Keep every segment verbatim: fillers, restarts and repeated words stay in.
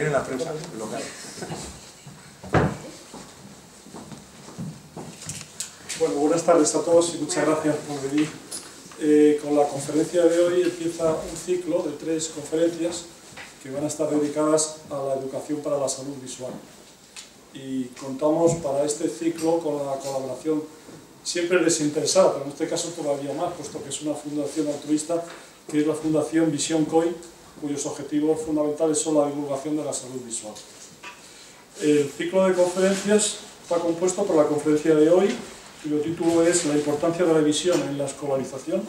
salir en la prensa local. Bueno, buenas tardes a todos y muchas gracias por venir. Eh, con la conferencia de hoy empieza un ciclo de tres conferencias que van a estar dedicadas a la educación para la salud visual. Y contamos para este ciclo con la colaboración siempre desinteresada, pero en este caso todavía más, puesto que es una fundación altruista, que es la Fundación Visión C O I, cuyos objetivos fundamentales son la divulgación de la salud visual. El ciclo de conferencias está compuesto por la conferencia de hoy, cuyo título es La importancia de la visión en la escolarización,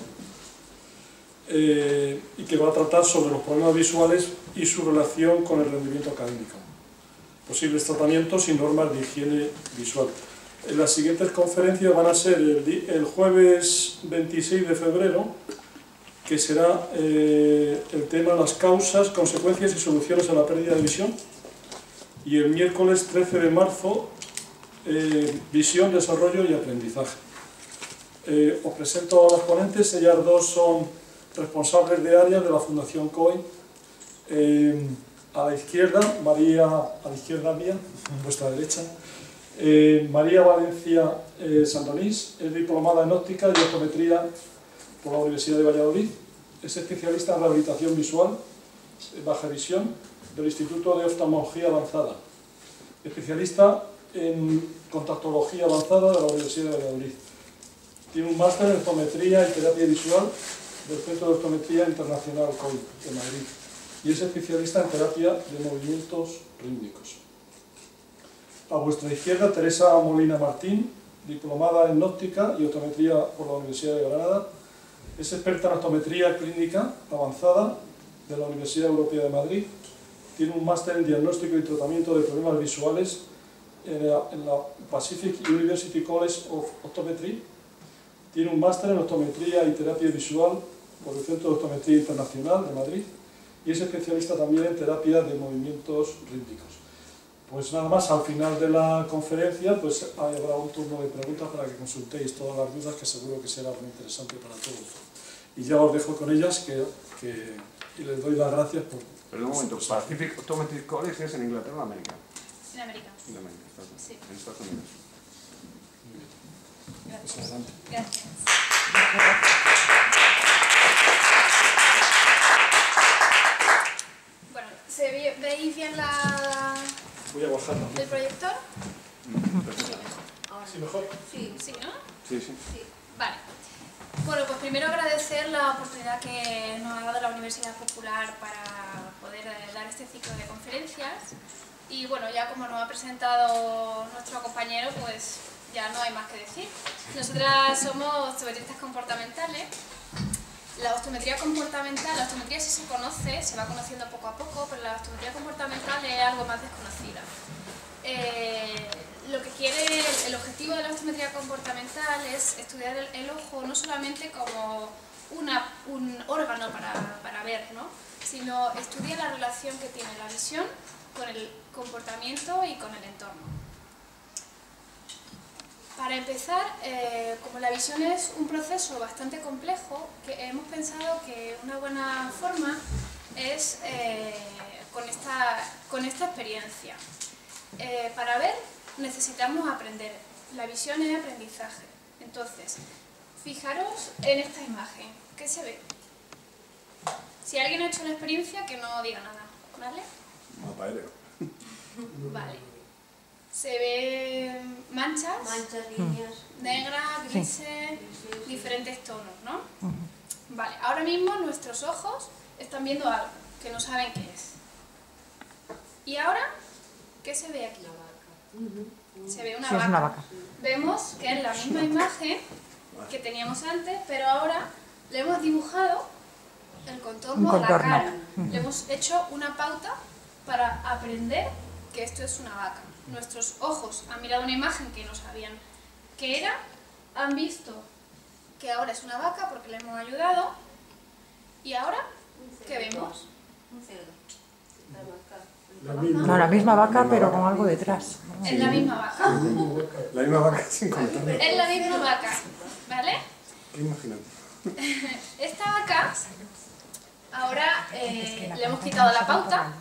eh, y que va a tratar sobre los problemas visuales y su relación con el rendimiento académico, posibles tratamientos y normas de higiene visual. En las siguientes conferencias van a ser el, el jueves veintiséis de febrero, que será eh, el tema las causas, consecuencias y soluciones a la pérdida de visión, y el miércoles trece de marzo, eh, visión, desarrollo y aprendizaje. Eh, os presento a las ponentes, ellas dos son responsables de áreas de la Fundación C O I. Eh, a la izquierda, María, a la izquierda mía, a vuestra derecha, eh, María Valencia eh, Sandonís, es diplomada en óptica y optometría por la Universidad de Valladolid, es especialista en rehabilitación visual, baja visión, del Instituto de Oftalmología Avanzada, especialista en contactología avanzada de la Universidad de Valladolid. Tiene un máster en optometría y terapia visual del Centro de Optometría Internacional C O I de Madrid y es especialista en terapia de movimientos rítmicos. A vuestra izquierda, Teresa Molina Martín, diplomada en óptica y optometría por la Universidad de Granada, es experta en optometría clínica avanzada de la Universidad Europea de Madrid, tiene un máster en diagnóstico y tratamiento de problemas visuales en la, en la Pacific University College of Optometry, tiene un máster en optometría y terapia visual por el Centro de Optometría Internacional de Madrid y es especialista también en terapia de movimientos rítmicos. Pues nada más, al final de la conferencia pues habrá un turno de preguntas para que consultéis todas las dudas, que seguro que será muy interesante para todos. Y ya os dejo con ellas que, que, y les doy las gracias por... Pero un momento, Pacific Optometry College es en Inglaterra o América. En América. En América, Estados Unidos. Sí. En Estados Unidos. Gracias. Gracias. Bueno, ¿se ve, ¿veis bien la, Voy a bajarla. el proyector? ¿Sí mejor? Sí, sí, ¿no? Sí, sí. Sí. Vale. Bueno, pues primero agradecer la oportunidad que nos ha dado la Universidad Popular para poder eh, dar este ciclo de conferencias. Y bueno, ya como nos ha presentado nuestro compañero, pues ya no hay más que decir. Nosotras somos optometristas comportamentales. La optometría comportamental, la optometría sí se conoce, se va conociendo poco a poco, pero la optometría comportamental es algo más desconocida. Eh, lo que quiere, el objetivo de la optometría comportamental es estudiar el, el ojo no solamente como una, un órgano para, para ver, ¿no? Sino estudiar la relación que tiene la visión con el comportamiento y con el entorno. Para empezar, eh, como la visión es un proceso bastante complejo, que hemos pensado que una buena forma es eh, con, esta, con esta experiencia. Eh, para ver necesitamos aprender. La visión es aprendizaje. Entonces, fijaros en esta imagen. ¿Qué se ve? Si alguien ha hecho una experiencia, que no diga nada, ¿vale? Mapa aéreo. Vale. Se ven manchas, Manchas, líneas, negras, grises, diferentes tonos, ¿no? Vale, ahora mismo nuestros ojos están viendo algo que no saben qué es. ¿Y ahora qué se ve aquí? Se ve una, Sí, vaca. es una vaca. Vemos que es la misma imagen que teníamos antes, pero ahora le hemos dibujado el contorno, Un de la contorno. cara. Le hemos hecho una pauta para aprender que esto es una vaca. Nuestros ojos han mirado una imagen que no sabían qué era, han visto que ahora es una vaca porque le hemos ayudado, y ahora, ¿qué vemos? un cerdo. La misma. No, la misma vaca, pero con algo detrás. Es la misma vaca. La misma vaca sin contorno. Es la misma vaca, ¿vale? ¿Qué imaginante? Esta vaca, ahora eh, le hemos quitado la pauta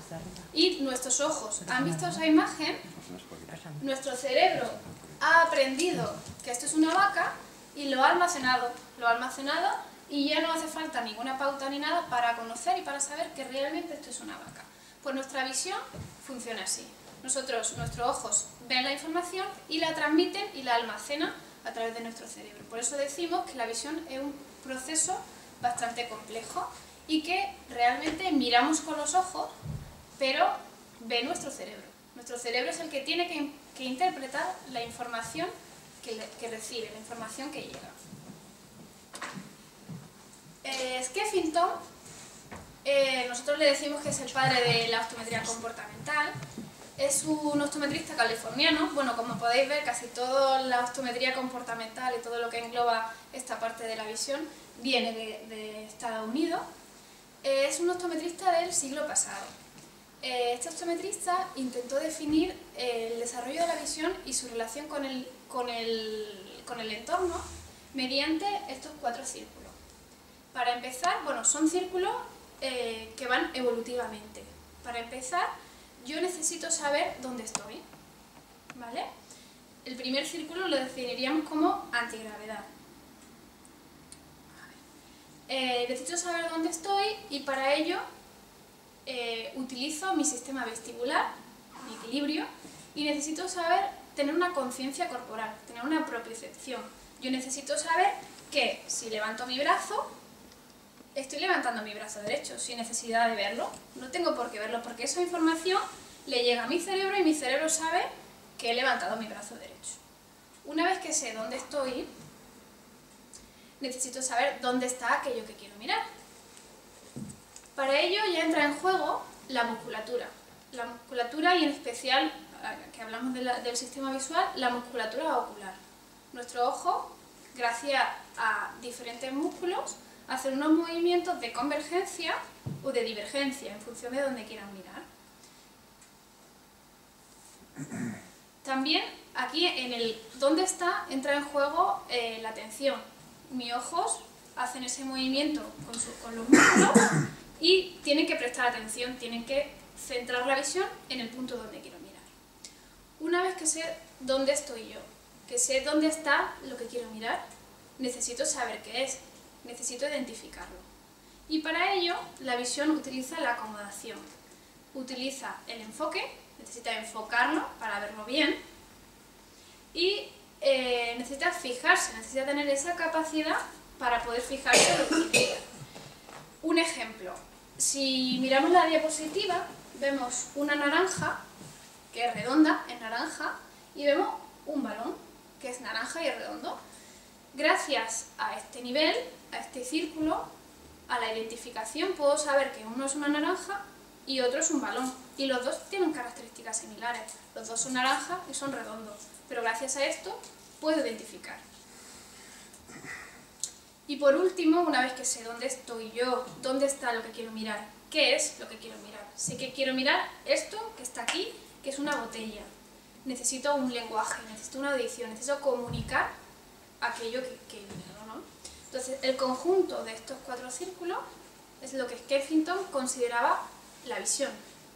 y nuestros ojos han visto esa imagen, nuestro cerebro ha aprendido que esto es una vaca y lo ha almacenado, lo ha almacenado y ya no hace falta ninguna pauta ni nada para conocer y para saber que realmente esto es una vaca. Pues nuestra visión funciona así. Nosotros, nuestros ojos ven la información y la transmiten y la almacenan a través de nuestro cerebro. Por eso decimos que la visión es un proceso bastante complejo y que realmente miramos con los ojos, pero ve nuestro cerebro. Nuestro cerebro es el que tiene que, que interpretar la información que, le, que recibe, la información que llega. Eh, Skeffington, eh, nosotros le decimos que es el padre de la optometría comportamental. Es un optometrista californiano. Bueno, como podéis ver, casi toda la optometría comportamental y todo lo que engloba esta parte de la visión viene de, de Estados Unidos. Eh, es un optometrista del siglo pasado. Eh, este optometrista intentó definir eh, el desarrollo de la visión y su relación con el, con el, con el entorno mediante estos cuatro círculos. Para empezar, bueno, son círculos eh, que van evolutivamente. Para empezar, yo necesito saber dónde estoy, ¿vale? El primer círculo lo definiríamos como antigravedad. Eh, necesito saber dónde estoy y para ello eh, utilizo mi sistema vestibular, mi equilibrio, y necesito saber tener una conciencia corporal, tener una propiocepción. Yo necesito saber que si levanto mi brazo, estoy levantando mi brazo derecho, sin necesidad de verlo. No tengo por qué verlo, porque esa información le llega a mi cerebro y mi cerebro sabe que he levantado mi brazo derecho. Una vez que sé dónde estoy, necesito saber dónde está aquello que quiero mirar. Para ello ya entra en juego la musculatura. La musculatura y en especial, que hablamos de la, del sistema visual, la musculatura ocular. Nuestro ojo, gracias a diferentes músculos, hacer unos movimientos de convergencia o de divergencia en función de dónde quieran mirar. También aquí en el dónde está entra en juego eh, la atención. Mis ojos hacen ese movimiento con, su, con los músculos y tienen que prestar atención, tienen que centrar la visión en el punto donde quiero mirar. Una vez que sé dónde estoy yo, que sé dónde está lo que quiero mirar, necesito saber qué es. Necesito identificarlo. Y para ello, la visión utiliza la acomodación. Utiliza el enfoque, necesita enfocarlo para verlo bien. Y eh, necesita fijarse, necesita tener esa capacidad para poder fijarse en lo que quiere. Un ejemplo. Si miramos la diapositiva, vemos una naranja, que es redonda, es naranja, y vemos un balón, que es naranja y es redondo. Gracias a este nivel, a este círculo, a la identificación, puedo saber que uno es una naranja y otro es un balón. Y los dos tienen características similares. Los dos son naranjas y son redondos. Pero gracias a esto puedo identificar. Y por último, una vez que sé dónde estoy yo, dónde está lo que quiero mirar, qué es lo que quiero mirar. Sé que quiero mirar esto que está aquí, que es una botella. Necesito un lenguaje, necesito una audición, necesito comunicar aquello que, que he mirado, ¿no? Entonces, el conjunto de estos cuatro círculos es lo que Skeffington consideraba la visión.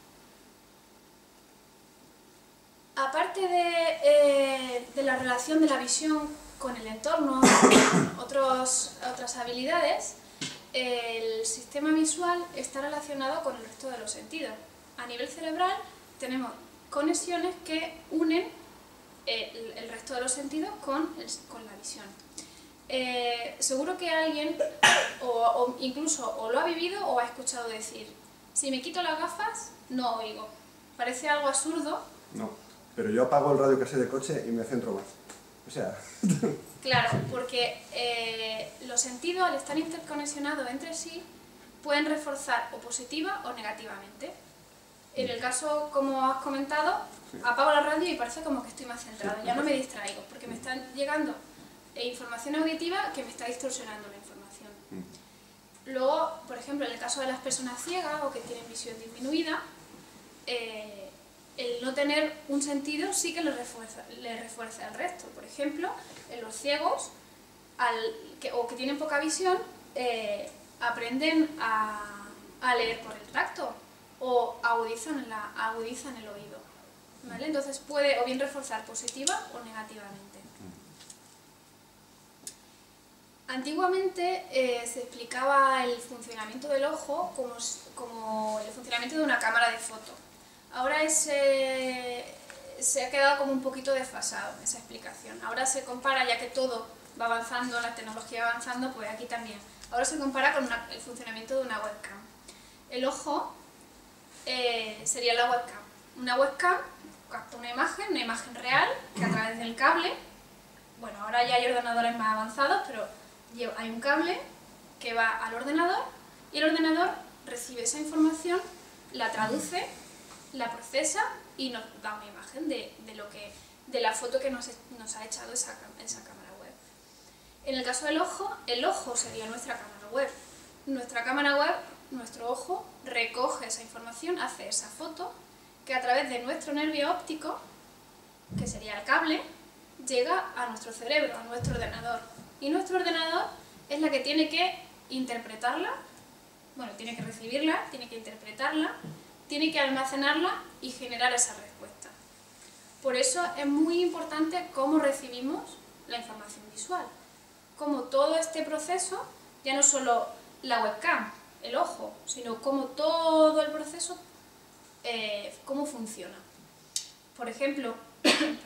Aparte de, eh, de la relación de la visión con el entorno, otros, otras habilidades, el sistema visual está relacionado con el resto de los sentidos. A nivel cerebral tenemos conexiones que unen el, el resto de los sentidos con, el, con la visión. Eh, seguro que alguien, o, o incluso o lo ha vivido o ha escuchado decir, si me quito las gafas, no oigo. Parece algo absurdo. No, pero yo apago el radio cassette de coche y me centro más. O sea... Claro, porque eh, los sentidos, al estar interconexionados entre sí, pueden reforzar o positiva o negativamente. En el caso, como has comentado, sí. Apago la radio y parece como que estoy más centrado, sí, ya no me distraigo, porque me están llegando eh, información auditiva que me está distorsionando la información. Mm. Luego, por ejemplo, en el caso de las personas ciegas o que tienen visión disminuida, eh, el no tener un sentido sí que le refuerza, le refuerza el resto. Por ejemplo, en los ciegos al, que, o que tienen poca visión, eh, aprenden a, a leer por el tacto. o agudizan, la, agudizan el oído, ¿vale? Entonces puede o bien reforzar positiva o negativamente. Antiguamente eh, se explicaba el funcionamiento del ojo como, como el funcionamiento de una cámara de foto. Ahora ese, se ha quedado como un poquito desfasado esa explicación. Ahora se compara, ya que todo va avanzando, la tecnología va avanzando, pues aquí también. Ahora se compara con una, el funcionamiento de una webcam. El ojo eh, sería la webcam. Una webcam capta una imagen, una imagen real, que a través del cable, bueno, ahora ya hay ordenadores más avanzados, pero hay un cable que va al ordenador y el ordenador recibe esa información, la traduce, la procesa y nos da una imagen de, de, lo que, de la foto que nos, nos ha echado esa, esa cámara web. En el caso del ojo, el ojo sería nuestra cámara web. Nuestra cámara web, nuestro ojo, recoge esa información, hace esa foto, que a través de nuestro nervio óptico, que sería el cable, llega a nuestro cerebro, a nuestro ordenador. Y nuestro ordenador es la que tiene que interpretarla, bueno, tiene que recibirla, tiene que interpretarla, tiene que almacenarla y generar esa respuesta. Por eso es muy importante cómo recibimos la información visual. Cómo todo este proceso, ya no solo la webcam, el ojo, sino cómo todo el proceso, eh, cómo funciona. Por ejemplo, perdón,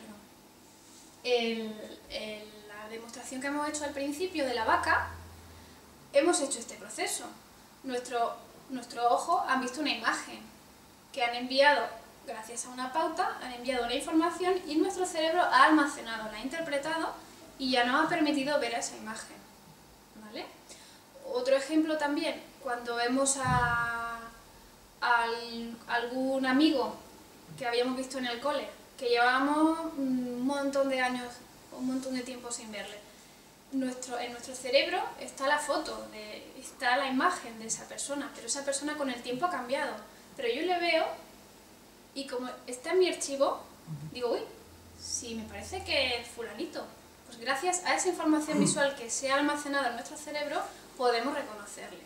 el, el demostración que hemos hecho al principio de la vaca, hemos hecho este proceso. Nuestro, nuestro ojo han visto una imagen que han enviado, gracias a una pauta, han enviado una información y nuestro cerebro ha almacenado, la ha interpretado y ya nos ha permitido ver esa imagen, ¿vale? Otro ejemplo también, cuando vemos a, a algún amigo que habíamos visto en el cole, que llevábamos un montón de años, un montón de tiempo sin verle. Nuestro, en nuestro cerebro está la foto, de, está la imagen de esa persona, pero esa persona con el tiempo ha cambiado. Pero yo le veo y como está en mi archivo, digo, uy, sí, me parece que es fulanito. Pues gracias a esa información visual que se ha almacenado en nuestro cerebro, podemos reconocerle.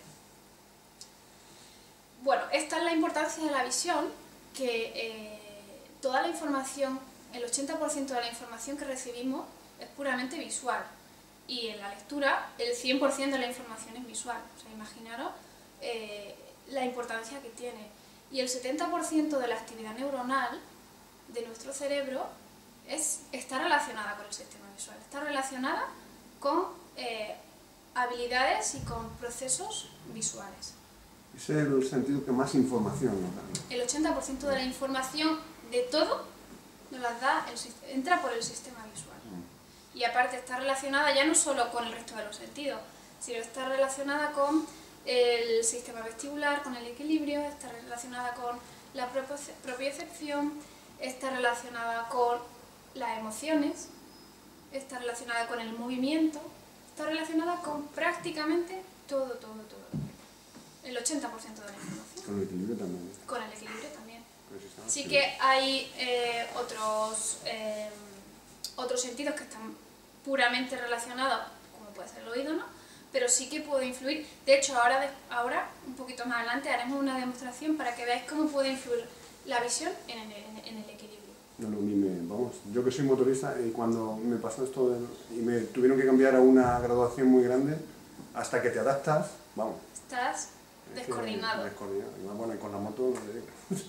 Bueno, esta es la importancia de la visión, que eh, toda la información, el ochenta por ciento de la información que recibimos es puramente visual y en la lectura el cien por ciento de la información es visual. O sea, imaginaros eh, la importancia que tiene. Y el setenta por ciento de la actividad neuronal de nuestro cerebro es, está relacionada con el sistema visual, está relacionada con eh, habilidades y con procesos visuales. Ese es el sentido que más información nos da. El ochenta por ciento de la información de todo nos las da, el, entra por el sistema visual. Y aparte está relacionada ya no solo con el resto de los sentidos, sino está relacionada con el sistema vestibular, con el equilibrio, está relacionada con la propiocepción, está relacionada con las emociones, está relacionada con el movimiento, está relacionada con prácticamente todo, todo, todo. El ochenta por ciento de la información. Con el equilibrio también. Con el equilibrio también. Sí Sí que hay eh, otros, eh, otros sentidos que están puramente relacionados, como puede ser el oído, ¿no? Pero sí que puede influir. De hecho, ahora, de, ahora, un poquito más adelante, haremos una demostración para que veáis cómo puede influir la visión en el, en, en el equilibrio. No, no, ni me, vamos, yo que soy motorista y cuando me pasó esto de, y me tuvieron que cambiar a una graduación muy grande, hasta que te adaptas, vamos. Estás descoordinado. Descoordinado. Y más bueno, y con la moto no le digo.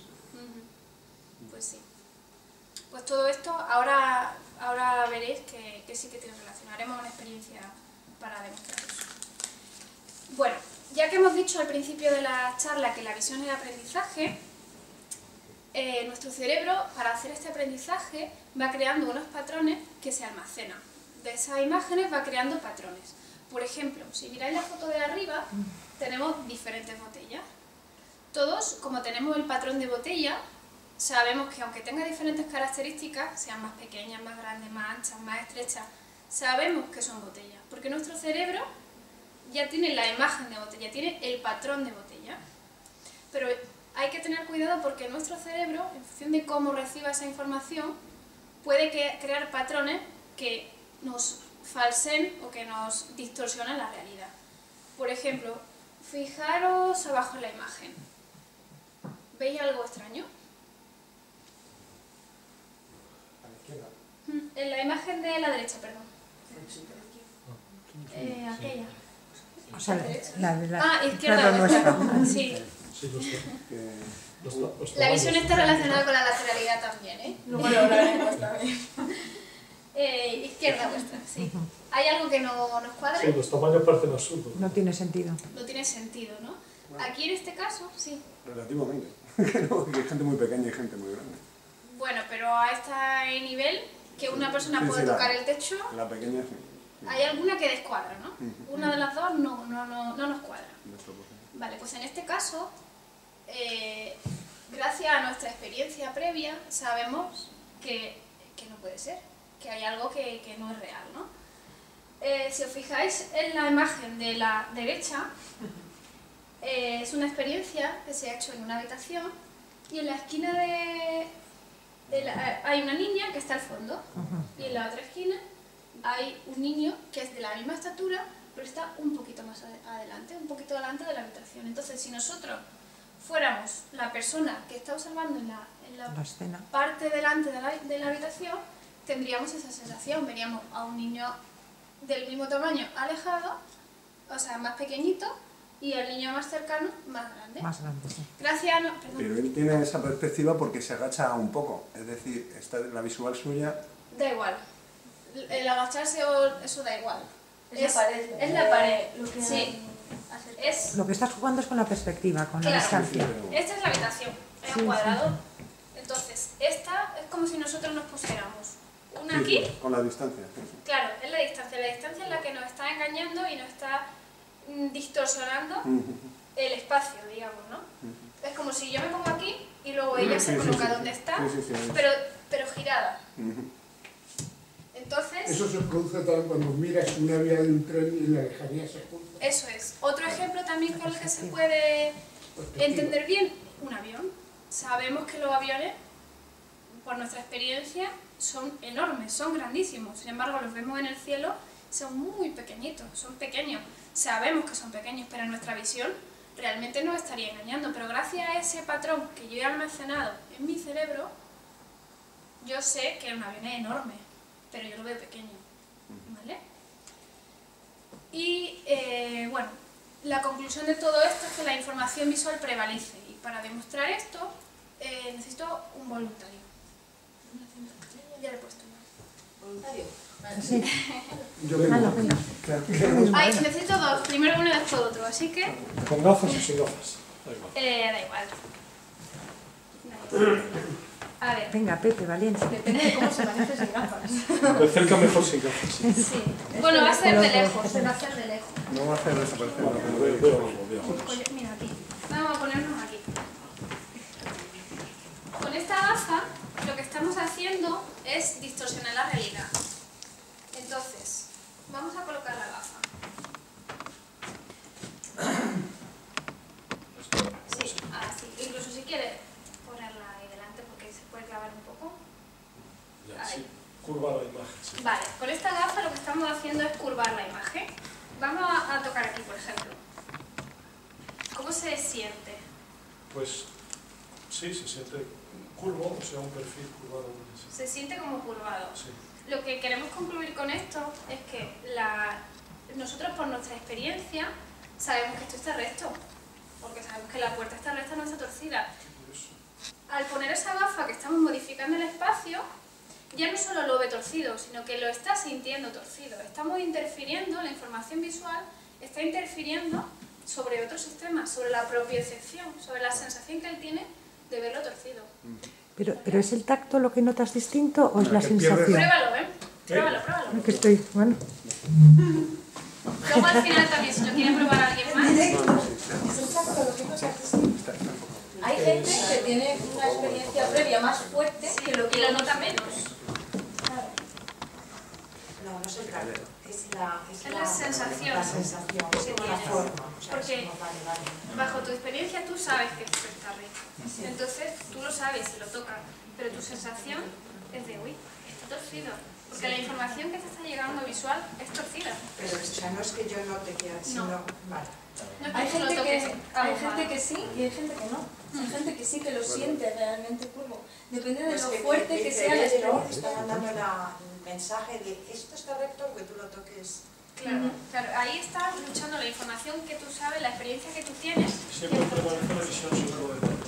Uh-huh. Pues sí. Pues todo esto, ahora, ahora veréis que, que sí que tiene relación. Haremos una experiencia para demostrar eso. Bueno, ya que hemos dicho al principio de la charla que la visión es aprendizaje, eh, nuestro cerebro, para hacer este aprendizaje, va creando unos patrones que se almacenan. De esas imágenes va creando patrones. Por ejemplo, si miráis la foto de arriba, tenemos diferentes botellas. Todos, como tenemos el patrón de botella, sabemos que aunque tenga diferentes características, sean más pequeñas, más grandes, más anchas, más estrechas, sabemos que son botellas, porque nuestro cerebro ya tiene la imagen de botella, tiene el patrón de botella. Pero hay que tener cuidado porque nuestro cerebro, en función de cómo reciba esa información, puede que, crear patrones que nos falsen o que nos distorsionen la realidad. Por ejemplo, fijaros abajo en la imagen. ¿Veis algo extraño? A la izquierda. En la imagen de la derecha, perdón. Eh, aquella. O sea, la de la Ah, izquierda claro, vuestra. nuestra. Sí. Sí, los, Que... los, los La visión tamaños. está relacionada con la lateralidad también, ¿eh? Luego lo hablaremos también. Eh, izquierda vuestra, sí. ¿Hay algo que no nos Sí, cuadre? los tamaños parecen absurdos. No tiene sentido. No tiene sentido, ¿no? Aquí en este caso, sí. Relativamente. No, que hay gente muy pequeña y gente muy grande. Bueno, pero a este nivel, que una persona Sí, puede sí, la- tocar el techo, La pequeña sí. hay alguna que descuadra, ¿no? Una de las dos no, no, no, no nos cuadra. Desproporcional. Vale, pues en este caso, eh, gracias a nuestra experiencia previa, sabemos que, que no puede ser, que hay algo que, que no es real, ¿no? Eh, si os fijáis en la imagen de la derecha, eh, es una experiencia que se ha hecho en una habitación y en la esquina de, de la- hay una niña que está al fondo y en la otra esquina hay un niño que es de la misma estatura pero está un poquito más ade- adelante, un poquito delante de la habitación. Entonces, si nosotros fuéramos la persona que está observando en la, en la La escena. parte delante de la, de la habitación, tendríamos esa sensación. Veríamos a un niño del mismo tamaño alejado, o sea, más pequeñito, y al niño más cercano, más grande. Más grande, sí. Gracias a... no- perdón. Pero él tiene esa perspectiva porque se agacha un poco. Es decir, está la visual suya. Da igual. El agacharse o eso da igual. Es la pared. Es la pared. Lo que Sí. Es, Lo que estás jugando es con la perspectiva, con la Claro. distancia. esta es la habitación, es Sí, un sí, cuadrado. Entonces, esta es como si nosotros nos pusiéramos una Sí, aquí. sí, con la distancia. Sí, sí. Claro, es la distancia. La distancia es la que nos está engañando y nos está mm, distorsionando el espacio, digamos, ¿no? Es como si yo me pongo aquí y luego ella se Sí, sí, coloca sí, donde sí. está, Sí, sí, sí. pero, pero girada. Ujú. Entonces, Eso se produce también cuando miras una vía de un tren y la lejanía se junta. eso es. Otro ejemplo también con el que se puede entender bien un avión. Sabemos que los aviones, por nuestra experiencia, son enormes, son grandísimos. Sin embargo, los vemos en el cielo, son muy pequeñitos, son pequeños. Sabemos que son pequeños, pero nuestra visión realmente nos estaría engañando. Pero gracias a ese patrón que yo he almacenado en mi cerebro, yo sé que un avión es enorme, pero yo lo veo pequeño. ¿Vale? Y eh, bueno, la conclusión de todo esto es que la información visual prevalece. Y para demostrar esto, eh, necesito un voluntario. Ya lo he puesto yo. ¿Voluntario? Sí. Yo vengo. Hala, venga. Ay, necesito dos. Primero uno y después otro. Así que, ¿Con gafas o sin gafas? Da igual. eh, da igual. Da igual. A ver. Venga, Pepe, valiente. Depende de cómo se maneje sin gafas. De cerca mejor sin gafas, sí. Sí. Bueno, va a ser de lejos. Va a ser de lejos. No va a hacer desaparecer la Vale, veo, veo algo, veo algo. Pues, mira aquí. Vamos a ponernos aquí. Con esta gafa lo que estamos haciendo es distorsionar la realidad. Entonces, vamos a colocar la gafa. Sí, así. Incluso si quieres ponerla ahí delante porque se puede clavar un poco. Ya, Ahí. sí. Curva la imagen, sí. Vale, con esta gafa lo que estamos haciendo es curvar la imagen. Vamos a, a tocar aquí, por ejemplo. ¿Cómo se siente? Pues sí, se siente curvo, o sea, un perfil curvado. Sí. Se siente como curvado. Sí. Lo que queremos concluir con esto es que la, nosotros por nuestra experiencia sabemos que esto está recto, porque sabemos que la puerta está recta, no está torcida. Curioso. Al poner esa gafa que estamos modificando el espacio, ya no solo lo ve torcido, sino que lo está sintiendo torcido. Estamos interfiriendo, la información visual está interfiriendo sobre otro sistema, sobre la propiocepción, sobre la sensación que él tiene de verlo torcido. Pero, pero ¿es el tacto lo que notas distinto o es la Para que pierdas- sensación? Pruébalo, ¿eh? Pruébalo, pruébalo. Es que estoy, bueno, Luego al final también, si lo quiere probar alguien más. Es exacto lo que pasa es que sí. Hay gente que tiene una experiencia previa más fuerte Sí, que lo que y lo nota menos. No, no es el tacto, es la, es Es la sensación. La sensación, que es la tienes. forma. O sea, Porque- es como, vale, vale. Bajo tu experiencia tú sabes que esto está recto. Entonces tú lo sabes y lo tocas, pero tu sensación es de, uy, está torcido. Porque la información que te está llegando visual es torcida. Pero o sea, no es que yo note que sino... No. Vale. No es Hay que tú lo gente que, toques hay algo gente malo. que sí y hay gente que no. Hay gente que sí que lo siente realmente puro. Depende de Pues lo que fuerte mi que sea la cerebro experiencia. está mandando la- el mensaje de esto está recto, que tú lo toques. Claro, claro, ahí está luchando la información que tú sabes, la experiencia que tú tienes. Siempre prevalece la visión sobre lo del tacto.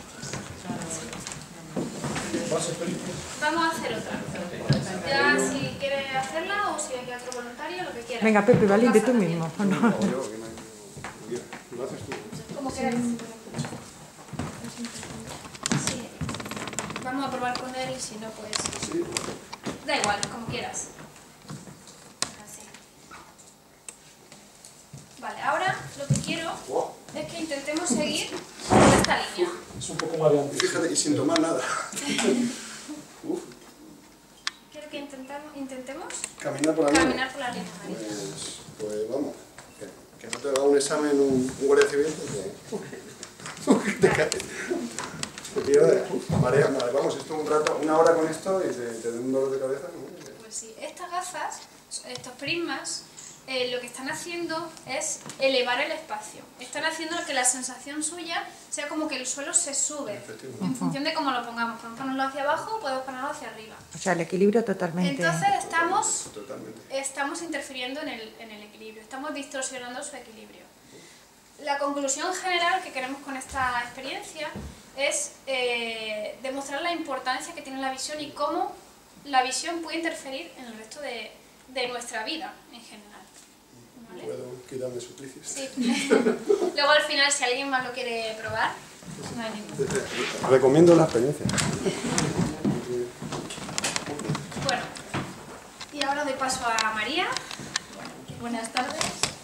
Base película. Vamos a hacer otra. Ya si quieres hacerla o si hay otro voluntario, lo que quieras. Venga, Pepe, No valiente pasa tú nada. mismo. O yo, que me... Lo haces tú. Como quieras. Sí. Vamos a probar con él y si no, pues... Sí. Da igual, como quieras. Así. Vale, ahora lo que quiero Wow. es que intentemos seguir por esta línea. Es un poco mareante. Y fíjate, y sin tomar nada. Uf, Quiero que intentamos, intentemos caminar por la línea. caminar por la línea amarilla. Pues, pues vamos. Que, que no te haga un examen un, un guardia civil porque... te caes. Te pierdes. Uf, marea, vale, vamos, esto un rato, una hora con esto y te, te da un dolor de cabeza. ¿No? Pues sí, estas gafas, estos prismas, eh, lo que están haciendo es elevar el espacio. Están haciendo que la sensación suya sea como que el suelo se sube, en función de cómo lo pongamos. Podemos ponerlo hacia abajo o podemos ponerlo hacia arriba. O sea, el equilibrio totalmente. Entonces estamos, Totalmente. estamos interfiriendo en el, en el equilibrio, estamos distorsionando su equilibrio. La conclusión general que queremos con esta experiencia es eh, demostrar la importancia que tiene la visión y cómo la visión puede interferir en el resto de, de nuestra vida en general. ¿Vale? Puedo quitarme suplicios. Sí. Luego al final, si alguien más lo quiere probar, no hay ningún problema. Recomiendo la experiencia. Bueno, y ahora doy paso a María. Buenas tardes.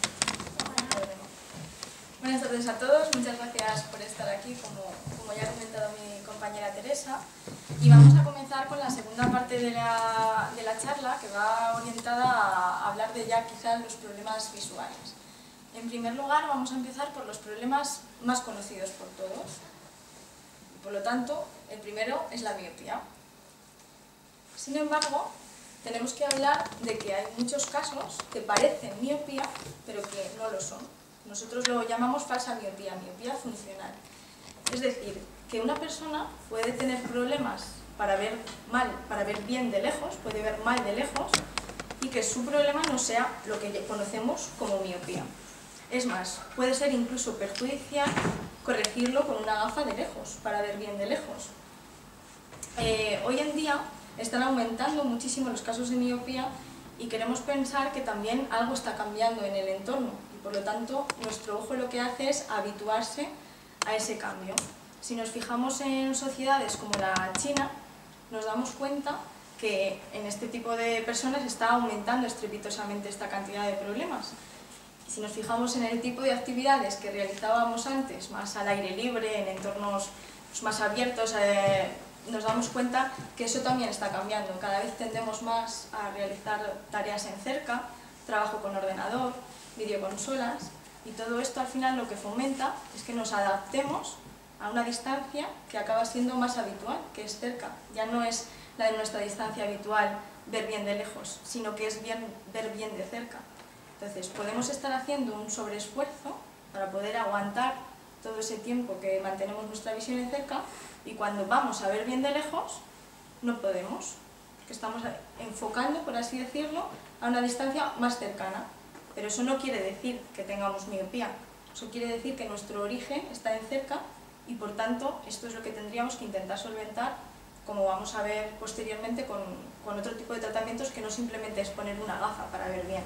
Buenas tardes a todos, muchas gracias por estar aquí, como, como ya ha comentado mi compañera Teresa. Y vamos a comenzar con la segunda parte de la, de la charla, que va orientada a hablar de ya quizás los problemas visuales. En primer lugar, vamos a empezar por los problemas más conocidos por todos. Por lo tanto, el primero es la miopía. Sin embargo, tenemos que hablar de que hay muchos casos que parecen miopía, pero que no lo son. Nosotros lo llamamos falsa miopía, miopía funcional. Es decir, que una persona puede tener problemas para ver mal, para ver bien de lejos, puede ver mal de lejos, y que su problema no sea lo que conocemos como miopía. Es más, puede ser incluso perjudicial corregirlo con una gafa de lejos, para ver bien de lejos. Eh, hoy en día están aumentando muchísimo los casos de miopía y queremos pensar que también algo está cambiando en el entorno y por lo tanto nuestro ojo lo que hace es habituarse a ese cambio. Si nos fijamos en sociedades como la China, nos damos cuenta que en este tipo de personas está aumentando estrepitosamente esta cantidad de problemas. Si nos fijamos en el tipo de actividades que realizábamos antes, más al aire libre, en entornos pues, más abiertos, eh, nos damos cuenta que eso también está cambiando. Cada vez tendemos más a realizar tareas en cerca, trabajo con ordenador, videoconsolas, y todo esto al final lo que fomenta es que nos adaptemos a una distancia que acaba siendo más habitual, que es cerca. Ya no es la de nuestra distancia habitual ver bien de lejos, sino que es bien, ver bien de cerca. Entonces podemos estar haciendo un sobreesfuerzo para poder aguantar todo ese tiempo que mantenemos nuestra visión en cerca, y cuando vamos a ver bien de lejos no podemos, porque estamos enfocando, por así decirlo, a una distancia más cercana. Pero eso no quiere decir que tengamos miopía, eso quiere decir que nuestro origen está en cerca y por tanto esto es lo que tendríamos que intentar solventar, como vamos a ver posteriormente con, con otro tipo de tratamientos que no simplemente es poner una gafa para ver bien.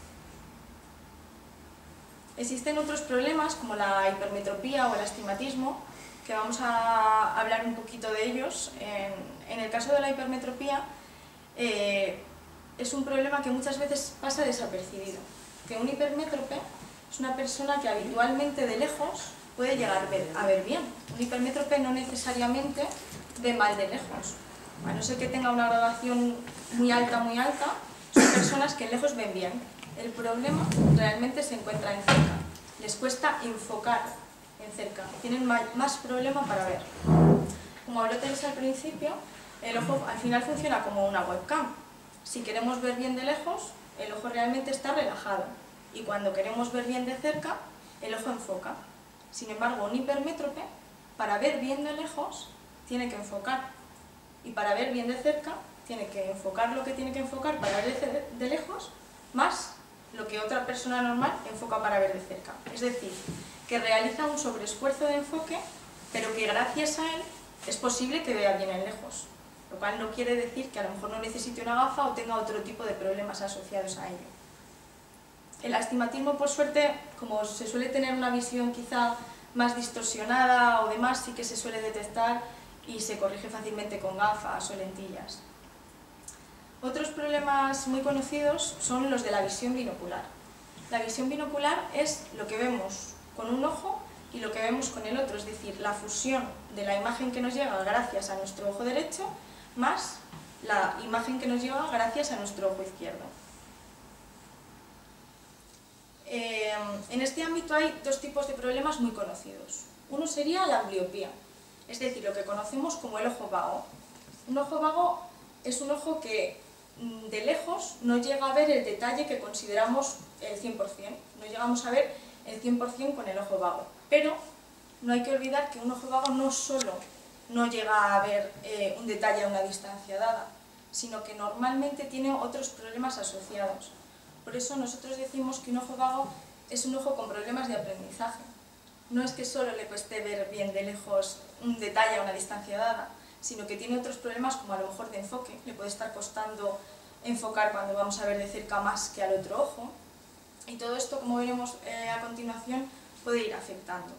Existen otros problemas como la hipermetropía o el astigmatismo, que vamos a hablar un poquito de ellos. En, en el caso de la hipermetropía eh, es un problema que muchas veces pasa desapercibido. Que un hipermétrope es una persona que habitualmente de lejos puede llegar a ver, a ver bien. Un hipermétrope no necesariamente ve mal de lejos. A no ser que tenga una graduación muy alta, muy alta, son personas que lejos ven bien. El problema realmente se encuentra en cerca. Les cuesta enfocar en cerca. Tienen más problema para ver. Como habló Teresa al principio, el ojo al final funciona como una webcam. Si queremos ver bien de lejos, el ojo realmente está relajado, y cuando queremos ver bien de cerca, el ojo enfoca. Sin embargo, un hipermétrope, para ver bien de lejos, tiene que enfocar, y para ver bien de cerca, tiene que enfocar lo que tiene que enfocar para ver de lejos, más lo que otra persona normal enfoca para ver de cerca. Es decir, que realiza un sobreesfuerzo de enfoque, pero que gracias a él es posible que vea bien en lejos, lo cual no quiere decir que a lo mejor no necesite una gafa o tenga otro tipo de problemas asociados a ello. El astigmatismo, por suerte, como se suele tener una visión quizá más distorsionada o demás, sí que se suele detectar y se corrige fácilmente con gafas o lentillas. Otros problemas muy conocidos son los de la visión binocular. La visión binocular es lo que vemos con un ojo y lo que vemos con el otro, es decir, la fusión de la imagen que nos llega gracias a nuestro ojo derecho más la imagen que nos llega gracias a nuestro ojo izquierdo. Eh, en este ámbito hay dos tipos de problemas muy conocidos. Uno sería la ambliopía, es decir, lo que conocemos como el ojo vago. Un ojo vago es un ojo que de lejos no llega a ver el detalle que consideramos el cien por cien, no llegamos a ver el cien por cien con el ojo vago. Pero no hay que olvidar que un ojo vago no solo no llega a ver eh, un detalle a una distancia dada, sino que normalmente tiene otros problemas asociados. Por eso nosotros decimos que un ojo vago es un ojo con problemas de aprendizaje. No es que solo le cueste ver bien de lejos un detalle a una distancia dada, sino que tiene otros problemas como a lo mejor de enfoque. Le puede estar costando enfocar cuando vamos a ver de cerca más que al otro ojo. Y todo esto, como veremos eh, a continuación, puede ir afectando.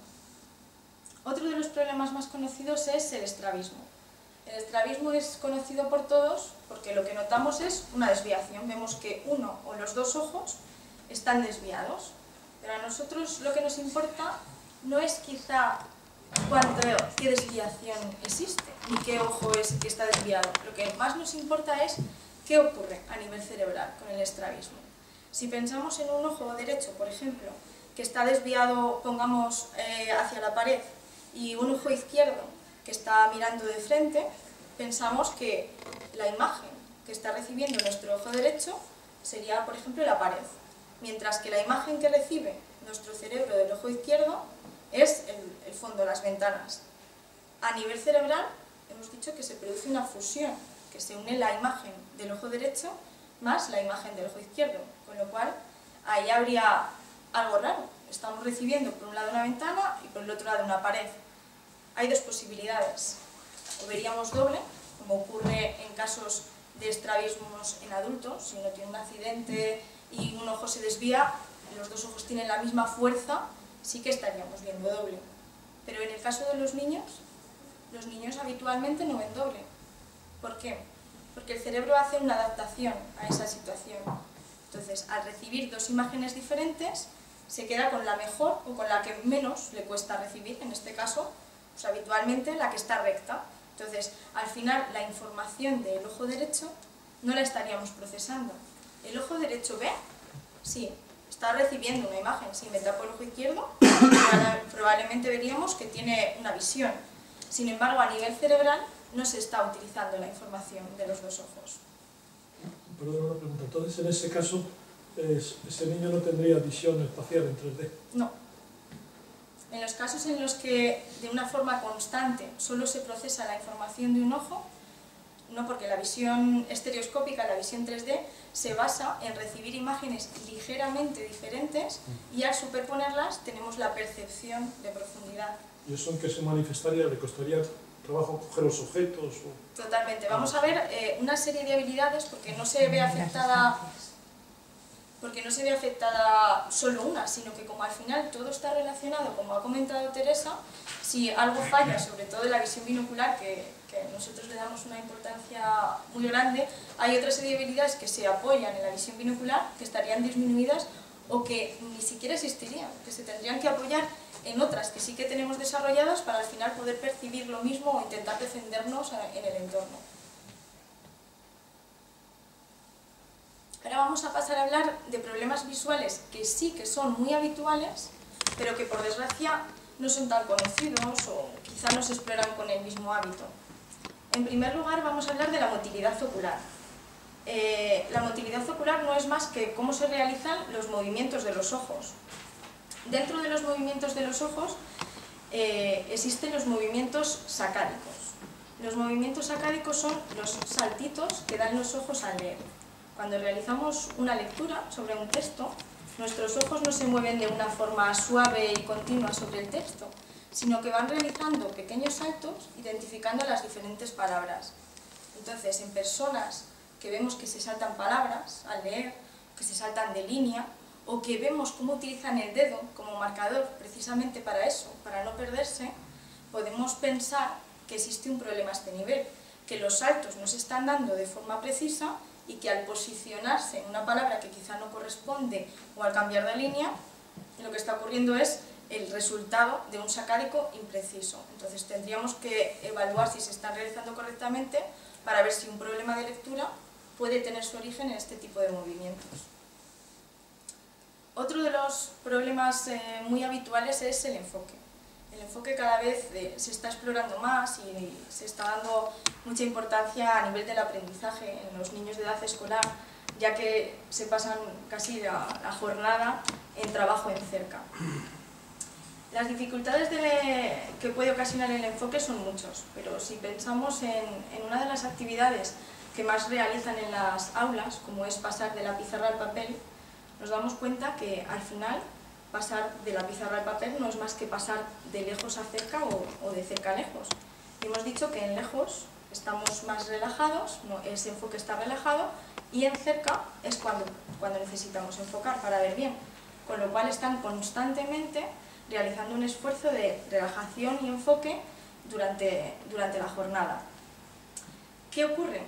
Otro de los problemas más conocidos es el estrabismo. El estrabismo es conocido por todos porque lo que notamos es una desviación. Vemos que uno o los dos ojos están desviados. Pero a nosotros lo que nos importa no es quizá cuánto, qué desviación existe, ni qué ojo es el que está desviado. Lo que más nos importa es qué ocurre a nivel cerebral con el estrabismo. Si pensamos en un ojo derecho, por ejemplo, que está desviado, pongamos, eh, hacia la pared, y un ojo izquierdo que está mirando de frente, pensamos que la imagen que está recibiendo nuestro ojo derecho sería, por ejemplo, la pared, mientras que la imagen que recibe nuestro cerebro del ojo izquierdo es el, el fondo, las ventanas. A nivel cerebral hemos dicho que se produce una fusión, que se une la imagen del ojo derecho más la imagen del ojo izquierdo, con lo cual ahí habría algo raro. Estamos recibiendo por un lado una ventana y por el otro lado una pared. Hay dos posibilidades. O veríamos doble, como ocurre en casos de estrabismos en adultos. Si uno tiene un accidente y un ojo se desvía, los dos ojos tienen la misma fuerza, sí que estaríamos viendo doble. Pero en el caso de los niños, los niños habitualmente no ven doble. ¿Por qué? Porque el cerebro hace una adaptación a esa situación. Entonces, al recibir dos imágenes diferentes, se queda con la mejor o con la que menos le cuesta recibir, en este caso, pues habitualmente la que está recta. Entonces, al final, la información del ojo derecho no la estaríamos procesando. ¿El ojo derecho ve? Sí, está recibiendo una imagen. Si me tapo el ojo izquierdo, probablemente veríamos que tiene una visión. Sin embargo, a nivel cerebral, no se está utilizando la información de los dos ojos. Perdón, una pregunta. Entonces, en ese caso, es, ese niño no tendría visión espacial en tres D. No. En los casos en los que de una forma constante solo se procesa la información de un ojo, no, porque la visión estereoscópica, la visión tres D, se basa en recibir imágenes ligeramente diferentes y al superponerlas tenemos la percepción de profundidad. ¿Y eso en qué se manifestaría? ¿Le costaría trabajo coger los objetos? O... Totalmente. Vamos a ver eh, una serie de habilidades porque no se ve afectada... porque no se ve afectada solo una, sino que como al final todo está relacionado, como ha comentado Teresa, si algo falla, sobre todo en la visión binocular, que, que nosotros le damos una importancia muy grande, hay otra serie de habilidades que se apoyan en la visión binocular, que estarían disminuidas o que ni siquiera existirían, que se tendrían que apoyar en otras que sí que tenemos desarrolladas para al final poder percibir lo mismo o intentar defendernos en el entorno. Ahora vamos a pasar a hablar de problemas visuales que sí que son muy habituales, pero que por desgracia no son tan conocidos o quizá no se exploran con el mismo hábito. En primer lugar vamos a hablar de la motilidad ocular. Eh, la motilidad ocular no es más que cómo se realizan los movimientos de los ojos. Dentro de los movimientos de los ojos eh, existen los movimientos sacádicos. Los movimientos sacádicos son los saltitos que dan los ojos al leer. Cuando realizamos una lectura sobre un texto, nuestros ojos no se mueven de una forma suave y continua sobre el texto, sino que van realizando pequeños saltos identificando las diferentes palabras. Entonces, en personas que vemos que se saltan palabras al leer, que se saltan de línea, o que vemos cómo utilizan el dedo como marcador precisamente para eso, para no perderse, podemos pensar que existe un problema a este nivel, que los saltos no se están dando de forma precisa y que al posicionarse en una palabra que quizá no corresponde o al cambiar de línea, lo que está ocurriendo es el resultado de un sacádico impreciso. Entonces tendríamos que evaluar si se están realizando correctamente para ver si un problema de lectura puede tener su origen en este tipo de movimientos. Otro de los problemas eh, muy habituales es el enfoque. El enfoque cada vez eh, se está explorando más y se está dando mucha importancia a nivel del aprendizaje en los niños de edad escolar, ya que se pasan casi la, la jornada en trabajo en cerca. Las dificultades de, que puede ocasionar el enfoque son muchos, pero si pensamos en, en una de las actividades que más realizan en las aulas, como es pasar de la pizarra al papel, nos damos cuenta que al final pasar de la pizarra al papel no es más que pasar de lejos a cerca o, o de cerca a lejos. Y hemos dicho que en lejos estamos más relajados, no, ese enfoque está relajado, y en cerca es cuando, cuando necesitamos enfocar para ver bien, con lo cual están constantemente realizando un esfuerzo de relajación y enfoque durante, durante la jornada. ¿Qué ocurre?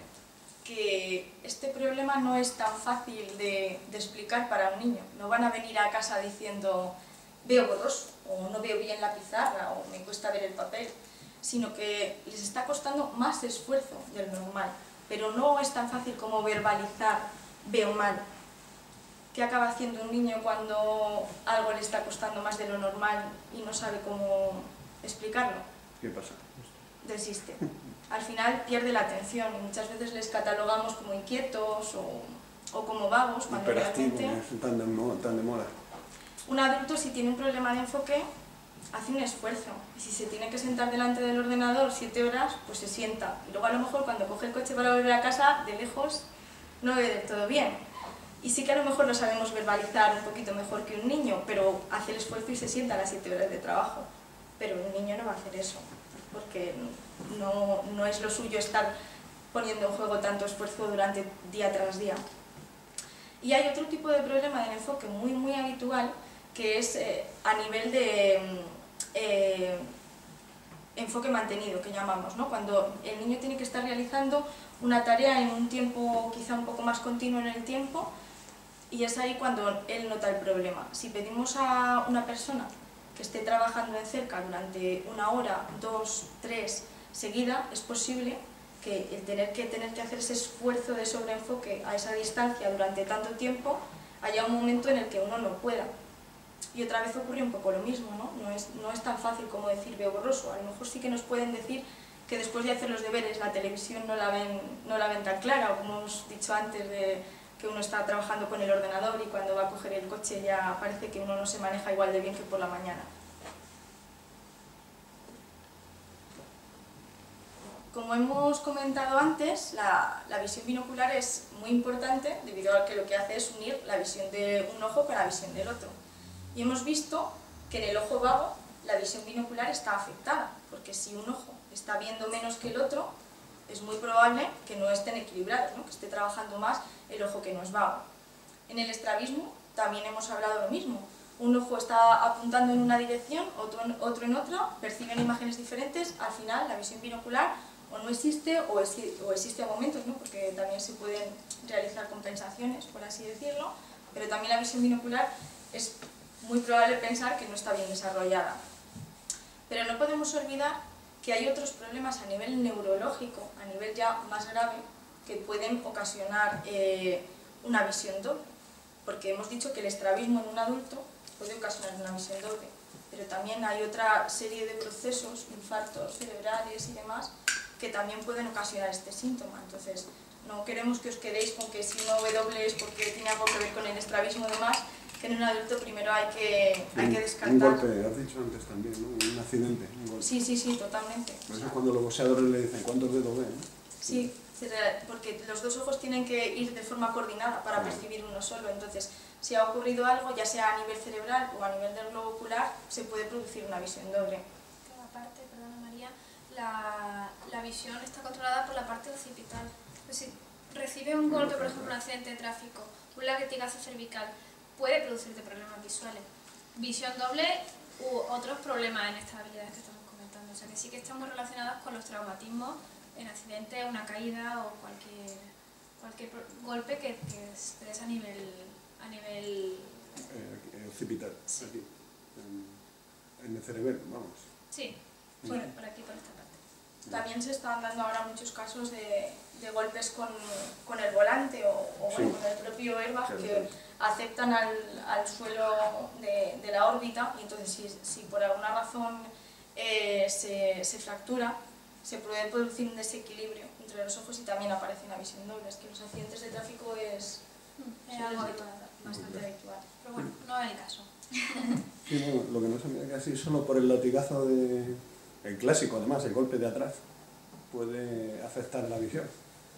Que este problema no es tan fácil de, de explicar para un niño. No van a venir a casa diciendo veo borroso, o no veo bien la pizarra, o me cuesta ver el papel, sino que les está costando más esfuerzo del normal, pero no es tan fácil como verbalizar veo mal. ¿Qué acaba haciendo un niño cuando algo le está costando más de lo normal y no sabe cómo explicarlo? ¿Qué pasa? Desiste. Al final pierde la atención y muchas veces les catalogamos como inquietos o, o como vagos, cuando Hiperactivo, realmente tan de, moda, tan de moda. un adulto, si tiene un problema de enfoque, hace un esfuerzo, y si se tiene que sentar delante del ordenador siete horas, pues se sienta, y luego a lo mejor cuando coge el coche para volver a casa, de lejos no ve del todo bien. Y sí que a lo mejor lo sabemos verbalizar un poquito mejor que un niño, pero hace el esfuerzo y se sienta a las siete horas de trabajo. Pero un niño no va a hacer eso, porque no, no es lo suyo estar poniendo en juego tanto esfuerzo durante día tras día. Y hay otro tipo de problema del enfoque muy, muy habitual, que es eh, a nivel de eh, enfoque mantenido, que llamamos, ¿no? Cuando el niño tiene que estar realizando una tarea en un tiempo quizá un poco más continuo en el tiempo, y es ahí cuando él nota el problema. Si pedimos a una persona que esté trabajando en cerca durante una hora, dos, tres, seguida, es posible que el tener que, tener que hacer ese esfuerzo de sobreenfoque a esa distancia durante tanto tiempo, haya un momento en el que uno no pueda. Y otra vez ocurre un poco lo mismo, ¿no? No es, no es tan fácil como decir veo borroso. A lo mejor sí que nos pueden decir que después de hacer los deberes la televisión no la ven, no la ven tan clara, o como hemos dicho antes, de que uno está trabajando con el ordenador y cuando va a coger el coche ya parece que uno no se maneja igual de bien que por la mañana. Como hemos comentado antes, la, la visión binocular es muy importante debido a que lo que hace es unir la visión de un ojo con la visión del otro. Y hemos visto que en el ojo vago la visión binocular está afectada, porque si un ojo está viendo menos que el otro, es muy probable que no estén equilibrados, ¿no? Que esté trabajando más el ojo que no es vago. En el estrabismo también hemos hablado lo mismo. Un ojo está apuntando en una dirección, otro en, otro en otra, perciben imágenes diferentes, al final la visión binocular o no existe o, es, o existe a momentos, ¿no? Porque también se pueden realizar compensaciones, por así decirlo, pero también la visión binocular es muy probable pensar que no está bien desarrollada. Pero no podemos olvidar que hay otros problemas a nivel neurológico, a nivel ya más grave, que pueden ocasionar eh, una visión doble. Porque hemos dicho que el estrabismo en un adulto puede ocasionar una visión doble, pero también hay otra serie de procesos, infartos cerebrales y demás, que también pueden ocasionar este síntoma. Entonces, No queremos que os quedéis con que si uno W es porque tiene algo que ver con el estrabismo y demás, que en un adulto primero hay que, hay que descartar. Un golpe, has dicho antes también, ¿no? Un accidente. Un golpe. Sí, sí, sí, totalmente. Por eso es cuando los boxeadores le dicen, ¿cuántos dedos ven? Sí, porque los dos ojos tienen que ir de forma coordinada para percibir uno solo. Entonces, si ha ocurrido algo, ya sea a nivel cerebral o a nivel del globo ocular, se puede producir una visión doble. Cada parte, perdona María, la, la visión está controlada por la parte occipital. Si recibe un golpe, por ejemplo, un accidente de tráfico, un latigazo cervical, puede producirte problemas visuales. Visión doble u otros problemas en estas habilidades que estamos comentando. O sea que sí que están muy relacionadas con los traumatismos en accidente, una caída o cualquier, cualquier golpe que, que se des a nivel, a nivel eh, occipital, sí. Aquí, en, en el cerebelo, vamos. Sí, por, por aquí, por esta parte. También se están dando ahora muchos casos de, de golpes con, con el volante o, o sí. bueno, con el propio airbag Claro, que claro. afectan al, al suelo de, de la órbita, y entonces si, si por alguna razón eh, se, se fractura, se puede producir un desequilibrio entre los ojos y también aparece una visión doble. Es que los accidentes de tráfico es, Es es algo algo habitual. bastante habitual. Pero bueno, no es el caso. Sí, bueno, lo que no sabía que así solo por el latigazo de... El clásico, además, el golpe de atrás, puede afectar la visión.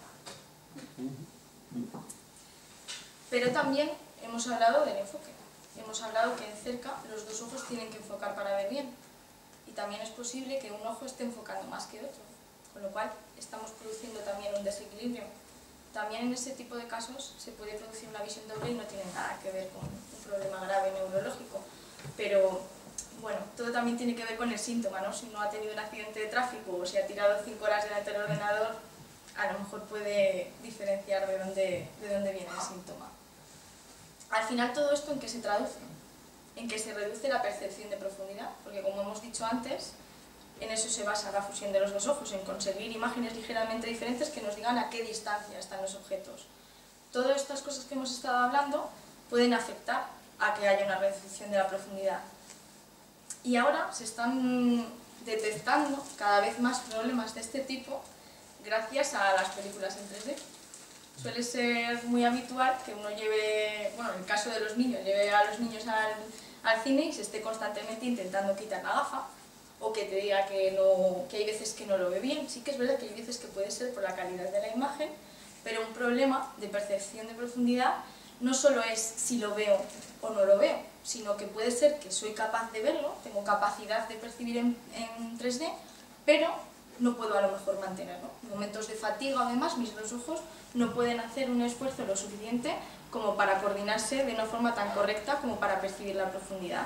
Pero también hemos hablado del enfoque. Hemos hablado que en cerca los dos ojos tienen que enfocar para ver bien. Y también es posible que un ojo esté enfocando más que otro, con lo cual estamos produciendo también un desequilibrio. También en ese tipo de casos se puede producir una visión doble y no tiene nada que ver con un problema grave neurológico. Pero bueno, todo también tiene que ver con el síntoma, ¿no? Si uno ha tenido un accidente de tráfico o si ha tirado cinco horas delante del ordenador, a lo mejor puede diferenciar de dónde, de dónde viene el síntoma. Al final, todo esto, ¿en qué se traduce? En que se reduce la percepción de profundidad, porque como hemos dicho antes, en eso se basa la fusión de los dos ojos, en conseguir imágenes ligeramente diferentes que nos digan a qué distancia están los objetos. Todas estas cosas que hemos estado hablando pueden afectar a que haya una reducción de la profundidad. Y ahora se están detectando cada vez más problemas de este tipo gracias a las películas en tres D. Suele ser muy habitual que uno lleve, bueno, en el caso de los niños, lleve a los niños al, al cine y se esté constantemente intentando quitar la gafa, o que te diga que, no, que hay veces que no lo ve bien. Sí que es verdad que hay veces que puede ser por la calidad de la imagen, pero un problema de percepción de profundidad no solo es si lo veo o no lo veo, sino que puede ser que soy capaz de verlo, tengo capacidad de percibir en, en tres D, pero no puedo a lo mejor mantenerlo. En momentos de fatiga o demás, mis dos ojos no pueden hacer un esfuerzo lo suficiente como para coordinarse de una forma tan correcta como para percibir la profundidad.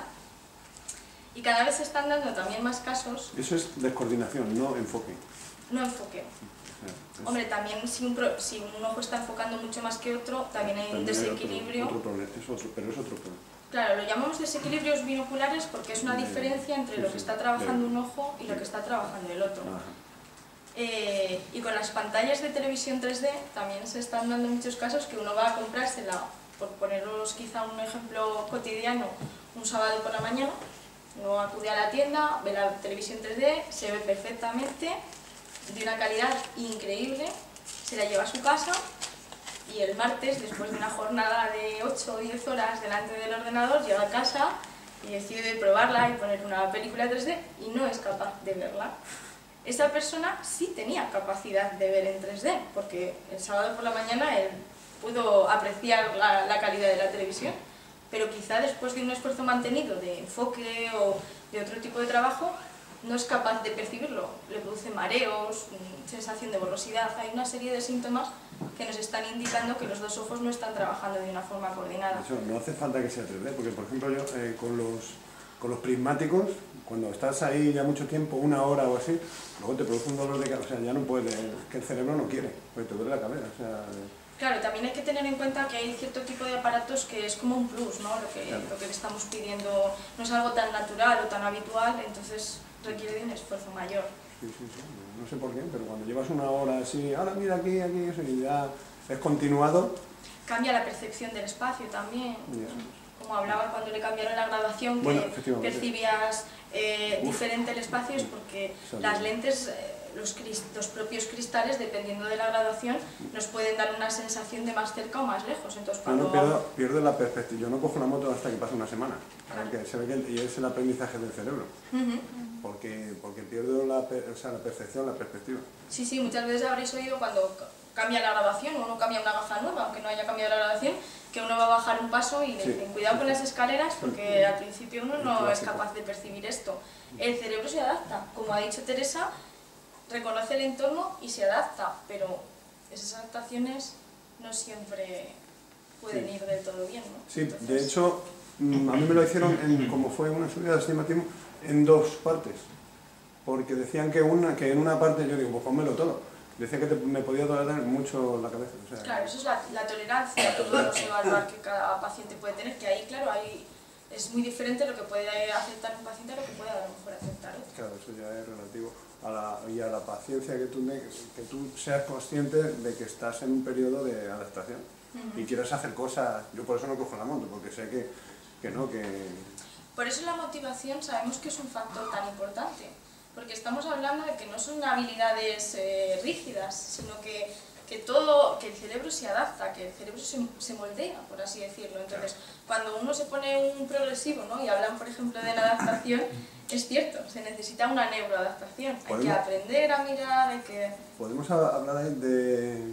Y cada vez se están dando también más casos... Eso es descoordinación, no enfoque. No enfoque. Es, Hombre, también si un, pro, si un ojo está enfocando mucho más que otro, también hay un desequilibrio. Otro, otro problema, es otro, pero es otro problema. Claro, lo llamamos desequilibrios binoculares porque es una diferencia entre lo que está trabajando un ojo y lo que está trabajando el otro. Eh, y con las pantallas de televisión tres D también se están dando muchos casos que uno va a comprársela, por poneros quizá un ejemplo cotidiano, un sábado por la mañana, uno acude a la tienda, ve la televisión tres D, se ve perfectamente, de una calidad increíble, se la lleva a su casa y el martes, después de una jornada de ocho o diez horas delante del ordenador, llega a casa y decide probarla y poner una película tres D y no es capaz de verla. Esa persona sí tenía capacidad de ver en tres D, porque el sábado por la mañana él pudo apreciar la, la calidad de la televisión, pero quizá después de un esfuerzo mantenido de enfoque o de otro tipo de trabajo, no es capaz de percibirlo. Le produce mareos, sensación de borrosidad, hay una serie de síntomas que nos están indicando que los dos ojos no están trabajando de una forma coordinada. Eso, no hace falta que sea tres D, porque por ejemplo yo eh, con, los, con los prismáticos, cuando estás ahí ya mucho tiempo, una hora o así, luego te produce un dolor de cabeza, o sea, ya no puedes, que el cerebro no quiere, porque te duele la cabeza, o sea... Claro, también hay que tener en cuenta que hay cierto tipo de aparatos que es como un plus, ¿no? Lo que, Claro. lo que le estamos pidiendo no es algo tan natural o tan habitual, entonces requiere de un esfuerzo mayor. Sí, sí, sí, no sé por qué, pero cuando llevas una hora así, ahora mira aquí, aquí, eso, y ya es continuado... Cambia la percepción del espacio también. Y eso. Como hablaba cuando le cambiaron la graduación, que Bueno, efectivamente. percibías eh, diferente el espacio, es porque Exacto. las lentes, eh, los, los propios cristales, dependiendo de la graduación, nos pueden dar una sensación de más cerca o más lejos. Entonces, cuando... No, no, pierdo, pierdo la perspectiva. Yo no cojo la moto hasta que pasa una semana. Porque se ve que el, y es el aprendizaje del cerebro. Uh-huh. porque, porque pierdo la, o sea, la percepción, la perspectiva. Sí, sí, muchas veces habréis oído cuando cambia la graduación, o uno cambia una gafa nueva, aunque no haya cambiado la graduación, que uno va a bajar un paso y le dicen, sí, cuidado con las escaleras, porque al principio uno no es capaz de percibir esto. El cerebro se adapta, como ha dicho Teresa, reconoce el entorno y se adapta, pero esas adaptaciones no siempre pueden sí. ir del todo bien, ¿no? Sí, Entonces... de hecho, a mí me lo hicieron, en, como fue una subida de estigmatismo, en dos partes, porque decían que, una, que en una parte, yo digo, pues pónmelo todo. Decía que te, me podía doler mucho la cabeza. O sea, claro, eso es la, la tolerancia que podemos evaluar que cada paciente puede tener, que ahí, claro, ahí es muy diferente lo que puede afectar un paciente a lo que puede a lo mejor afectar otro. Claro, eso ya es relativo a la, y a la paciencia que tú, que tú seas consciente de que estás en un periodo de adaptación uh-huh. y quieres hacer cosas. Yo por eso no cojo la moto, porque sé que, que no, que... Por eso la motivación sabemos que es un factor tan importante. Porque estamos hablando de que no son habilidades eh, rígidas, sino que, que todo, que el cerebro se adapta, que el cerebro se, se moldea, por así decirlo. Entonces, cuando uno se pone un progresivo, ¿no? Y hablan, por ejemplo, de la adaptación, es cierto, se necesita una neuroadaptación. Hay que aprender a mirar, hay que... ¿Podemos hablar ahí de,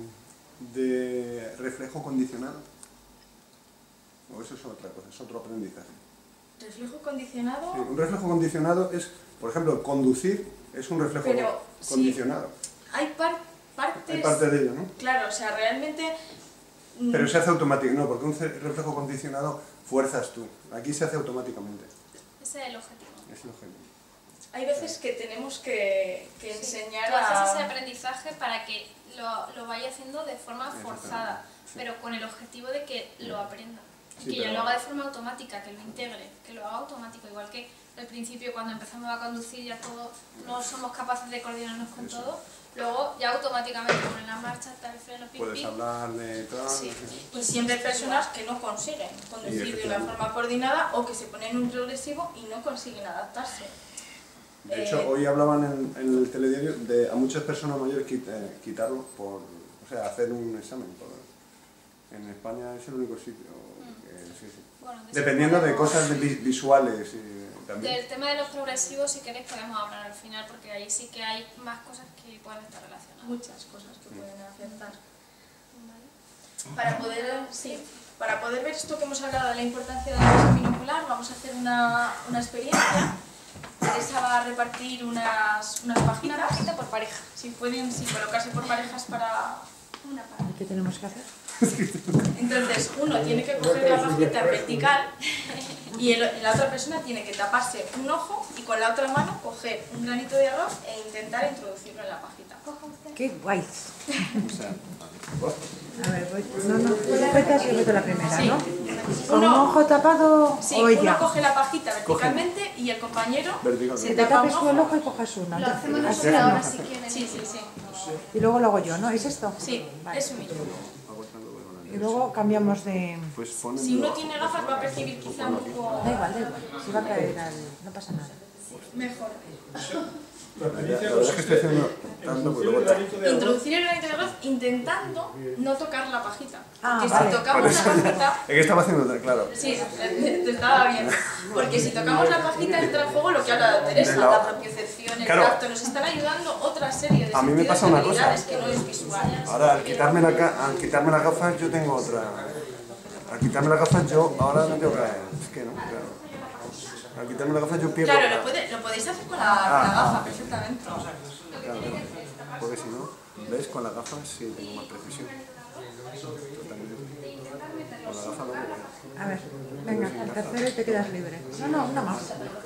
de reflejo condicionado? ¿O eso es otra cosa, es otro aprendizaje? ¿Reflejo condicionado? Sí, un reflejo condicionado es... Por ejemplo, conducir es un reflejo Pero, condicionado. Sí, hay par partes... Hay parte de ello, ¿no? Claro, o sea, realmente... Pero se hace automático, no, porque un reflejo condicionado fuerzas tú. Aquí se hace automáticamente. Ese es el objetivo. Es el objetivo. Hay veces que tenemos que, que sí, enseñar tú haces a... ese aprendizaje para que lo, lo vaya haciendo de forma forzada, sí. pero con el objetivo de que lo aprenda. Sí, que pero... ya lo haga de forma automática, que lo integre, que lo haga automático, igual que al principio cuando empezamos a conducir ya todo, no somos capaces de coordinarnos con Eso. todo, luego ya automáticamente ponen la marcha, está el freno, pim, Puedes pim. hablar de todo. Sí. Y siempre hay personas que no consiguen conducir de una forma coordinada o que se ponen un progresivo y no consiguen adaptarse. De hecho, eh... hoy hablaban en, en el telediario de a muchas personas mayores quit, eh, quitarlo por, o sea, hacer un examen. Por, en España es el único sitio. Sí, sí. Bueno, dependiendo de cosas de visuales y también. Del tema de los progresivos, si queréis podemos hablar al final, porque ahí sí que hay más cosas que pueden estar relacionadas. Muchas cosas que pueden afectar. ¿Vale? Para poder, sí, para poder ver esto que hemos hablado de la importancia de la visión binocular, vamos a hacer una, una experiencia. Teresa va a repartir unas, unas pajitas. Una pajita por pareja. Si pueden, sí, colocarse por parejas para una pareja. ¿Qué tenemos que hacer? Entonces, uno tiene que coger la pajita vertical y el, la otra persona tiene que taparse un ojo y con la otra mano coger un granito de arroz e intentar introducirlo en la pajita. ¡Qué guay! A ver, voy, no, no, repetas y meto la primera, sí. ¿no? ¿Con uno, un ojo tapado sí, o ella? Uno coge la pajita verticalmente coge. Y el compañero se te tapa un tapes ojo. el ojo y cojas una. Lo hacemos Así nosotros ahora no. si quieren. Sí, sí, sí. Y luego lo hago yo, ¿no? ¿Es esto? Sí, vale. Eso mismo. Y luego cambiamos de... Pues si uno tiene gafas va a percibir quizá un poco... Da igual, da igual. Si va a caer al... no pasa nada. Mejor. La verdad es que estoy haciendo tanto por luego. Introducir el granito de arroz intentando no tocar la pajita. Ah, porque vale. si tocamos la pajita... Es que estaba haciendo claro. Sí, te estaba bien. Porque si tocamos la pajita entra en juego lo que habla Teresa, la, la propiocepción, el claro. tacto. Nos están ayudando otra serie de A mí me pasa una cosa. que no es visual. Ahora, al quitarme, la, al quitarme las gafas yo tengo otra... Al quitarme las gafas yo ahora no tengo que... Es que no, claro. Al quitarme las gafas yo pierdo... Claro, lo, puede, lo podéis hacer con la, ah, con la gafa ah, perfectamente. Claro, porque si no, ¿ves? Con las gafas sí tengo más precisión. Totalmente. Con la gafa no me... A ver, venga, el tercero y te quedas libre. No, no, una más.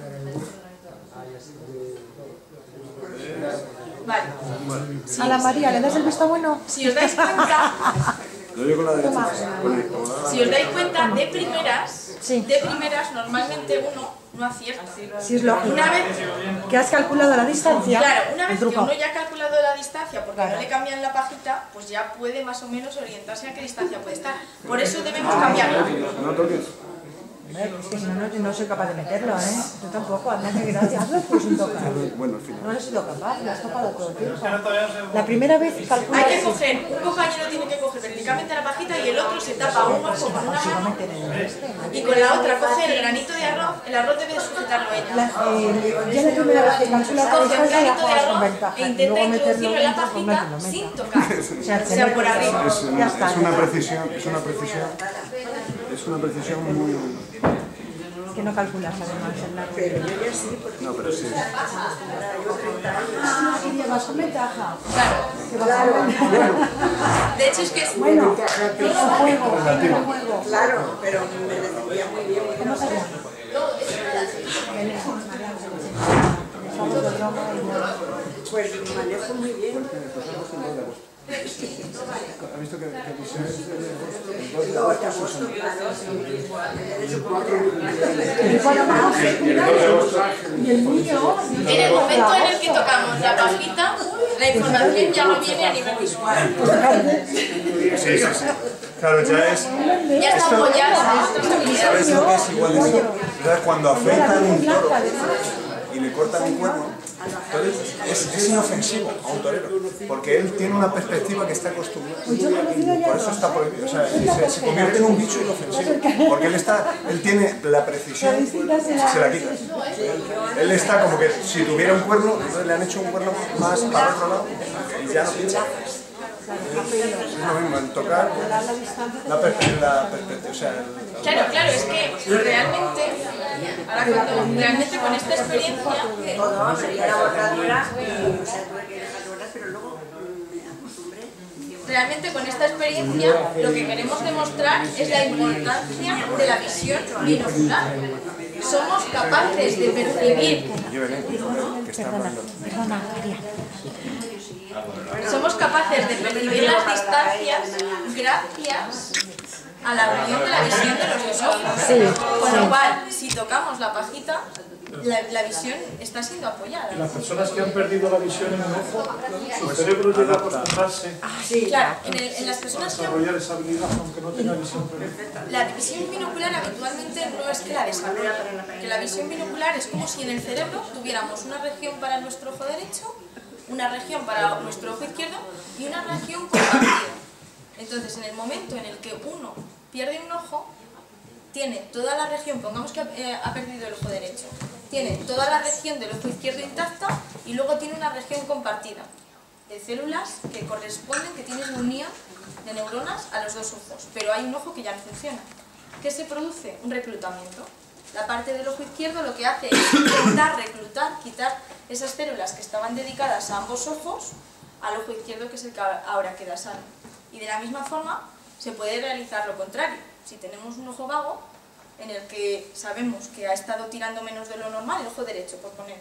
Vale. Sí, a la María, ¿le das el visto bueno? Si os dais cuenta... Yo con la derecha. Si os dais cuenta, de primeras, sí. de primeras normalmente uno no acierta. Sí, es lógico. Una vez que has calculado la distancia. Claro, una vez que uno ya ha calculado la distancia, porque claro. no le cambian la pajita, pues ya puede más o menos orientarse a qué distancia puede estar. Por eso debemos cambiarla. No toques. Es que si no, no, no soy capaz de meterlo, ¿eh? Yo tampoco, anda que gracias. Hazlo tú sin tocar. Bueno, al final. No he sido capaz, lo has tocado todo el tiempo. La primera vez calcula... Hay que coger, un compañero tiene que coger verticalmente la pajita y el otro se tapa un ojo con una mano y con la otra coge el granito de arroz, el arroz debe de sujetarlo ella. La, eh, ya la primera vez que calcula la Coge un distancia la granito de juegas con arroz ventaja. e Y intenta luego meterlo introducirlo en la dentro, pues no pajita te lo metas. sin tocar, O sea, o sea, por arriba. Es, un- Ya está, es una ya está. precisión, es una precisión, es una precisión muy... Es que no calculas además el largo. No, pero sí. Ah, que llevas con ventaja. Claro. Que vas a ver. De hecho es que es... Bueno, yo no juego, yo no juego. Claro, pero me defendía muy bien. ¿Cómo se llama? Belén. Estamos de broma y nada. Pues manejo muy bien. ¿Has visto que, que misiones de El dos de agosto, claro, sí. Y para más, y el niño... En el momento en el que tocamos la pajita, la información ya no viene a nivel visual. Sí, sí, sí. Claro, ya es... Ya está apoyada en nuestras ¿Sabes habilidades. lo que es igual eso? ¿Sabes? Cuando afeitan un toro y le cortan un cuerno, entonces es, es inofensivo a un torero, porque él tiene una perspectiva que está acostumbrada. Por eso está prohibido. O sea, se, se convierte en un bicho inofensivo, porque él está, él tiene la precisión, se la quita. Él está como que si tuviera un cuerno, entonces le han hecho un cuerno más para el otro lado y ya no pincha. Es lo mismo, el tocar, la perspectiva, o sea, el- Claro, claro, es que realmente, ahora cuando, realmente con esta experiencia, Todo, me la bordadora y, o sea, tuve que dejar horas, pero luego mm, me acostumbré. realmente con esta experiencia lo que queremos demostrar es la importancia de la visión binocular. Somos capaces de percibir, yo Belén, que está hablando. Perdona, María. somos capaces de percibir las distancias gracias a la unión de la visión de los dos ojos. Sí, Con lo cual, si tocamos la pajita, la, la visión está siendo apoyada. Y las personas que han perdido la visión en un ojo, su cerebro llega a acostumbrarse Claro, en, el- en las a personas que desarrollar esa habilidad, aunque no tenga visión perfecta. la visión binocular habitualmente no es que la desarrolle, que la visión binocular es como si en el cerebro tuviéramos una región para nuestro ojo derecho, una región para nuestro ojo izquierdo y una región compartida. Entonces, en el momento en el que uno pierde un ojo, tiene toda la región, pongamos que ha, eh, ha perdido el ojo derecho, tiene toda la región del ojo izquierdo intacta y luego tiene una región compartida de células que corresponden, que tienen unión de neuronas a los dos ojos, pero hay un ojo que ya no funciona. ¿Qué se produce? Un reclutamiento. La parte del ojo izquierdo lo que hace es intentar reclutar, quitar esas células que estaban dedicadas a ambos ojos al ojo izquierdo, que es el que ahora queda sano. Y de la misma forma se puede realizar lo contrario. Si tenemos un ojo vago, en el que sabemos que ha estado tirando menos de lo normal, el ojo derecho, por poner.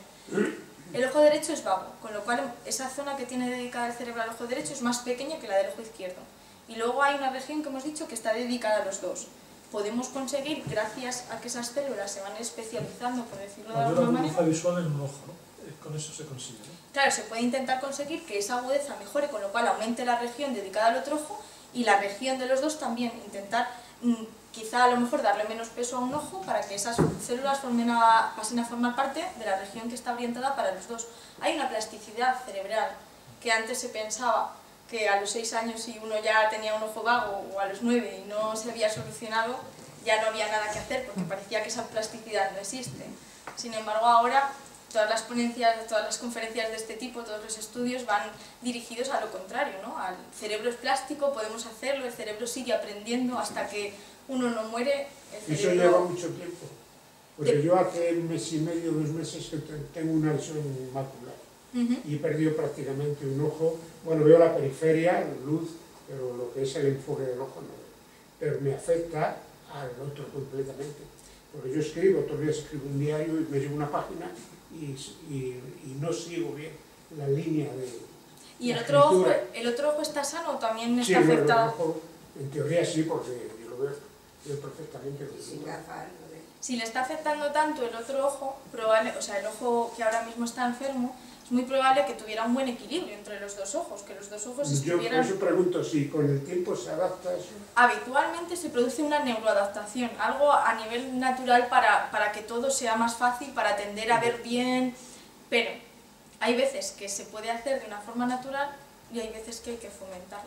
El ojo derecho es vago, con lo cual esa zona que tiene dedicada el cerebro al ojo derecho es más pequeña que la del ojo izquierdo. Y luego hay una región que hemos dicho que está dedicada a los dos. Podemos conseguir, gracias a que esas células se van especializando, por decirlo de Mayor alguna agudeza manera, visual en un ojo, ¿no? Eh, Con eso se consigue, ¿no? claro, se puede intentar conseguir que esa agudeza mejore, con lo cual aumente la región dedicada al otro ojo y la región de los dos también, intentar mm, quizá a lo mejor darle menos peso a un ojo para que esas células formen a, pasen a formar parte de la región que está orientada para los dos. Hay una plasticidad cerebral que antes se pensaba que a los seis años si uno ya tenía un ojo vago o a los nueve y no se había solucionado, ya no había nada que hacer porque parecía que esa plasticidad no existe. Sin embargo, ahora todas las ponencias, todas las conferencias de este tipo, todos los estudios van dirigidos a lo contrario, ¿no? Al cerebro es plástico, podemos hacerlo, el cerebro sigue aprendiendo hasta que uno no muere, el Eso cerebro... lleva mucho tiempo. Porque yo hace un mes y medio, dos meses que te- tengo una lesión macular Ujú. y he perdido prácticamente un ojo. Bueno, veo la periferia, luz, pero lo que es el enfoque del ojo no veo. Pero me afecta al otro completamente. Porque yo escribo, todos los días escribo un diario y me llevo una página y, y, y no sigo bien la línea de ¿Y el la otro, ojo, escritura. el otro ojo está sano o también Sí, está bueno, afectado? el ojo, en teoría sí, porque yo lo veo. veo perfectamente lo que Sin digo. gafas, no ve. Si le está afectando tanto el otro ojo, probable, o sea, el ojo que ahora mismo está enfermo, es muy probable que tuviera un buen equilibrio entre los dos ojos, que los dos ojos Yo por estuvieran... eso pregunto si con el tiempo se adapta eso. Habitualmente se produce una neuroadaptación, algo a nivel natural para, para que todo sea más fácil, para atender a ver bien, pero hay veces que se puede hacer de una forma natural y hay veces que hay que fomentarlo,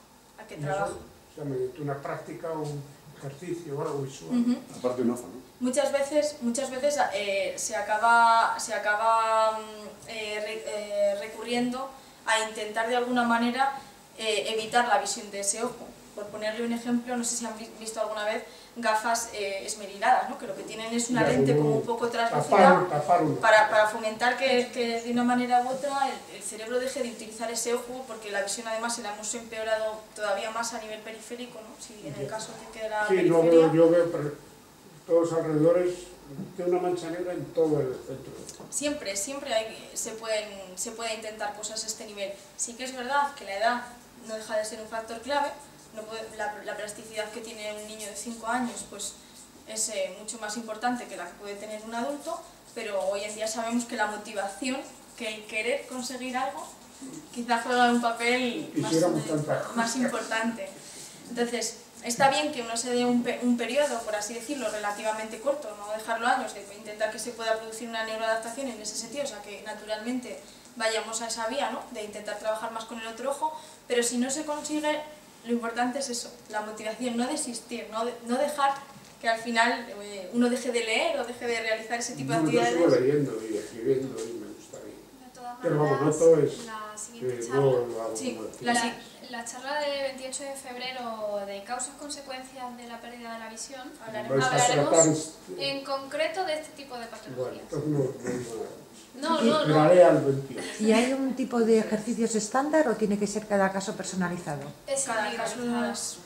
a que Y trabaje. eso, o sea, mediante una práctica o un ejercicio o algo visual. Ujú. Aparte de un ojo, ¿no? Muchas veces, muchas veces eh, se acaba, se acaba mm, eh, re- eh, recurriendo a intentar de alguna manera eh, evitar la visión de ese ojo. Por ponerle un ejemplo, no sé si han vi- visto alguna vez gafas eh, esmeriladas, ¿no? Que lo que tienen es una Ya, lente como como un poco translúcida Tapar, tapar uno. para, para fomentar que, que de una manera u otra el, el cerebro deje de utilizar ese ojo, porque la visión además se la hemos empeorado todavía más a nivel periférico, ¿no? Si en el Ya. caso de que la Sí, periferia... luego yo veo per- todos los alrededores, tiene una mancha negra en todo el centro. Siempre, siempre hay, se, pueden, se puede intentar cosas a este nivel. Sí que es verdad que la edad no deja de ser un factor clave, no puede- la, la plasticidad que tiene un niño de cinco años pues, es eh, mucho más importante que la que puede tener un adulto, pero hoy en día sabemos que la motivación, que el querer conseguir algo, quizá juega un papel más, Quisiéramos tanta más importante. Entonces, está bien que uno se dé un, pe- un periodo, por así decirlo, relativamente corto, no dejarlo años, de intentar que se pueda producir una neuroadaptación en ese sentido, o sea que naturalmente vayamos a esa vía, ¿no? De intentar trabajar más con el otro ojo, pero si no se consigue, lo importante es eso, la motivación, no desistir, no, de- no dejar que al final eh, uno deje de leer o deje de realizar ese tipo de Yo, yo sigo actividades. leyendo y escribiendo y me gustaría. De todas Pero vamos, maneras, no todo es la siguiente que charla, no lo hago Sí, como la decía. la, la charla de veintiocho de febrero de causas-consecuencias de la pérdida de la visión, Hablaremos, Vais a hablaremos tratar este- en concreto de este tipo de Bueno, patologías. entonces no, no, No, no, no, no. esperaré al veintiocho. ¿Y hay un tipo de ejercicios estándar o tiene que ser cada caso personalizado? Es cada caso individualizado. es...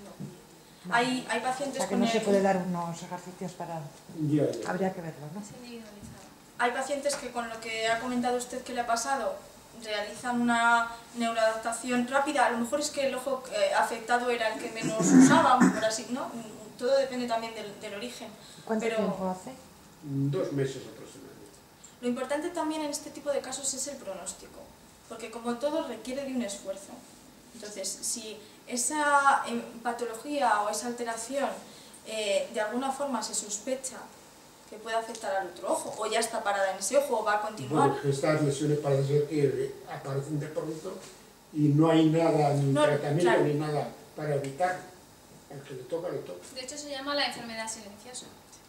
Hay, hay O pacientes sea que con no se el- puede dar unos ejercicios para... Ya, ya. Habría que verlo, ¿no? Es individualizado. Hay pacientes que con lo que ha comentado usted que le ha pasado realizan una neuroadaptación rápida, a lo mejor es que el ojo eh, afectado era el que menos usaban, por así, ¿no? Todo depende también del, del origen. ¿Cuánto Pero- tiempo hace? Dos meses aproximadamente. Lo importante también en este tipo de casos es el pronóstico, porque como todo requiere de un esfuerzo. Entonces, si esa eh, patología o esa alteración eh, de alguna forma se sospecha que puede afectar al otro ojo, o ya está parada en ese ojo, o va a continuar, Bueno, que estas lesiones parece ser que aparecen de pronto y no hay nada, ni No, tratamiento, claro. ni nada para evitar. Al que le toca, le toca. De hecho, se llama la enfermedad silenciosa.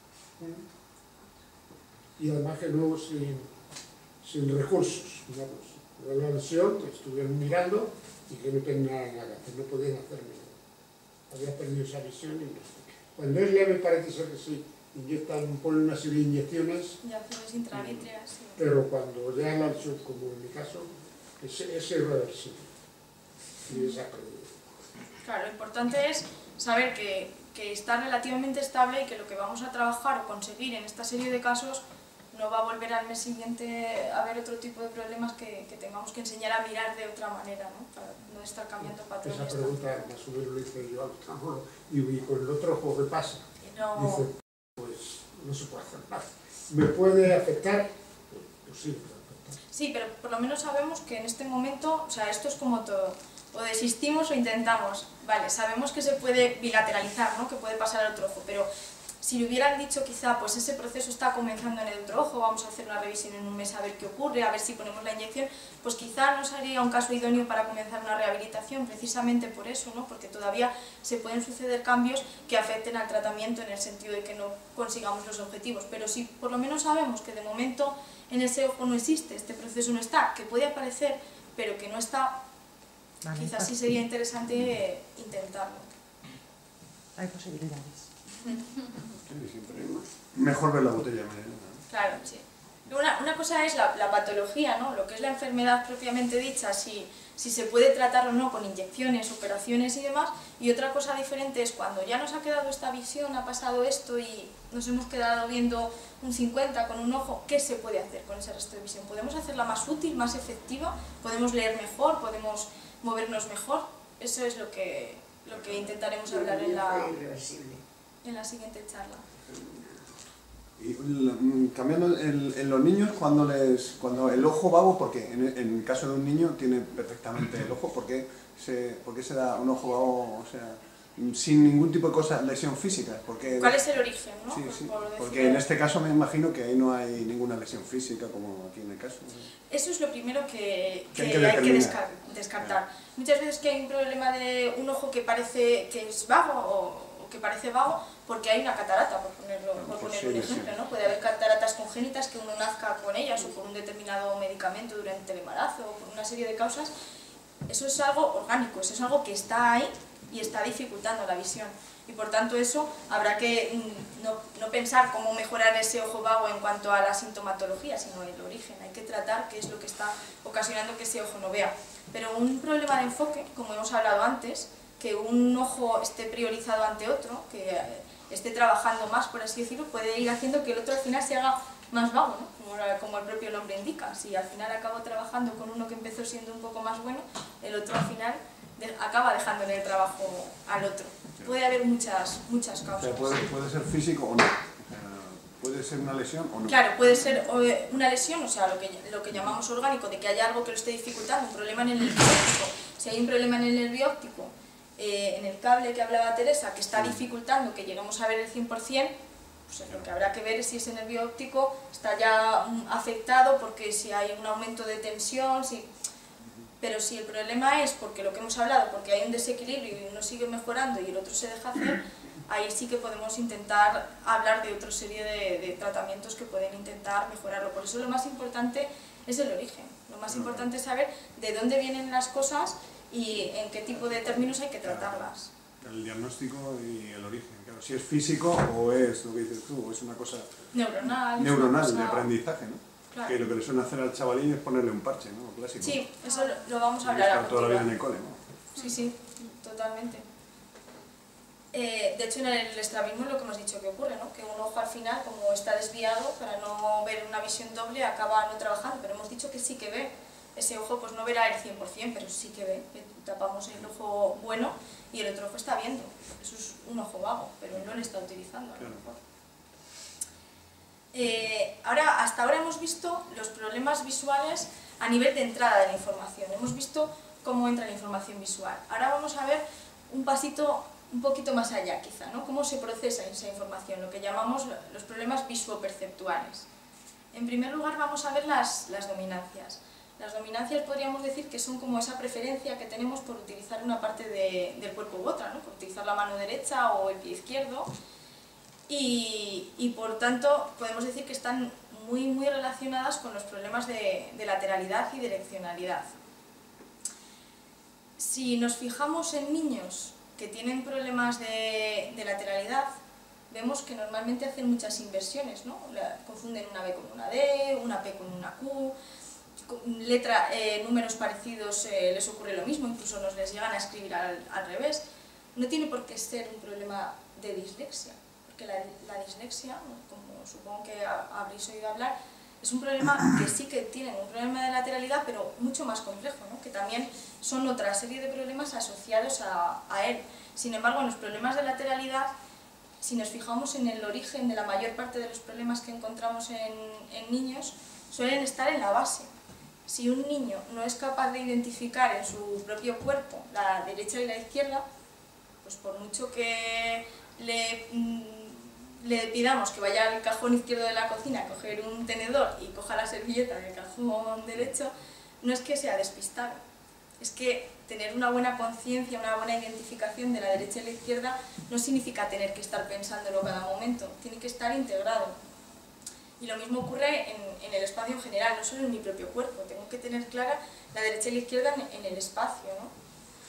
Y además que luego sin, sin recursos, digamos. De la lesión, que estuvieron mirando y que no tenían nada, que no podían hacerme nada. Había perdido esa visión y no sé. Cuando es leve parece ser que sí, inyectan, ponen una serie de inyecciones, inyecciones intravítreas. Sí. pero cuando ya la lesión, como en mi caso, es, es irreversible. Y es pérdida. Claro, lo importante es saber que, que está relativamente estable y que lo que vamos a trabajar o conseguir en esta serie de casos no va a volver al mes siguiente a haber otro tipo de problemas que, que tengamos que enseñar a mirar de otra manera, ¿no? Para no estar cambiando patrones. Esa tan- pregunta más o menos le hice yo al oftalmólogo. Digo, ¿y con el otro ojo qué pasa? Y no- Dice, pues no se puede hacer nada. ¿Me puede afectar? Pues sí, me puede afectar. Sí, pero por lo menos sabemos que en este momento, o sea, esto es como todo, o desistimos o intentamos, vale, sabemos que se puede bilateralizar, ¿no? Que puede pasar al otro ojo, pero si le hubieran dicho quizá, pues ese proceso está comenzando en el otro ojo, vamos a hacer una revisión en un mes a ver qué ocurre, a ver si ponemos la inyección, pues quizá no sería un caso idóneo para comenzar una rehabilitación, precisamente por eso, ¿no? Porque todavía se pueden suceder cambios que afecten al tratamiento en el sentido de que no consigamos los objetivos, pero si por lo menos sabemos que de momento en ese ojo no existe, este proceso no está, que puede aparecer, pero que no está, Vale, quizás pues sí sería interesante eh, intentarlo. hay posibilidades. Sí, siempre mejor ver la botella media llena, ¿no? Claro, sí. Una, una cosa es la, la patología, ¿no? Lo que es la enfermedad propiamente dicha, si, si se puede tratar o no con inyecciones, operaciones y demás, y otra cosa diferente es cuando ya nos ha quedado esta visión, ha pasado esto y nos hemos quedado viendo un cincuenta con un ojo, ¿qué se puede hacer con ese resto de visión? ¿Podemos hacerla más útil, más efectiva? ¿Podemos leer mejor? ¿Podemos movernos mejor? Eso es lo que, lo que intentaremos hablar en la... Fue irreversible. en la siguiente charla. Y, mm, cambiando el- en los niños, cuando les cuando el ojo vago, porque en, en el caso de un niño tiene perfectamente el ojo, ¿por qué se, por qué se da un ojo vago, o sea, sin ningún tipo de cosa, lesión física? Porque, ¿Cuál es el origen, no? sí, Por- sí, por decir- porque en este caso me imagino que ahí no hay ninguna lesión física como aquí en el caso. Eso es lo primero que, Que hay que que hay que determinar. descar- descartar. Muchas veces que hay un problema de un ojo que parece que es vago o, o que parece vago porque hay una catarata, por ponerlo, por Pues poner un sí, ejemplo, sí. ¿no? Puede haber cataratas congénitas que uno nazca con ellas o por un determinado medicamento durante el embarazo o por una serie de causas. Eso es algo orgánico, eso es algo que está ahí y está dificultando la visión. Y por tanto eso habrá que mm, no, no pensar cómo mejorar ese ojo vago en cuanto a la sintomatología, sino el origen. Hay que tratar qué es lo que está ocasionando que ese ojo no vea. Pero un problema de enfoque, como hemos hablado antes, que un ojo esté priorizado ante otro, que eh, esté trabajando más, por así decirlo, puede ir haciendo que el otro al final se haga más vago, ¿no? Como, la- como el propio nombre indica. Si al final acabo trabajando con uno que empezó siendo un poco más bueno, el otro al final de- acaba dejándole el trabajo al otro. Puede haber muchas, muchas O causas. sea, puede, puede ser físico o no. O sea, puede ser una lesión o no. Claro, puede ser eh, una lesión, o sea, lo que, lo que llamamos orgánico, de que haya algo que lo esté dificultando, un problema en el nervio óptico. Si hay un problema en el nervio óptico, eh, en el cable que hablaba Teresa, que está dificultando que lleguemos a ver el cien por cien, pues lo que habrá que ver es si ese nervio óptico está ya mm, afectado, porque si hay un aumento de tensión, si... Pero si el problema es porque lo que hemos hablado, porque hay un desequilibrio y uno sigue mejorando y el otro se deja hacer, ahí sí que podemos intentar hablar de otra serie de, de tratamientos que pueden intentar mejorarlo. Por eso lo más importante es el origen. Lo más importante es saber de dónde vienen las cosas y en qué tipo de términos hay que tratarlas. El diagnóstico y el origen. Claro, si es físico o es lo que dices tú, o es una cosa Neuronal. es una neuronal cosa- de aprendizaje, ¿no? Claro. Que lo que le suelen hacer al chavalín es ponerle un parche, ¿no? Clásico. Sí, eso lo, lo vamos a Y hablar estar a toda la vida en el continuación. cole, ¿no? Sí, sí, totalmente. Eh, de hecho, en el estrabismo es lo que hemos dicho que ocurre, ¿no? Que un ojo al final, como está desviado, para no ver una visión doble, acaba no trabajando, pero hemos dicho que sí que ve. Ese ojo pues no verá el cien por cien, pero sí que ve. Le tapamos el ojo bueno y el otro ojo está viendo. Eso es un ojo vago, pero no lo está utilizando a lo Claro. mejor. Eh, ahora, hasta ahora hemos visto los problemas visuales a nivel de entrada de la información. Hemos visto cómo entra la información visual. Ahora vamos a ver un pasito un poquito más allá, quizá, ¿no? Cómo se procesa esa información, lo que llamamos los problemas visuoperceptuales. En primer lugar vamos a ver las, las dominancias. Las dominancias podríamos decir que son como esa preferencia que tenemos por utilizar una parte de, del cuerpo u otra, ¿no? Por utilizar la mano derecha o el pie izquierdo. Y, y por tanto podemos decir que están muy, muy relacionadas con los problemas de, de lateralidad y direccionalidad. Si nos fijamos en niños que tienen problemas de, de lateralidad, vemos que normalmente hacen muchas inversiones, ¿no? La, confunden una B con una D, una P con una Q, con letra, eh, números parecidos eh, les ocurre lo mismo, incluso nos les llegan a escribir al, al revés. No tiene por qué ser un problema de dislexia, porque la, la dislexia, como supongo que habréis oído hablar, es un problema que sí que tienen, un problema de lateralidad, pero mucho más complejo, ¿no? Que también son otra serie de problemas asociados a, a él. Sin embargo, en los problemas de lateralidad, si nos fijamos en el origen de la mayor parte de los problemas que encontramos en, en niños, suelen estar en la base. Si un niño no es capaz de identificar en su propio cuerpo la derecha y la izquierda, pues por mucho que le... le pidamos que vaya al cajón izquierdo de la cocina a coger un tenedor y coja la servilleta del cajón derecho, no es que sea despistado, es que tener una buena conciencia, una buena identificación de la derecha y la izquierda no significa tener que estar pensándolo cada momento, tiene que estar integrado. Y lo mismo ocurre en, en el espacio en general, no solo en mi propio cuerpo, tengo que tener clara la derecha y la izquierda en, en el espacio, ¿no?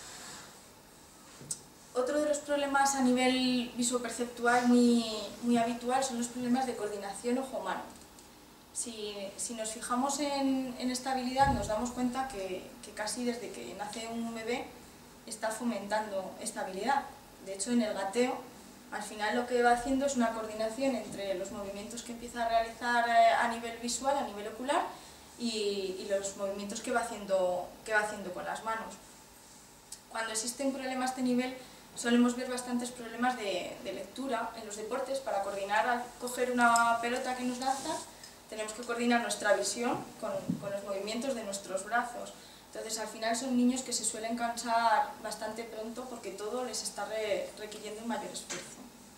Otro de los problemas a nivel visuoperceptual muy, muy habitual son los problemas de coordinación ojo-mano. Si, si nos fijamos en, en esta habilidad nos damos cuenta que, que casi desde que nace un bebé está fomentando esta habilidad. De hecho, en el gateo, al final lo que va haciendo es una coordinación entre los movimientos que empieza a realizar a nivel visual, a nivel ocular, y, y los movimientos que va haciendo, que va haciendo con las manos. Cuando existe un problema a este nivel, solemos ver bastantes problemas de, de lectura en los deportes. Para coordinar, al coger una pelota que nos lanzan, tenemos que coordinar nuestra visión con, con los movimientos de nuestros brazos. Entonces, al final son niños que se suelen cansar bastante pronto porque todo les está re, requiriendo un mayor esfuerzo.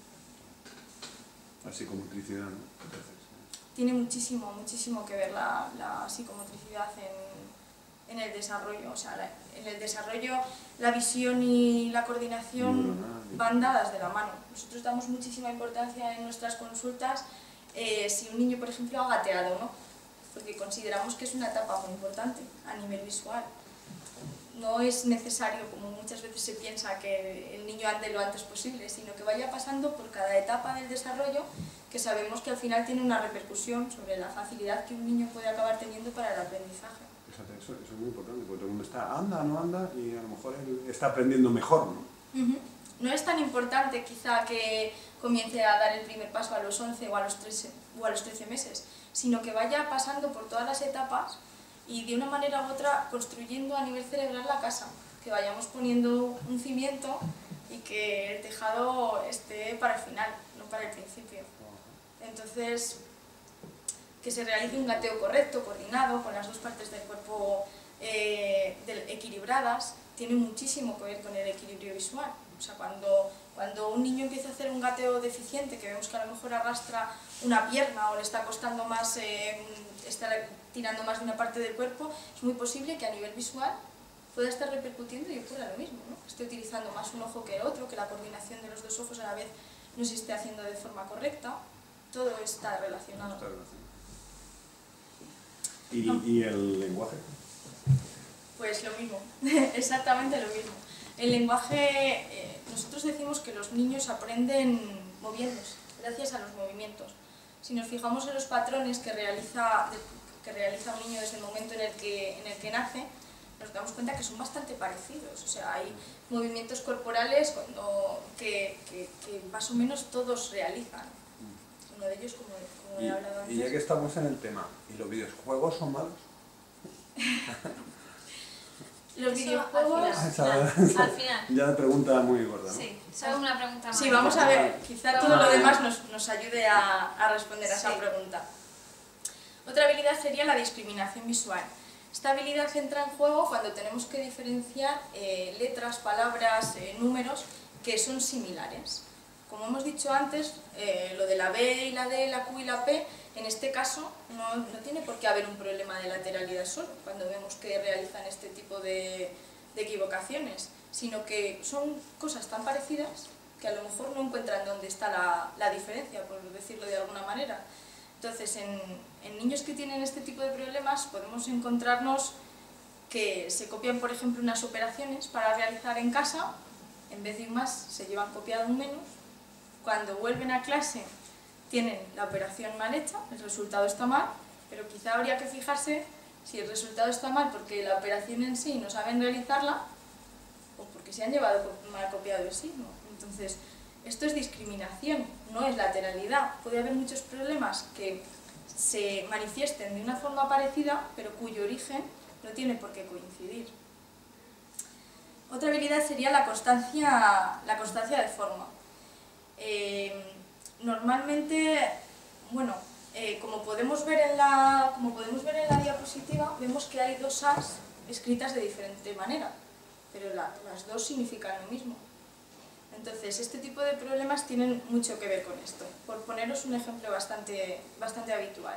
La psicomotricidad, ¿no? Entonces, Tiene muchísimo, muchísimo que ver la, la psicomotricidad en, en el desarrollo. O sea, la, en el desarrollo, la visión y la coordinación van dadas de la mano. Nosotros damos muchísima importancia en nuestras consultas eh, si un niño, por ejemplo, ha gateado, ¿no? Porque consideramos que es una etapa muy importante a nivel visual. No es necesario, como muchas veces se piensa, que el niño ande lo antes posible, sino que vaya pasando por cada etapa del desarrollo, que sabemos que al final tiene una repercusión sobre la facilidad que un niño puede acabar teniendo para el aprendizaje. fíjate, eso, eso es muy importante, porque todo el mundo está, anda, no anda, y a lo mejor él está aprendiendo mejor, ¿no? Uh-huh. No es tan importante quizá que comience a dar el primer paso a los once o a los trece, o a los trece meses, sino que vaya pasando por todas las etapas y de una manera u otra construyendo a nivel cerebral la casa, que vayamos poniendo un cimiento y que el tejado esté para el final, no para el principio. Entonces, que se realice un gateo correcto, coordinado, con las dos partes del cuerpo eh, equilibradas, tiene muchísimo que ver con el equilibrio visual. O sea, cuando, cuando un niño empieza a hacer un gateo deficiente, que vemos que a lo mejor arrastra una pierna o le está costando más, eh, está tirando más de una parte del cuerpo, es muy posible que a nivel visual pueda estar repercutiendo y ocurra lo mismo, ¿no? Esté utilizando más un ojo que el otro, que la coordinación de los dos ojos a la vez no se esté haciendo de forma correcta. Todo está relacionado. Está relacionado. ¿Y, no. ¿Y el lenguaje? Pues lo mismo, exactamente lo mismo. El lenguaje, eh, nosotros decimos que los niños aprenden moviéndose, gracias a los movimientos. Si nos fijamos en los patrones que realiza, que realiza un niño desde el momento en el, que, en el que nace, nos damos cuenta que son bastante parecidos. O sea, hay movimientos corporales cuando, que, que, que más o menos todos realizan. Uno de ellos, como, como he hablado antes. Y ya que estamos en el tema, ¿y los videojuegos son malos? Los Eso videojuegos... Al final. Al final. Ya la pregunta muy gorda, ¿no? Sí, eso es una pregunta más. Sí, vamos a ver, quizá todo lo demás nos, nos ayude a, a responder a esa sí. pregunta. Otra habilidad sería la discriminación visual. Esta habilidad entra en juego cuando tenemos que diferenciar eh, letras, palabras, eh, números que son similares. Como hemos dicho antes, eh, lo de la B y la D, la Q y la P, en este caso no, no tiene por qué haber un problema de lateralidad solo, cuando vemos que realizan este tipo de, de equivocaciones, sino que son cosas tan parecidas que a lo mejor no encuentran dónde está la, la diferencia, por decirlo de alguna manera. Entonces, en, en niños que tienen este tipo de problemas podemos encontrarnos que se copian, por ejemplo, unas operaciones para realizar en casa, en vez de un más se llevan copiado un menos. Cuando vuelven a clase tienen la operación mal hecha, el resultado está mal, pero quizá habría que fijarse si el resultado está mal porque la operación en sí no saben realizarla o porque se han llevado mal copiado el signo. Entonces, esto es discriminación, no es lateralidad. Puede haber muchos problemas que se manifiesten de una forma parecida, pero cuyo origen no tiene por qué coincidir. Otra habilidad sería la constancia, la constancia de forma. Eh, normalmente, bueno, eh, como, podemos ver en la, como podemos ver en la diapositiva, vemos que hay dos As escritas de diferente manera, pero la, las dos significan lo mismo. Entonces, este tipo de problemas tienen mucho que ver con esto. Por poneros un ejemplo bastante, bastante habitual.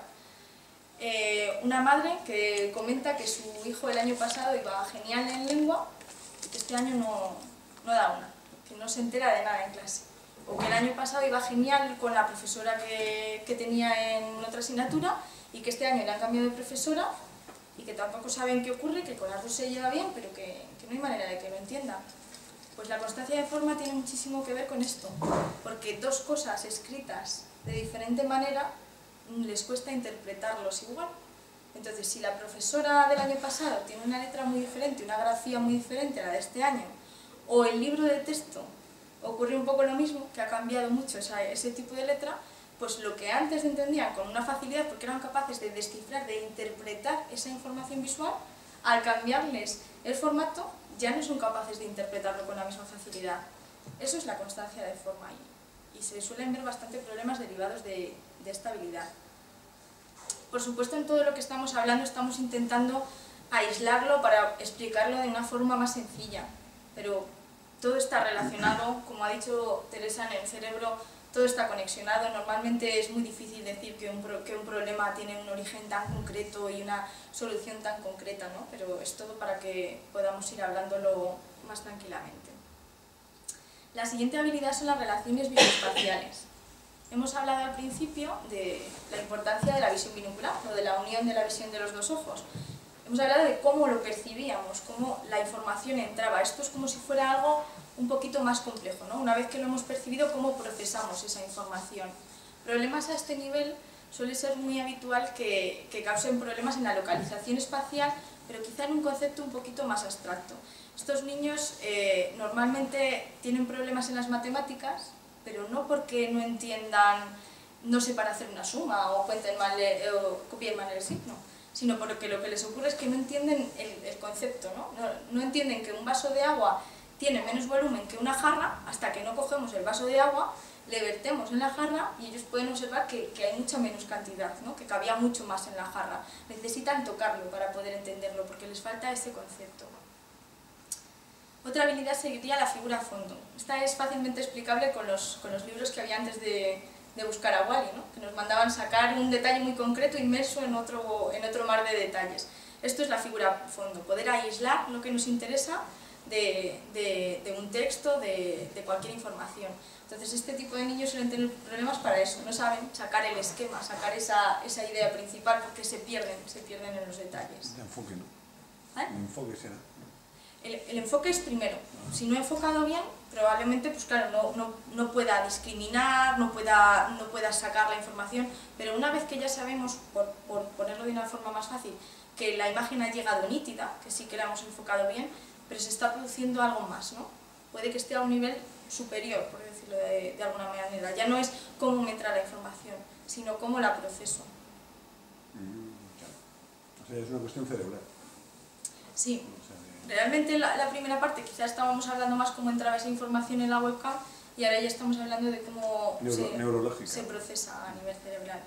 Eh, una madre que comenta que su hijo el año pasado iba genial en lengua, y que este año no, no da una, que no se entera de nada en clase. O que el año pasado iba genial con la profesora que, que tenía en otra asignatura y que este año le han cambiado de profesora y que tampoco saben qué ocurre, que con las dos se lleva bien, pero que, que no hay manera de que lo entienda. Pues la constancia de forma tiene muchísimo que ver con esto, porque dos cosas escritas de diferente manera les cuesta interpretarlos igual. Entonces, si la profesora del año pasado tiene una letra muy diferente, una grafía muy diferente a la de este año, o el libro de texto ocurre un poco lo mismo, que ha cambiado mucho esa, ese tipo de letra, pues lo que antes entendían con una facilidad porque eran capaces de descifrar, de interpretar esa información visual, al cambiarles el formato ya no son capaces de interpretarlo con la misma facilidad. Eso es la constancia de forma y, y se suelen ver bastante problemas derivados de, de esta habilidad. Por supuesto, en todo lo que estamos hablando estamos intentando aislarlo para explicarlo de una forma más sencilla, pero todo está relacionado, como ha dicho Teresa, en el cerebro todo está conexionado. Normalmente es muy difícil decir que un, pro, que un problema tiene un origen tan concreto y una solución tan concreta, ¿no? Pero es todo para que podamos ir hablándolo más tranquilamente. La siguiente habilidad son las relaciones bioespaciales. Hemos hablado al principio de la importancia de la visión binocular, o de la unión de la visión de los dos ojos. Hemos hablado de cómo lo percibíamos, cómo la información entraba. Esto es como si fuera algo un poquito más complejo, ¿no? Una vez que lo hemos percibido, cómo procesamos esa información. Problemas a este nivel suele ser muy habitual que, que causen problemas en la localización espacial, pero quizá en un concepto un poquito más abstracto. Estos niños eh, normalmente tienen problemas en las matemáticas, pero no porque no entiendan, no sepan hacer una suma o, cuenten mal, eh, o copien mal el signo, sino porque lo que les ocurre es que no entienden el, el concepto, ¿no? No, no entienden que un vaso de agua tiene menos volumen que una jarra, hasta que no cogemos el vaso de agua, le vertemos en la jarra y ellos pueden observar que, que hay mucha menos cantidad, ¿no? Que cabía mucho más en la jarra. Necesitan tocarlo para poder entenderlo, porque les falta ese concepto. Otra habilidad sería la figura a fondo. Esta es fácilmente explicable con los, con los libros que había antes de, de buscar a Wall-E, ¿no? Que nos mandaban sacar un detalle muy concreto inmerso en otro, en otro mar de detalles. Esto es la figura a fondo, poder aislar lo que nos interesa de, de, de un texto, de, de cualquier información. Entonces este tipo de niños suelen tener problemas para eso, no saben sacar el esquema, sacar esa, esa idea principal, porque se pierden, se pierden en los detalles. El enfoque, ¿no? ¿Eh? El enfoque será. El, el enfoque es primero. Si no he enfocado bien, probablemente, pues claro, no, no, no pueda discriminar, no pueda, no pueda sacar la información, pero una vez que ya sabemos, por, por ponerlo de una forma más fácil, que la imagen ha llegado nítida, que sí que la hemos enfocado bien, pero se está produciendo algo más, ¿no? Puede que esté a un nivel superior, por decirlo de, de alguna manera. Ya no es cómo me entra la información, sino cómo la proceso. Mm, claro. O sea, es una cuestión cerebral. Sí. O sea, de... Realmente la, la primera parte quizás estábamos hablando más cómo entraba esa información en la webcam y ahora ya estamos hablando de cómo Neuro, se, se procesa a nivel cerebral.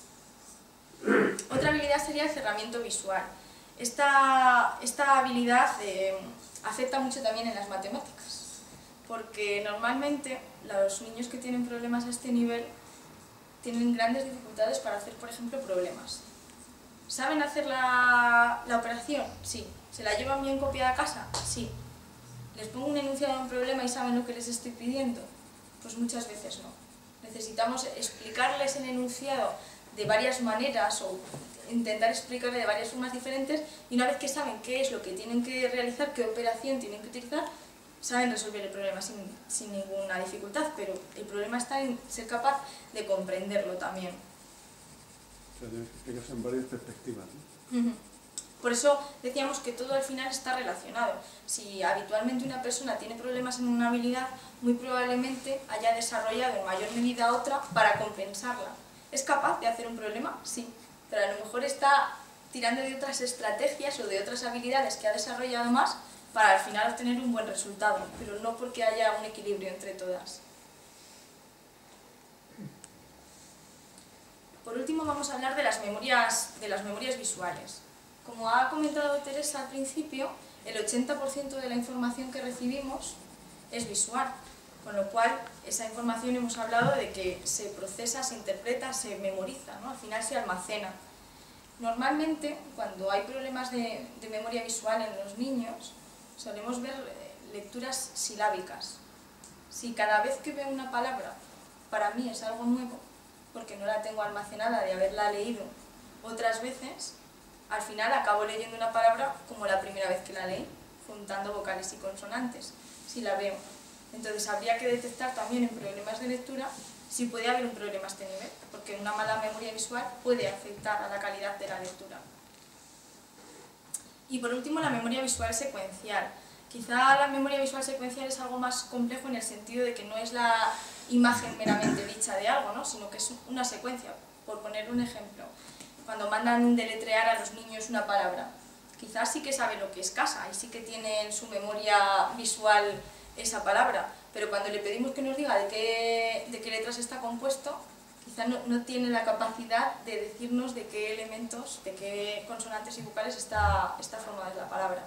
Otra habilidad sería el cerramiento visual. Esta, esta habilidad eh, afecta mucho también en las matemáticas, porque normalmente los niños que tienen problemas a este nivel tienen grandes dificultades para hacer, por ejemplo, problemas. ¿Saben hacer la, la operación? Sí. ¿Se la llevan bien copiada a casa? Sí. ¿Les pongo un enunciado de un problema y saben lo que les estoy pidiendo? Pues muchas veces no. Necesitamos explicarles el enunciado de varias maneras o intentar explicarle de varias formas diferentes, y una vez que saben qué es lo que tienen que realizar, qué operación tienen que utilizar, saben resolver el problema sin, sin ninguna dificultad, pero el problema está en ser capaz de comprenderlo también. O sea, tienes que explicarse en varias perspectivas, ¿no? Uh-huh. Por eso decíamos que todo al final está relacionado. Si habitualmente una persona tiene problemas en una habilidad, muy probablemente haya desarrollado en mayor medida otra para compensarla. ¿Es capaz de hacer un problema? Sí, pero a lo mejor está tirando de otras estrategias o de otras habilidades que ha desarrollado más para al final obtener un buen resultado, pero no porque haya un equilibrio entre todas. Por último vamos a hablar de las memorias, de las memorias visuales. Como ha comentado Teresa al principio, el ochenta por ciento de la información que recibimos es visual, con lo cual esa información hemos hablado de que se procesa, se interpreta, se memoriza, ¿no? Al final se almacena. Normalmente, cuando hay problemas de, de memoria visual en los niños, solemos ver lecturas silábicas. Si cada vez que veo una palabra para mí es algo nuevo, porque no la tengo almacenada de haberla leído otras veces, al final acabo leyendo una palabra como la primera vez que la leí, juntando vocales y consonantes, si la veo. Entonces habría que detectar también en problemas de lectura si puede haber un problema a este nivel, porque una mala memoria visual puede afectar a la calidad de la lectura. Y por último, la memoria visual secuencial. Quizá la memoria visual secuencial es algo más complejo en el sentido de que no es la imagen meramente dicha de algo, ¿no? Sino que es una secuencia. Por poner un ejemplo, cuando mandan deletrear a los niños una palabra, quizás sí que sabe lo que es casa y sí que tiene en su memoria visual esa palabra, pero cuando le pedimos que nos diga de qué, de qué letras está compuesto, quizá no, no tiene la capacidad de decirnos de qué elementos, de qué consonantes y vocales está, está formada la palabra.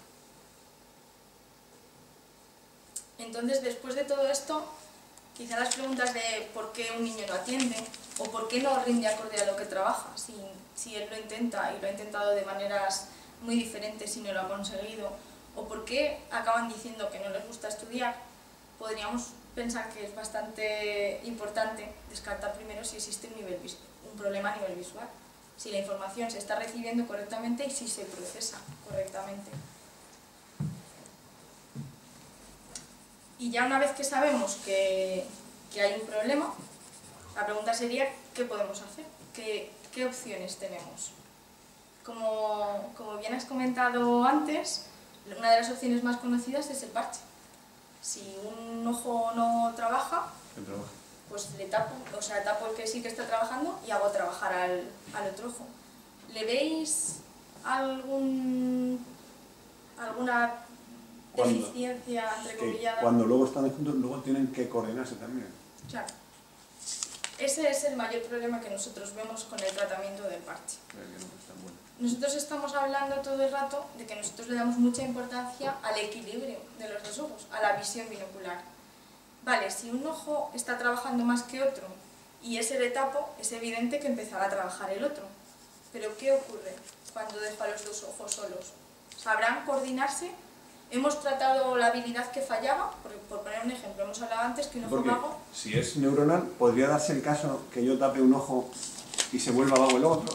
Entonces, después de todo esto, quizá las preguntas de por qué un niño no atiende, o por qué no rinde acorde a lo que trabaja, si, si él lo intenta y lo ha intentado de maneras muy diferentes y no lo ha conseguido, o por qué acaban diciendo que no les gusta estudiar, podríamos pensar que es bastante importante descartar primero si existe un, nivel, un problema a nivel visual, si la información se está recibiendo correctamente y si se procesa correctamente. Y ya una vez que sabemos que, que hay un problema, la pregunta sería ¿qué podemos hacer? ¿Qué, qué opciones tenemos? Como, como bien has comentado antes, una de las opciones más conocidas es el parche. Si un ojo no trabaja, pues le tapo, o sea, tapo el que sí que está trabajando y hago trabajar al, al otro ojo. ¿Le veis algún, alguna deficiencia, entre comillas? Cuando luego están juntos, luego tienen que coordinarse también. Claro. Ese es el mayor problema que nosotros vemos con el tratamiento del parche. Nosotros estamos hablando todo el rato de que nosotros le damos mucha importancia al equilibrio de los dos ojos, a la visión binocular. Vale, si un ojo está trabajando más que otro y ese le tapo, es evidente que empezará a trabajar el otro. Pero ¿qué ocurre cuando dejo a los dos ojos solos? ¿Sabrán coordinarse? Hemos tratado la habilidad que fallaba, por, por poner un ejemplo, hemos hablado antes que un ojo Porque vago... si es neuronal, podría darse el caso que yo tape un ojo y se vuelva vago el otro.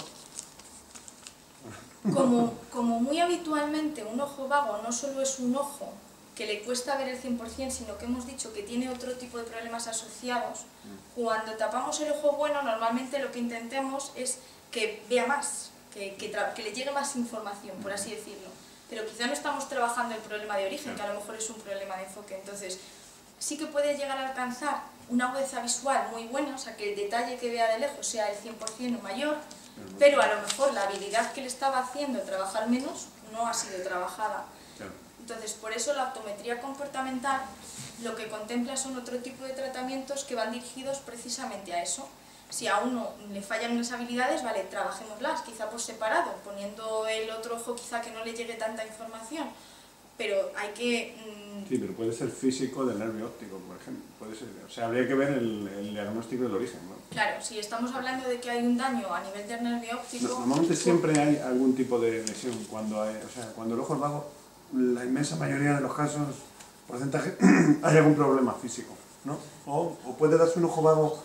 Como, como muy habitualmente un ojo vago no solo es un ojo que le cuesta ver el cien por cien, sino que hemos dicho que tiene otro tipo de problemas asociados, cuando tapamos el ojo bueno normalmente lo que intentemos es que vea más, que, que, que le llegue más información, por así decirlo. Pero quizá no estamos trabajando el problema de origen, que a lo mejor es un problema de enfoque. Entonces, sí que puede llegar a alcanzar una agudeza visual muy buena, o sea, que el detalle que vea de lejos sea el cien por cien o mayor, pero a lo mejor la habilidad que le estaba haciendo trabajar menos no ha sido trabajada. Entonces, por eso la optometría comportamental lo que contempla son otro tipo de tratamientos que van dirigidos precisamente a eso. Si a uno le fallan unas habilidades, vale, trabajémoslas, quizá por separado, poniendo el otro ojo quizá que no le llegue tanta información, pero hay que... Mmm... Sí, pero puede ser físico del nervio óptico, por ejemplo. Puede ser, o sea, habría que ver el, el diagnóstico del origen, ¿no? Claro, si estamos hablando de que hay un daño a nivel del nervio óptico... No, normalmente siempre hay algún tipo de lesión. Cuando, hay, o sea, cuando el ojo es vago, la inmensa mayoría de los casos, porcentaje, hay algún problema físico, ¿no? O, o puede darse un ojo vago.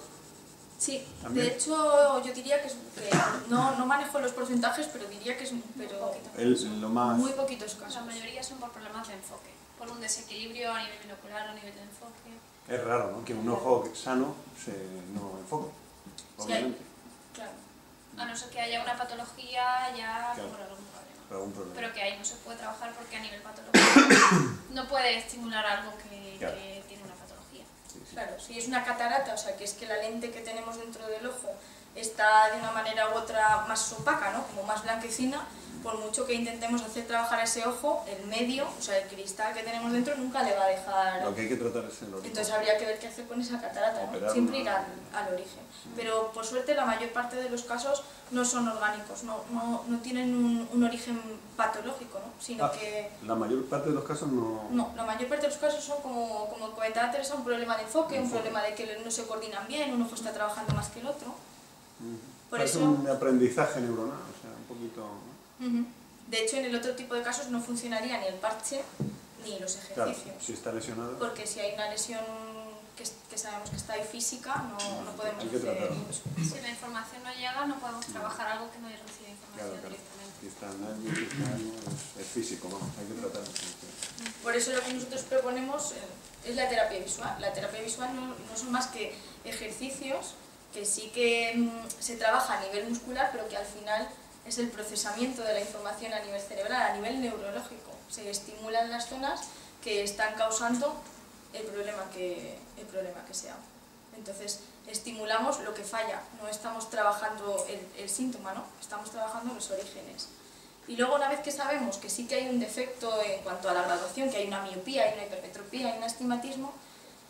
Sí, ¿también? De hecho yo diría que, es, que no, no manejo los porcentajes, pero diría que es pero El, lo más... muy poquitos casos. La mayoría son por problemas de enfoque, por un desequilibrio a nivel binocular, a nivel de enfoque. Es raro, ¿no? Que un ojo sano se no enfoque, obviamente. Sí, claro. A no ser que haya una patología ya claro. por algún problema. Por algún problema. Pero que ahí no se puede trabajar porque a nivel patológico no puede estimular algo que, claro. que tiene una patología. Sí, sí. Claro, si es una catarata, o sea, que es que la lente que tenemos dentro del ojo está de una manera u otra más opaca, ¿no? Como más blanquecina, por mucho que intentemos hacer trabajar a ese ojo, el medio, o sea, el cristal que tenemos dentro nunca le va a dejar... Lo que hay que tratar es el origen. Entonces habría que ver qué hacer con esa catarata, ¿no? Siempre ir al, al origen. Pero por suerte la mayor parte de los casos no son orgánicos, no, no, no tienen un, un origen patológico, ¿no? Sino ah, que... La mayor parte de los casos no... No, la mayor parte de los casos son, como, como comentaba Teresa, un problema de enfoque, un problema de que no se coordinan bien, un ojo está trabajando más que el otro. Por es eso... un aprendizaje neuronal, o sea, un poquito... Uh-huh. De hecho, en el otro tipo de casos no funcionaría ni el parche ni los ejercicios. Claro, si está lesionado... Porque si hay una lesión que, que sabemos que está ahí física, no, no podemos hay que hacer tratarlo. mucho. Si la información no llega, no podemos trabajar algo que no recibe información Claro, claro. directamente. Si está nervio, si está algo, es, es físico, vamos, hay que tratarlo. Por eso lo que nosotros proponemos es la terapia visual. La terapia visual no, no son más que ejercicios que sí que mmm, se trabaja a nivel muscular, pero que al final es el procesamiento de la información a nivel cerebral, a nivel neurológico. Se estimulan las zonas que están causando el problema que, el problema que sea. Entonces, estimulamos lo que falla, no estamos trabajando el, el síntoma, ¿no? Estamos trabajando los orígenes. Y luego, una vez que sabemos que sí que hay un defecto en cuanto a la graduación, que hay una miopía, hay una hipermetropía, hay un astigmatismo,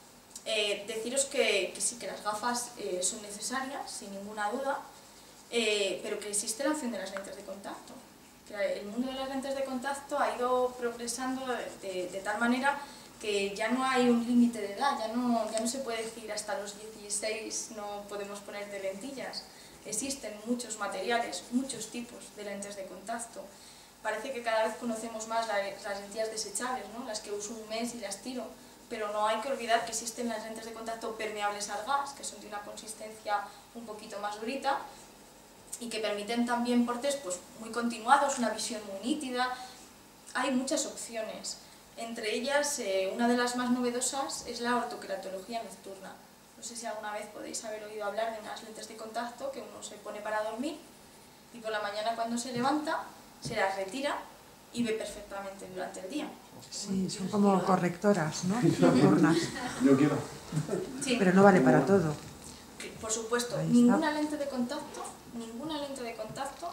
Eh, deciros que, que sí, que las gafas eh, son necesarias, sin ninguna duda, eh, pero que existe la opción de las lentes de contacto. Que el mundo de las lentes de contacto ha ido progresando de, de tal manera que ya no hay un límite de edad, ya no, ya no se puede decir hasta los dieciséis no podemos poner de lentillas. Existen muchos materiales, muchos tipos de lentes de contacto. Parece que cada vez conocemos más las, las lentillas desechables, ¿no? Las que uso un mes y las tiro, pero no hay que olvidar que existen las lentes de contacto permeables al gas, que son de una consistencia un poquito más durita y que permiten también portes pues, muy continuados, una visión muy nítida. Hay muchas opciones. Entre ellas, eh, una de las más novedosas es la ortoqueratología nocturna. No sé si alguna vez podéis haber oído hablar de unas lentes de contacto que uno se pone para dormir y por la mañana cuando se levanta se las retira y ve perfectamente durante el día. Sí, son como correctoras, ¿no? Nocturnas. Yo quiero. Sí. Pero no vale para todo. Por supuesto, Ahí está. ninguna lente de contacto, ninguna lente de contacto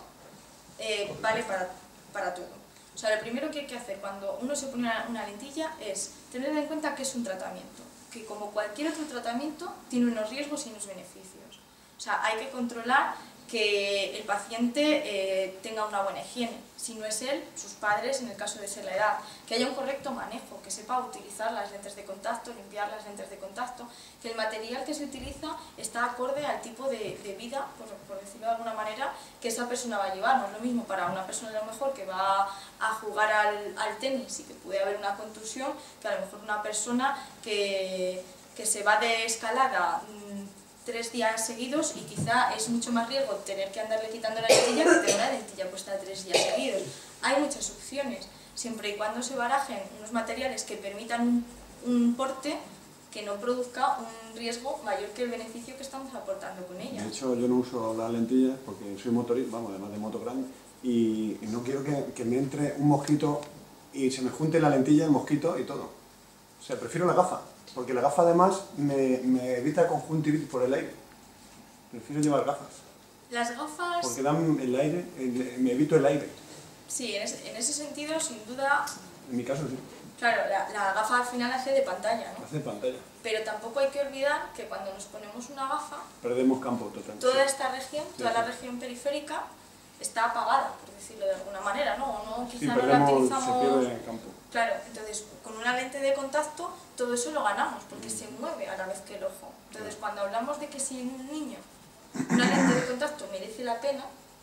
eh, vale para, para todo. O sea, lo primero que hay que hacer cuando uno se pone una, una lentilla es tener en cuenta que es un tratamiento, que como cualquier otro tratamiento tiene unos riesgos y unos beneficios. O sea, hay que controlar que el paciente eh, tenga una buena higiene, si no es él, sus padres, en el caso de ser la edad, que haya un correcto manejo, que sepa utilizar las lentes de contacto, limpiar las lentes de contacto, que el material que se utiliza está acorde al tipo de, de vida, por, por decirlo de alguna manera, que esa persona va a llevar. No es lo mismo para una persona a lo mejor que va a jugar al, al tenis y que puede haber una contusión, que a lo mejor una persona que, que se va de escalada mmm, tres días seguidos y quizá es mucho más riesgo tener que andarle quitando la lentilla que tener la lentilla puesta tres días seguidos. Hay muchas opciones, siempre y cuando se barajen unos materiales que permitan un, un porte que no produzca un riesgo mayor que el beneficio que estamos aportando con ella. De hecho, yo no uso las lentillas porque soy motorista, vamos, además de moto grande, y no quiero que, que me entre un mosquito y se me junte la lentilla, el mosquito y todo. O sea, prefiero la gafa. Porque la gafa además me, me evita conjuntivitis por el aire. Prefiero llevar gafas. Las gafas... Porque dan el aire, el, me evito el aire. Sí, en ese, en ese sentido, sin duda... En mi caso sí. Claro, la, la gafa al final hace de pantalla, ¿no? Hace pantalla. Pero tampoco hay que olvidar que cuando nos ponemos una gafa, Perdemos campo totalmente. toda esta región, toda Sí, la sí. región periférica, está apagada, por decirlo de alguna manera, ¿no? O no, Sí, quizá no la perdemos, se utilizamos... pierde el campo. Claro, entonces con una lente de contacto todo eso lo ganamos porque se mueve a la vez que el ojo. Entonces cuando hablamos de que si en un niño una lente de contacto merece la pena,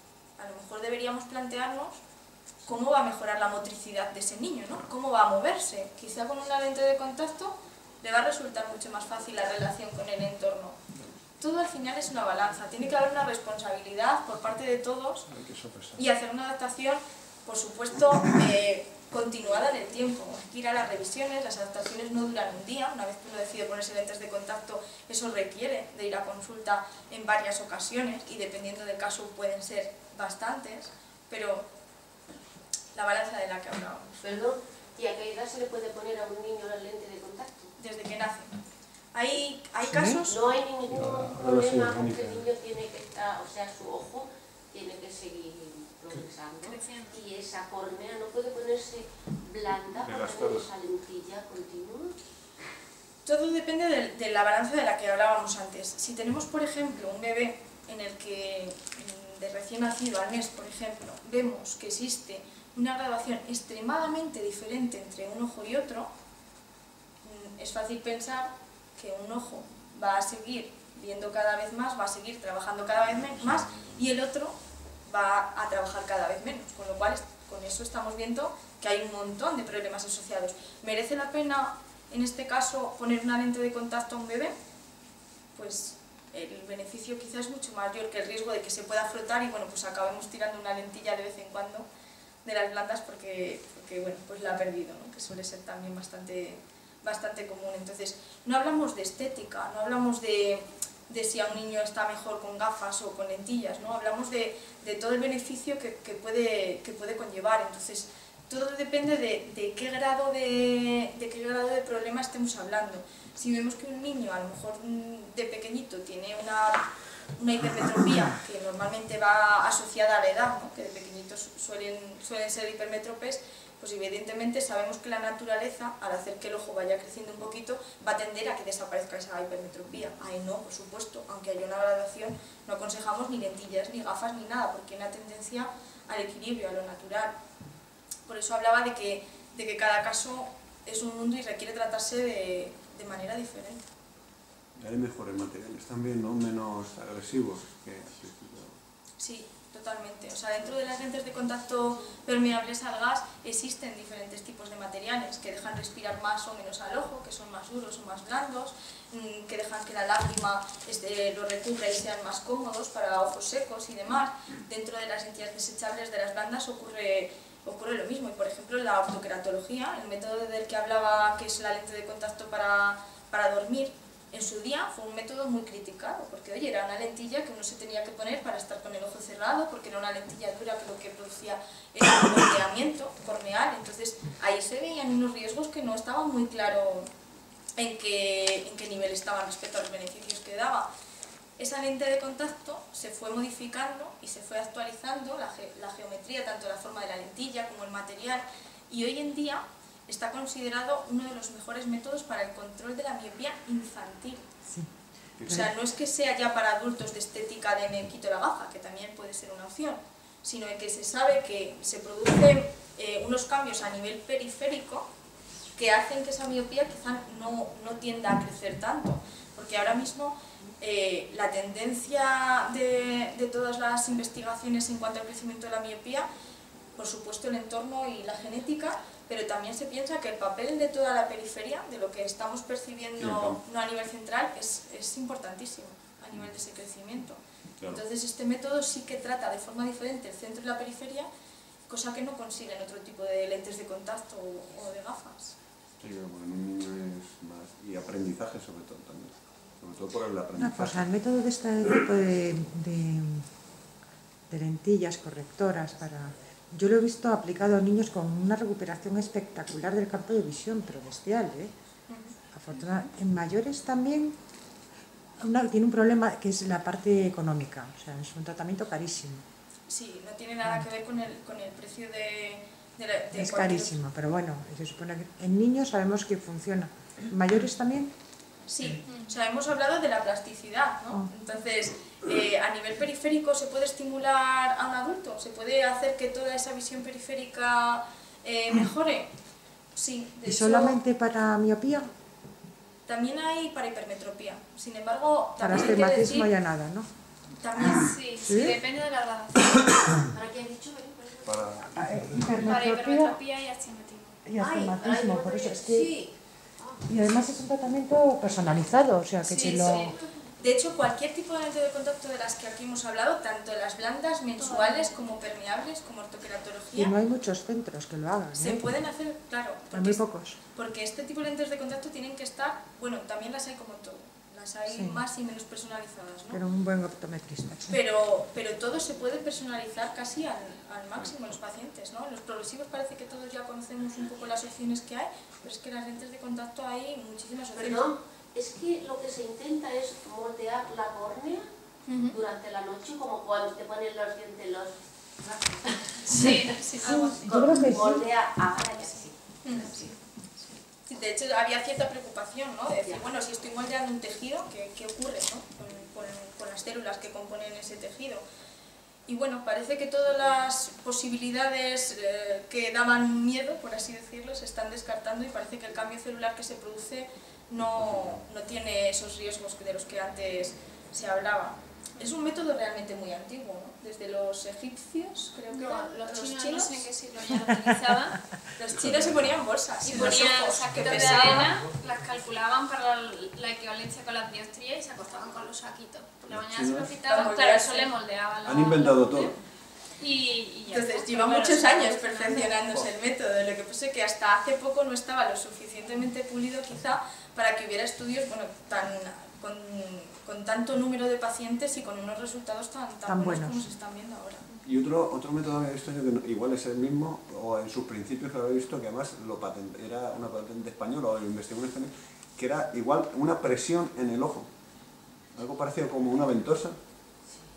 a lo mejor deberíamos plantearnos cómo va a mejorar la motricidad de ese niño, ¿no? Cómo va a moverse. Quizá con una lente de contacto le va a resultar mucho más fácil la relación con el entorno. Todo al final es una balanza, tiene que haber una responsabilidad por parte de todos Hay que sopesar. y hacer una adaptación, por supuesto, eh, continuada en el tiempo. Hay que ir a las revisiones, las adaptaciones no duran un día, una vez que uno decide ponerse lentes de contacto, eso requiere de ir a consulta en varias ocasiones y dependiendo del caso pueden ser bastantes, pero la balanza de la que hablábamos, Perdón, ¿y a qué edad se le puede poner a un niño la lente de contacto? desde que nace. Hay, hay casos... No hay ningún Ahora sí, problema con que Mónica. el niño tiene que estar, o sea, su ojo tiene que seguir progresando Creciendo. y esa córnea no puede ponerse blanda De para las tener perlas. esa lentilla continua. Todo depende de, de la balanza de la que hablábamos antes. Si tenemos, por ejemplo, un bebé en el que mm, de recién nacido al mes, por ejemplo, vemos que existe una graduación extremadamente diferente entre un ojo y otro, mm, es fácil pensar que un ojo va a seguir viendo cada vez más, va a seguir trabajando cada vez men- más y el otro va a trabajar cada vez menos, con lo cual es- con eso estamos viendo que hay un montón de problemas asociados. ¿Merece la pena, en este caso, poner una lente de contacto a un bebé? Pues el beneficio quizás es mucho mayor que el riesgo de que se pueda frotar y bueno, pues acabemos tirando una lentilla de vez en cuando de las blandas porque, porque bueno, pues la ha perdido, ¿no? Que suele ser también bastante, bastante común. Entonces, no hablamos de estética, no hablamos de, de si a un niño está mejor con gafas o con lentillas, ¿no? Hablamos de, de todo el beneficio que, que, puede, que puede conllevar. Entonces, todo depende de, de, qué grado de, de qué grado de problema estemos hablando. Si vemos que un niño a lo mejor de pequeñito tiene una, una hipermetropía que normalmente va asociada a la edad, ¿no? Que de pequeñitos suelen, suelen ser hipermétropes, pues evidentemente sabemos que la naturaleza, al hacer que el ojo vaya creciendo un poquito, va a tender a que desaparezca esa hipermetropía. Ahí no, por supuesto, aunque haya una graduación, no aconsejamos ni lentillas, ni gafas, ni nada, porque hay una tendencia al equilibrio, a lo natural. Por eso hablaba de que, de que cada caso es un mundo y requiere tratarse de, de manera diferente. Hay mejores materiales también, ¿no? Menos agresivos que... Sí, totalmente. O sea, dentro de las lentes de contacto permeables al gas existen diferentes tipos de materiales que dejan respirar más o menos al ojo, que son más duros o más blandos, que dejan que la lágrima este, lo recubra y sean más cómodos para ojos secos y demás. Dentro de las lentillas desechables de las blandas ocurre, ocurre lo mismo. Y por ejemplo, la ortoqueratología, el método del que hablaba, que es la lente de contacto para, para dormir, en su día fue un método muy criticado, porque oye, era una lentilla que uno se tenía que poner para estar con el ojo cerrado, porque era una lentilla dura que lo que producía era un bordeamiento corneal. Entonces ahí se veían unos riesgos que no estaban muy claro en qué, en qué nivel estaban respecto a los beneficios que daba. Esa lente de contacto se fue modificando y se fue actualizando la, ge la geometría, tanto la forma de la lentilla como el material, y hoy en día está considerado uno de los mejores métodos para el control de la miopía infantil. Sí. O sea, no es que sea ya para adultos de estética de me quito la gafa, que también puede ser una opción, sino que se sabe que se producen eh, unos cambios a nivel periférico que hacen que esa miopía quizá no, no tienda a crecer tanto. Porque ahora mismo eh, la tendencia de, de todas las investigaciones en cuanto al crecimiento de la miopía, por supuesto el entorno y la genética, pero también se piensa que el papel de toda la periferia, de lo que estamos percibiendo no a nivel central, es, es importantísimo a nivel de ese crecimiento. Claro. Entonces este método sí que trata de forma diferente el centro y la periferia, cosa que no consiguen otro tipo de lentes de contacto o, o de gafas. Sí, bueno, en un niño es más... y aprendizaje sobre todo también, sobre todo por el aprendizaje. No, pues el método de este tipo de, de, de lentillas correctoras para... Yo lo he visto aplicado a niños con una recuperación espectacular del campo de visión, pero bestial, ¿eh? Uh-huh. Afortunadamente, en mayores también una, tiene un problema que es la parte económica, o sea, es un tratamiento carísimo. Sí, no tiene nada que ver con el, con el precio de... de, la, de es carísimo, pero bueno, se supone que en niños sabemos que funciona. ¿En mayores también? Sí, o sea, hemos hablado de la plasticidad, ¿no? Oh. Entonces, eh, a nivel periférico, ¿se puede estimular a un adulto? ¿Se puede hacer que toda esa visión periférica eh, mejore? Sí. De ¿Y hecho, solamente para miopía? También hay para hipermetropía. Sin embargo, para astigmatismo ya nada, ¿no? También sí, sí, sí, depende de la gradación. ¿Para qué has dicho? Para, para hipermetropía y astigmatismo. Y astigmatismo, Ay, por eso es que... Sí. Y además es un tratamiento personalizado, o sea que sí, te lo... Sí. De hecho, cualquier tipo de lente de contacto de las que aquí hemos hablado, tanto las blandas, mensuales, como permeables, como ortoqueratología... Y no hay muchos centros que lo hagan, ¿eh? Se pueden hacer, claro. Hay muy pocos. Porque este tipo de lentes de contacto tienen que estar... Bueno, también las hay como todo. Las hay sí. más y menos personalizadas, ¿no? Pero un buen optometrista. Sí. Pero, pero todo se puede personalizar casi al, al máximo en los pacientes, ¿no? En los progresivos parece que todos ya conocemos un poco las opciones que hay, pero es que en las lentes de contacto hay muchísimas opciones. Perdón, es que lo que se intenta es moldear la córnea uh-huh. durante la noche, como cuando te ponen los dientes los... Sí, sí, sí. Algo así. Yo creo que sí. Moldea ahora ya sí. Uh-huh. sí. De hecho, había cierta preocupación, ¿no? De decir, bueno, si estoy moldeando un tejido, ¿qué, qué ocurre, ¿no? con, con, con las células que componen ese tejido? Y bueno, parece que todas las posibilidades eh, que daban miedo, por así decirlo, se están descartando y parece que el cambio celular que se produce no, no tiene esos riesgos de los que antes se hablaba. Es un método realmente muy antiguo, ¿no? Desde los egipcios, creo que no, eran, los, los chinos, chinos, no sé en qué siglo ya lo utilizaban. Los chinos se ponían bolsas y ponían saquitos de arena, las calculaban para la, la equivalencia con las dioptrías y se acostaban con los saquitos. Por la mañana se los quitaban, claro, eso le moldeaban la... Han inventado todo. Y, y ya Entonces, lleva muchos años perfeccionándose el método, lo que pasa es que hasta hace poco no estaba lo suficientemente pulido quizá para que hubiera estudios, bueno, tan... Con, con tanto número de pacientes y con unos resultados tan, tan, tan buenos, buenos como se están viendo ahora. Y otro, otro método que he visto yo que no, igual es el mismo, o en sus principios que lo he visto, que además lo patente, era una patente española, o lo investigó en español, que era igual una presión en el ojo. Algo parecido como una ventosa.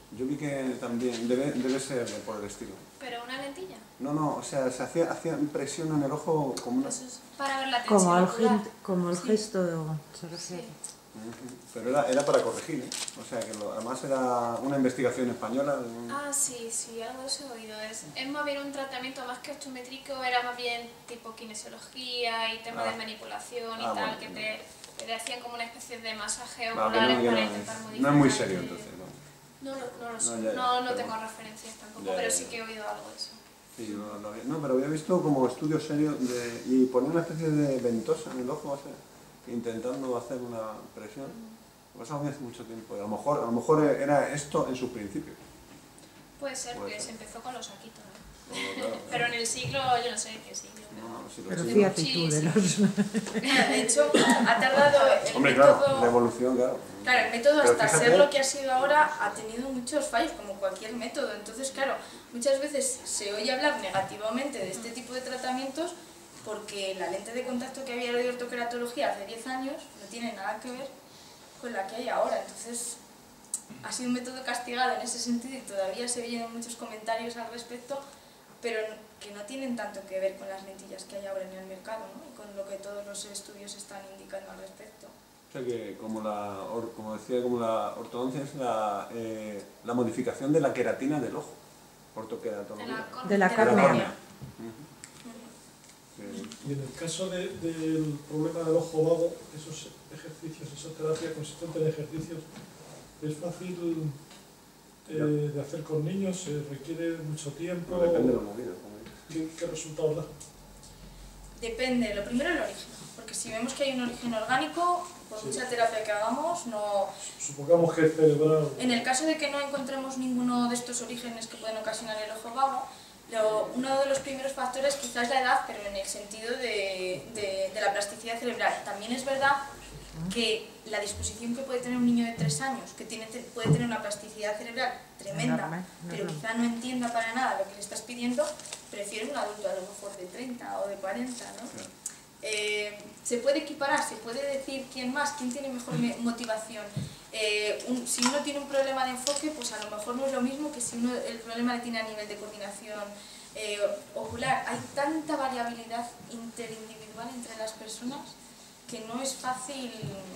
Yo vi que también debe, debe ser por el estilo. ¿Pero una lentilla? No, no, o sea, se hacía, hacía impresión en el ojo como una... Eso es para ver la tensión Como el, ocular. gen- como el Sí. gesto se refiere. Pero era, era para corregir, ¿eh? O sea, que lo- además era una investigación española. un- Ah, sí, sí, algo de eso he oído. Es, es más bien un tratamiento más que osteométrico, era más bien tipo kinesiología y tema Ah. de manipulación y Ah, tal, bueno, que no. te, te hacían como una especie de masaje Ah, que ocular no, que para no, intentar es- modificar. no es muy el- serio entonces, ¿no? No, lo- no lo sé, No, no, ya, ya, no, pero tengo bueno. referencias tampoco, Ya, pero ya, sí ya. que he oído algo de eso. Sí, no, no había- no, pero había visto como estudios serios de, y ponía una especie de ventosa en el ojo, o sea, intentando hacer una presión. Lo pasaba hace mucho tiempo, y a lo mejor, a lo mejor era esto en sus principios. Puede ser, Puede porque ser. se empezó con los saquitos, ¿no? Pero, claro, Pero en el siglo, yo no sé qué siglo. no, no, si lo Pero sé, fíjate Sí, tú de sí. los... De hecho, ha tardado el Hombre, método... claro, la evolución, claro. Claro, el método Pero hasta fíjate- ser lo que ha sido ahora ha tenido muchos fallos, como cualquier método. Entonces, claro, muchas veces se oye hablar negativamente de este tipo de tratamientos porque la lente de contacto que había de ortoqueratología hace diez años no tiene nada que ver con la que hay ahora. Entonces, ha sido un método castigado en ese sentido y todavía se oyen muchos comentarios al respecto, pero que no tienen tanto que ver con las lentillas que hay ahora en el mercado, ¿no? Y con lo que todos los estudios están indicando al respecto. O sea que, como, la, or- como decía, como la ortodoncia es la, eh, la modificación de la queratina del ojo. Ortoqueratología. De la, córnea. De la De córnea. córnea. Sí. Y en el caso de- del problema del ojo vago, esos ejercicios, esa terapia consistente en ejercicios, ¿es fácil eh, de hacer con niños? ¿Se requiere mucho tiempo? No depende de los movidos, como dices. ¿Qué, qué resultados da? Depende, lo primero el origen, porque si vemos que hay un origen orgánico, por Sí. mucha terapia que hagamos, no... Supongamos que es cerebral. En el caso de que no encontremos ninguno de estos orígenes que pueden ocasionar el ojo vago, lo- uno de los primeros factores quizás es la edad, pero en el sentido de, de- de la plasticidad cerebral. También es verdad que la disposición que puede tener un niño de tres años, que tiene, te- puede tener una plasticidad cerebral tremenda, Enorme, pero enorme. quizá no entienda para nada lo que le estás pidiendo, prefiere un adulto a lo mejor de treinta o de cuarenta, ¿no? Claro. Eh, se puede equiparar, se puede decir quién más, quién tiene mejor me- motivación. Eh, un- si uno tiene un problema de enfoque, pues a lo mejor no es lo mismo que si uno el problema le tiene a nivel de coordinación eh, ocular. Hay tanta variabilidad interindividual entre las personas que no es fácil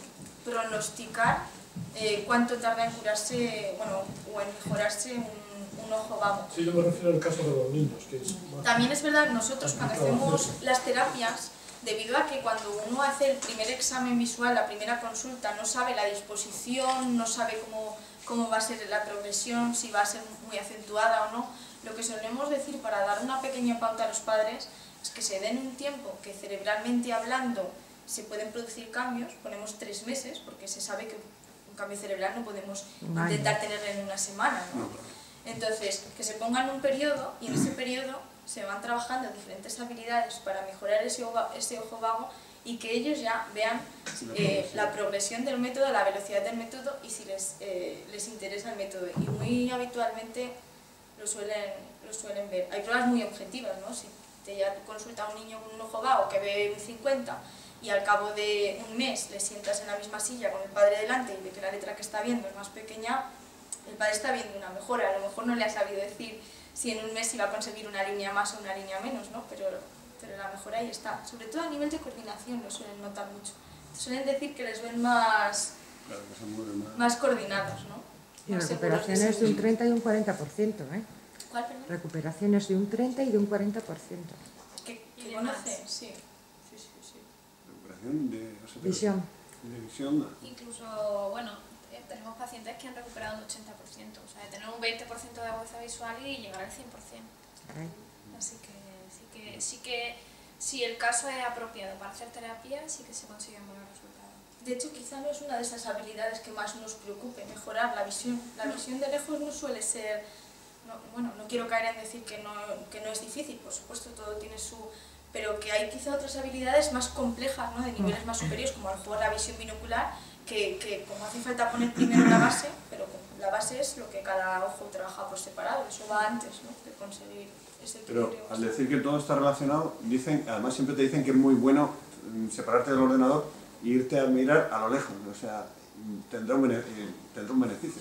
pronosticar eh, cuánto tarda en curarse, bueno, o en mejorarse un, un ojo vago. Sí, yo me refiero al caso de los niños, que es más... También es verdad que nosotros cuando hacemos las terapias, debido a que cuando uno hace el primer examen visual, la primera consulta, no sabe la disposición, no sabe cómo, cómo va a ser la progresión, si va a ser muy acentuada o no, lo que solemos decir para dar una pequeña pauta a los padres es que se den un tiempo que cerebralmente hablando se pueden producir cambios, ponemos tres meses, porque se sabe que un cambio cerebral no podemos Un año. intentar tenerlo en una semana, ¿no? Entonces, que se pongan un periodo y en ese periodo se van trabajando diferentes habilidades para mejorar ese, ova- ese ojo vago y que ellos ya vean eh, la progresión del método, la velocidad del método y si les, eh, les interesa el método. Y muy habitualmente lo suelen, lo suelen ver. Hay pruebas muy objetivas, ¿no? Si te ya consulta a un niño con un ojo vago que ve un cincuenta y al cabo de un mes le sientas en la misma silla con el padre delante y ve que la letra que está viendo es más pequeña, el padre está viendo una mejora. A lo mejor no le ha sabido decir si en un mes iba a conseguir una línea más o una línea menos, ¿no? Pero, pero la mejora ahí está. Sobre todo a nivel de coordinación lo suelen notar mucho. Suelen decir que les ven más, Claro, que se mueve más. más coordinados, ¿no? Y Más seguros recuperaciones de un sí mismos. treinta y un cuarenta por ciento, ¿eh? ¿Cuál, perdón? Recuperaciones de un treinta y de un cuarenta por ciento. ¿Que, Y que de conoce? más. Sí. Sí, sí, sí. Recuperación de... o sea, de- Visión. De visión. Incluso, bueno, eh, tenemos pacientes que han recuperado un ochenta por ciento, o sea, de tener un veinte por ciento de agudeza visual y llegar al cien por ciento. Caray. Así que sí que, sí que, si el caso es apropiado para hacer terapia, sí que se consiguen buenos resultados. De hecho, quizá no es una de esas habilidades que más nos preocupe, mejorar la visión. La visión de lejos no suele ser... no- bueno, no quiero caer en decir que no, que no es difícil, por supuesto, todo tiene su... pero que hay quizá otras habilidades más complejas, ¿no? De niveles más superiores, como a lo mejor la visión binocular, que, que como hace falta poner primero la base, pero la base es lo que cada ojo trabaja por separado, eso va antes, ¿no? De conseguir ese Pero equilibrio. al decir que todo está relacionado, dicen, además siempre te dicen que es muy bueno mm, separarte del ordenador e irte a mirar a lo lejos, o sea, tendrá un, bene- eh, tendrá un beneficio.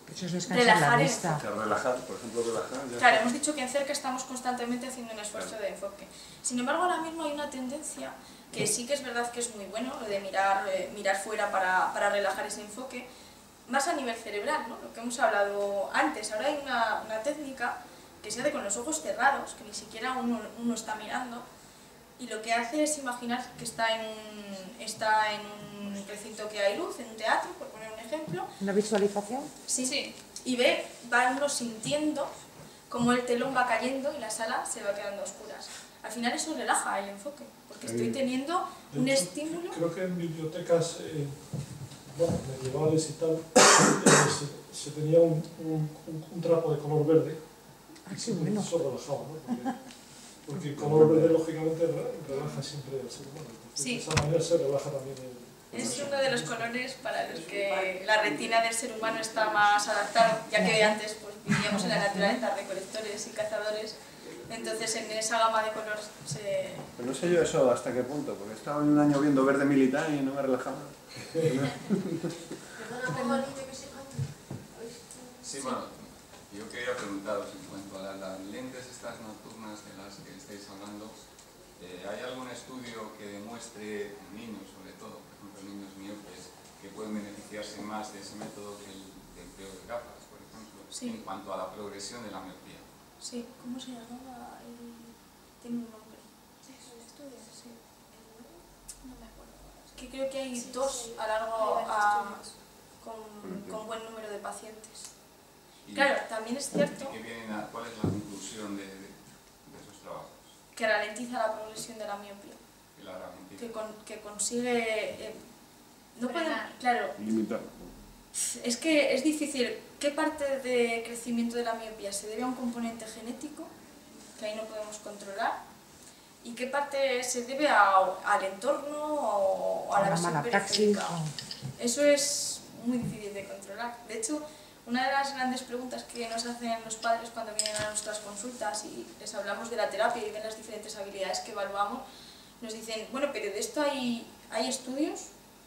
Eso es descansar relajar la el vista. enfoque. O sea, relajar, por ejemplo, relajar. ya Claro, está. hemos dicho que en cerca estamos constantemente haciendo un esfuerzo de enfoque. Sin embargo, ahora mismo hay una tendencia que sí que es verdad que es muy bueno, lo de mirar, eh, mirar fuera para, para relajar ese enfoque, más a nivel cerebral, ¿no? Lo que hemos hablado antes. Ahora hay una, una técnica que se hace con los ojos cerrados, que ni siquiera uno, uno está mirando, y lo que hace es imaginar que está en un, está en un recinto que hay luz, en un teatro, por poner un ejemplo. ¿Una visualización? Sí, sí. Y ve, va uno sintiendo cómo el telón va cayendo y la sala se va quedando a oscuras. Al final eso relaja el enfoque, porque estoy teniendo De un hecho, estímulo. Creo que en bibliotecas eh, bueno, medievales y tal, eh, se, se tenía un, un, un, un trapo de color verde. Ah, sí, bueno. Eso relajaba, ¿no? Porque, porque el color verde, lógicamente, re- relaja siempre al ser humano. Entonces, Sí. de esa manera se relaja también el... Es uno de los colores para los que la retina del ser humano está más adaptado, ya que antes pues, vivíamos en la naturaleza, recolectores y cazadores. Entonces en esa gama de color se... Pero no sé yo eso hasta qué punto, porque estaba en un año viendo verde militar y no me relajaba. Perdona, ¿puedo alguien que se mande? Sí, bueno, yo quería preguntaros en cuanto a las lentes estas nocturnas de las que estáis hablando, eh, ¿hay algún estudio que demuestre en niños, sobre todo, por ejemplo niños miopes, que pueden beneficiarse más de ese método que el de empleo de gafas, por ejemplo, Sí. en cuanto a la progresión de la miopía? Sí, ¿cómo se llamaba? El... Tiene un nombre. ¿El estudio? Sí. No me acuerdo. Que creo que hay Sí, dos sí. a largo Hay varios a, estudios. con, con buen número de pacientes. Y- Claro, también es cierto ¿Y qué vienen a- cuál es la conclusión de, de, de esos trabajos? que ralentiza la progresión de la miopía, Que la ralentiza. que, con, que consigue... eh, no podemos, Frenar. claro, Limitar. es que es difícil. ¿Qué parte de crecimiento de la miopía se debe a un componente genético, que ahí no podemos controlar? ¿Y qué parte se debe a- al entorno o a la Una visión mala praxis. periférica? o- Eso es muy difícil de controlar. De hecho, una de las grandes preguntas que nos hacen los padres cuando vienen a nuestras consultas y les hablamos de la terapia y ven las diferentes habilidades que evaluamos, nos dicen, bueno, pero de esto hay, hay estudios.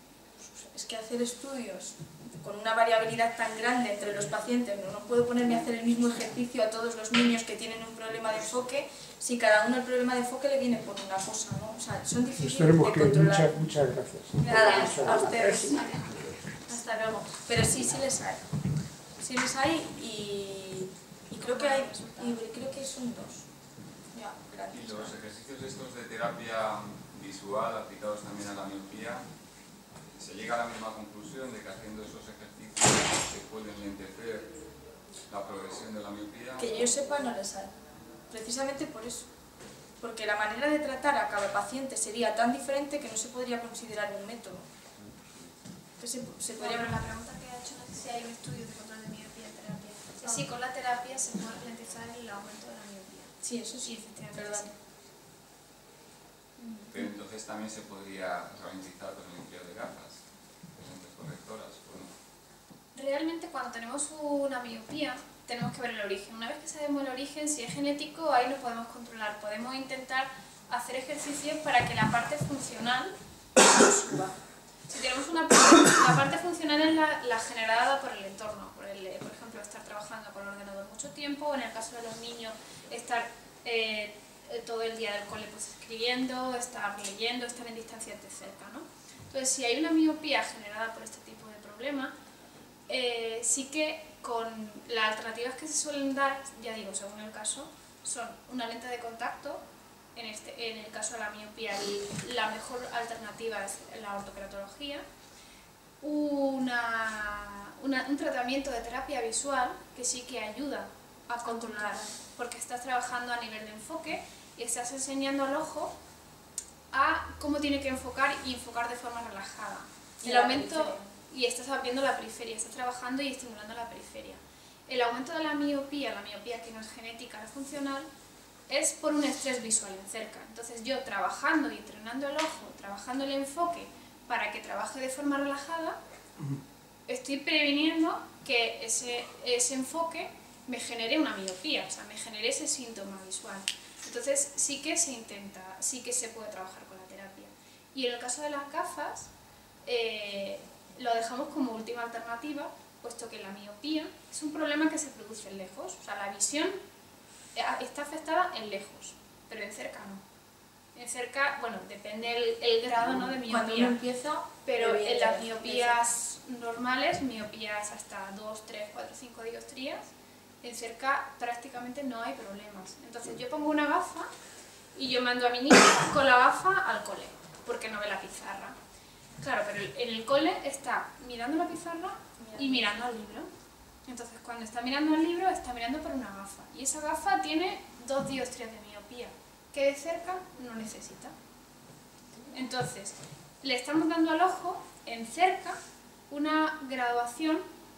Es que hacer estudios con una variabilidad tan grande entre los pacientes, no, no puedo ponerme a hacer el mismo ejercicio a todos los niños que tienen un problema de enfoque si cada uno el problema de enfoque le viene por una cosa, ¿no? O sea, son difíciles de Esperemos que controlar. muchas, muchas gracias. Nada, Muchas a gracias. ustedes. Hasta luego. Pero sí, sí les hay. Sí les hay y, y creo que hay, y creo que son dos. Ya, Y grandes. los ejercicios estos de terapia visual aplicados también a la miopía, se llega a la misma conclusión de que haciendo esos ejercicios se pueden lentecer la progresión de la miopía. Que yo sepa no les hay. Precisamente por eso. Porque la manera de tratar a cada paciente sería tan diferente que no se podría considerar un método. Que se, se podría... Bueno, la pregunta que ha hecho no es si hay un estudio de control de miopía en terapia. Sí, con la terapia se puede ralentizar el aumento de la miopía. Sí, eso sí, Sí, efectivamente, perdón. sí. Pero entonces también se podría ralentizar con el empleo de gafas, de lentes correctoras, ¿o no? Realmente cuando tenemos una miopía tenemos que ver el origen. Una vez que sabemos el origen, si es genético, ahí lo podemos controlar. Podemos intentar hacer ejercicios para que la parte funcional suba. Si tenemos una la parte funcional es la, la generada por el entorno, por, el, por ejemplo, estar trabajando con el ordenador mucho tiempo, o en el caso de los niños, estar eh, todo el día del cole pues, escribiendo, estar leyendo, estar en distancias de cerca, ¿no? Entonces, si hay una miopía generada por este tipo de problema, eh, sí que con las alternativas que se suelen dar, ya digo, según el caso, son una lente de contacto. En, este, en el caso de la miopía, el, la mejor alternativa es la ortoqueratología, una, una, un tratamiento de terapia visual que sí que ayuda a controlar, porque estás trabajando a nivel de enfoque y estás enseñando al ojo a cómo tiene que enfocar y enfocar de forma relajada. Y El la aumento, periferia. y estás abriendo la periferia, estás trabajando y estimulando la periferia. El aumento de la miopía, la miopía que no es genética, no funcional, es por un estrés visual en cerca. Entonces yo trabajando y entrenando el ojo, trabajando el enfoque para que trabaje de forma relajada, estoy previniendo que ese, ese enfoque me genere una miopía, o sea, me genere ese síntoma visual. Entonces sí que se intenta, sí que se puede trabajar con la terapia. Y en el caso de las gafas, eh, lo dejamos como última alternativa puesto que la miopía es un problema que se produce lejos, o sea, la visión está afectada en lejos, pero en cerca no. En cerca, bueno, depende el, el grado, ¿no?, de miopía. Cuando uno empieza, pero en las miopías normales, miopías hasta dos, tres, cuatro, cinco dioptrías, en cerca prácticamente no hay problemas. Entonces yo pongo una gafa y yo mando a mi niño con la gafa al cole, porque no ve la pizarra. Claro, pero en el cole está mirando la pizarra y mirando al libro. Entonces cuando está mirando al libro, está mirando por una gafa. Y esa gafa tiene dos dioptrías de miopía, que de cerca no necesita. Entonces, le estamos dando al ojo, en cerca, una graduación,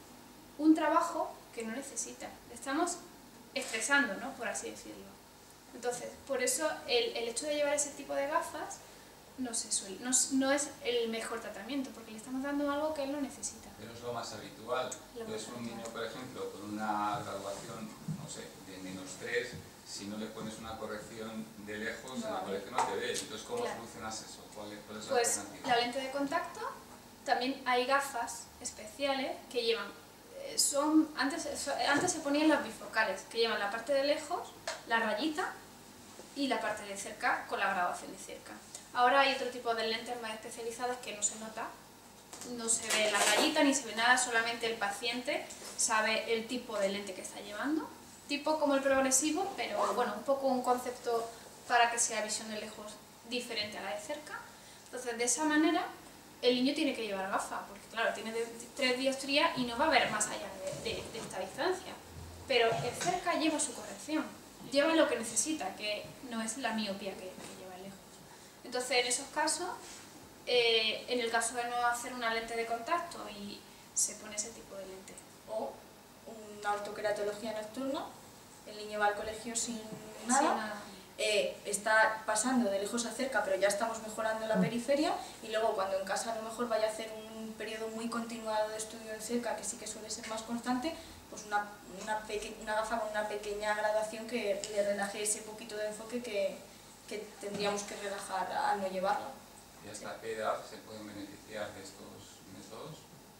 un trabajo que no necesita. Le estamos estresando, ¿no?, por así decirlo. Entonces, por eso el, el hecho de llevar ese tipo de gafas no, se suele, no, no es el mejor tratamiento, porque le estamos dando algo que él no necesita. Pero es lo más habitual. Entonces un niño, por ejemplo, con una graduación, no sé, de menos tres, si no le pones una corrección de lejos, no, en la corrección no te ve. Entonces, ¿cómo claro. solucionas eso? ¿Cuál es, cuál es la pues alternativa? La lente de contacto, también hay gafas especiales que llevan, eh, son antes, so, antes se ponían las bifocales, que llevan la parte de lejos, la rayita, y la parte de cerca con la graduación de cerca. Ahora hay otro tipo de lentes más especializadas que no se nota, no se ve la rayita ni se ve nada, solamente el paciente sabe el tipo de lente que está llevando. Tipo como el progresivo, pero bueno, un poco un concepto para que sea visión de lejos diferente a la de cerca. Entonces, de esa manera, el niño tiene que llevar gafas, porque claro, tiene de, de, tres dioptrías y no va a ver más allá de, de, de esta distancia. Pero el cerca lleva su corrección, lleva lo que necesita, que no es la miopía que, que lleva lejos. Entonces, en esos casos, eh, en el caso de no hacer una lente de contacto, y se pone ese tipo de lente. O una ortoqueratología nocturna, el niño va al colegio sin nada, sí, nada. Eh, está pasando de lejos a cerca, pero ya estamos mejorando la periferia, y luego cuando en casa a lo mejor vaya a hacer un periodo muy continuado de estudio en cerca, que sí que suele ser más constante, pues una, una, una gafa con una pequeña graduación que le relaje ese poquito de enfoque que, que tendríamos que relajar al no llevarla. ¿Y hasta qué edad se pueden beneficiar de estos métodos?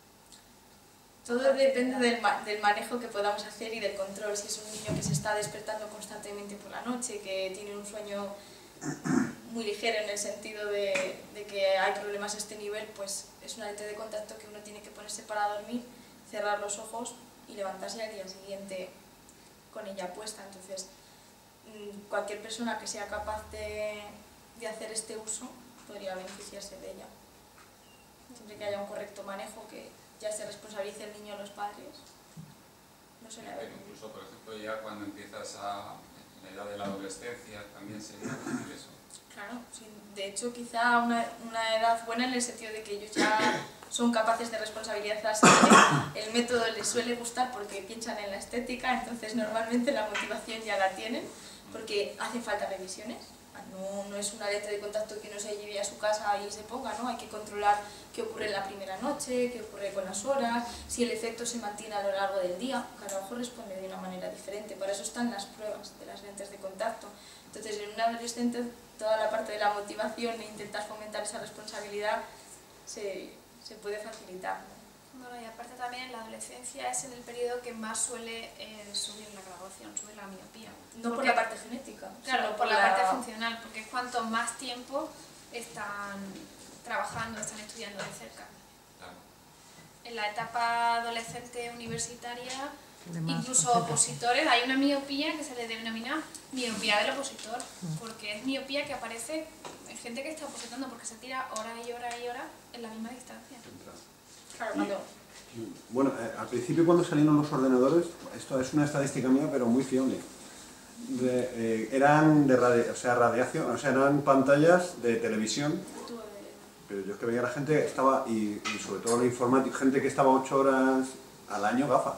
Todo depende del, ma del manejo que podamos hacer y del control. Si es un niño que se está despertando constantemente por la noche, que tiene un sueño muy ligero en el sentido de, de que hay problemas a este nivel, pues es una lente de contacto que uno tiene que ponerse para dormir, cerrar los ojos y levantarse al día siguiente con ella puesta. Entonces, cualquier persona que sea capaz de, de hacer este uso podría beneficiarse de ella. Siempre que haya un correcto manejo, que ya se responsabilice el niño a los padres. No se le Pero incluso, por ejemplo, ya cuando empiezas a en la edad de la adolescencia, también sería útil eso. Claro, sí. De hecho, quizá una, una edad buena en el sentido de que ellos ya son capaces de responsabilizarse. El método les suele gustar porque piensan en la estética, entonces normalmente la motivación ya la tienen, porque hace falta revisiones. No, no es una lente de contacto que uno se lleve a su casa y se ponga, ¿no? Hay que controlar qué ocurre en la primera noche, qué ocurre con las horas, si el efecto se mantiene a lo largo del día. Cada ojo responde de una manera diferente, para eso están las pruebas de las lentes de contacto. Entonces, en un adolescente, toda la parte de la motivación e intentar fomentar esa responsabilidad se, se puede facilitar, ¿no? Bueno, y aparte también en la adolescencia es en el periodo que más suele eh, subir la graduación, subir la miopía. No porque, por la parte genética. Claro, por, por la, la parte funcional, porque es cuanto más tiempo están trabajando, están estudiando de cerca. Claro. En la etapa adolescente universitaria, incluso opositores, hay una miopía que se le denomina miopía del opositor, porque es miopía que aparece en gente que está opositando, porque se tira horas y horas y horas en la misma distancia. Claro, cuando... Bueno, eh, al principio cuando salieron los ordenadores, esto es una estadística mía, pero muy fiable. De, eh, eran de radi o sea, radiación, o sea, eran pantallas de televisión, pero yo es que veía a la gente que estaba, y, y sobre todo la informática, gente que estaba ocho horas al año gafas.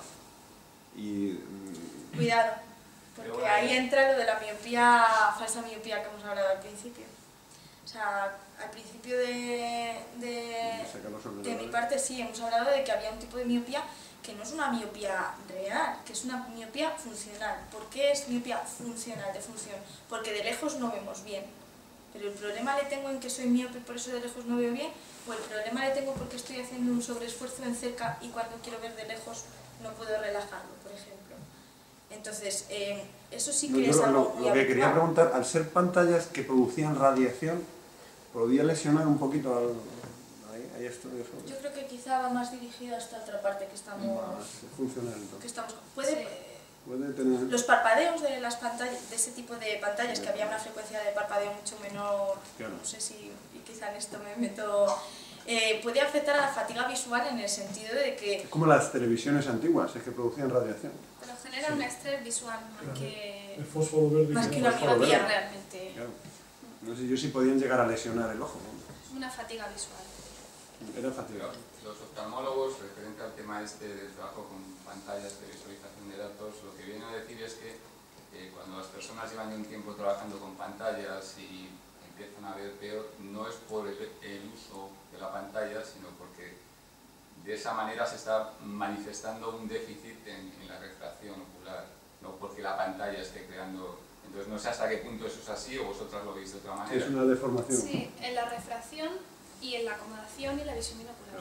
Y, mm, Cuidado, porque ahí entra lo de la miopía, falsa miopía que hemos hablado al principio. O sea, al principio de, de, de mi parte sí, hemos hablado de que había un tipo de miopía que no es una miopía real, que es una miopía funcional. ¿Por qué es miopía funcional, de función? Porque de lejos no vemos bien, pero el problema le tengo en que soy miope y por eso de lejos no veo bien, o el problema le tengo porque estoy haciendo un sobreesfuerzo en cerca y cuando quiero ver de lejos no puedo relajarlo, por ejemplo. Entonces, eh, eso sí que No, es yo algo lo, muy lo que quería habitual. preguntar, al ser pantallas que producían radiación, ¿podía lesionar un poquito al... Ahí, hay estudios sobre Yo creo que quizá va más dirigido a esta otra parte que estamos... más funcional, Que entonces. estamos puede, Sí. Puede tener... Los parpadeos de las pantallas, de ese tipo de pantallas, que había una frecuencia de parpadeo mucho menor, Claro. no sé si y quizá en esto me meto, eh, puede afectar a la fatiga visual en el sentido de que... Es como las televisiones antiguas, es que producían radiación. Pero genera un estrés visual más que, El fósforo verde. Más que una fósforo miopía verde. realmente Claro. No sé yo si podían llegar a lesionar el ojo, ¿no? una fatiga visual. Era fácil. Pero los oftalmólogos, referente al tema este del trabajo con pantallas de visualización de datos, lo que vienen a decir es que eh, cuando las personas llevan ya un tiempo trabajando con pantallas y empiezan a ver peor, no es por el, el uso de la pantalla, sino porque de esa manera se está manifestando un déficit en, en la refracción ocular, no porque la pantalla esté creando... Entonces no sé hasta qué punto eso es así o vosotras lo veis de otra manera. Es una deformación. Sí, en la refracción y en la acomodación y la visión binocular.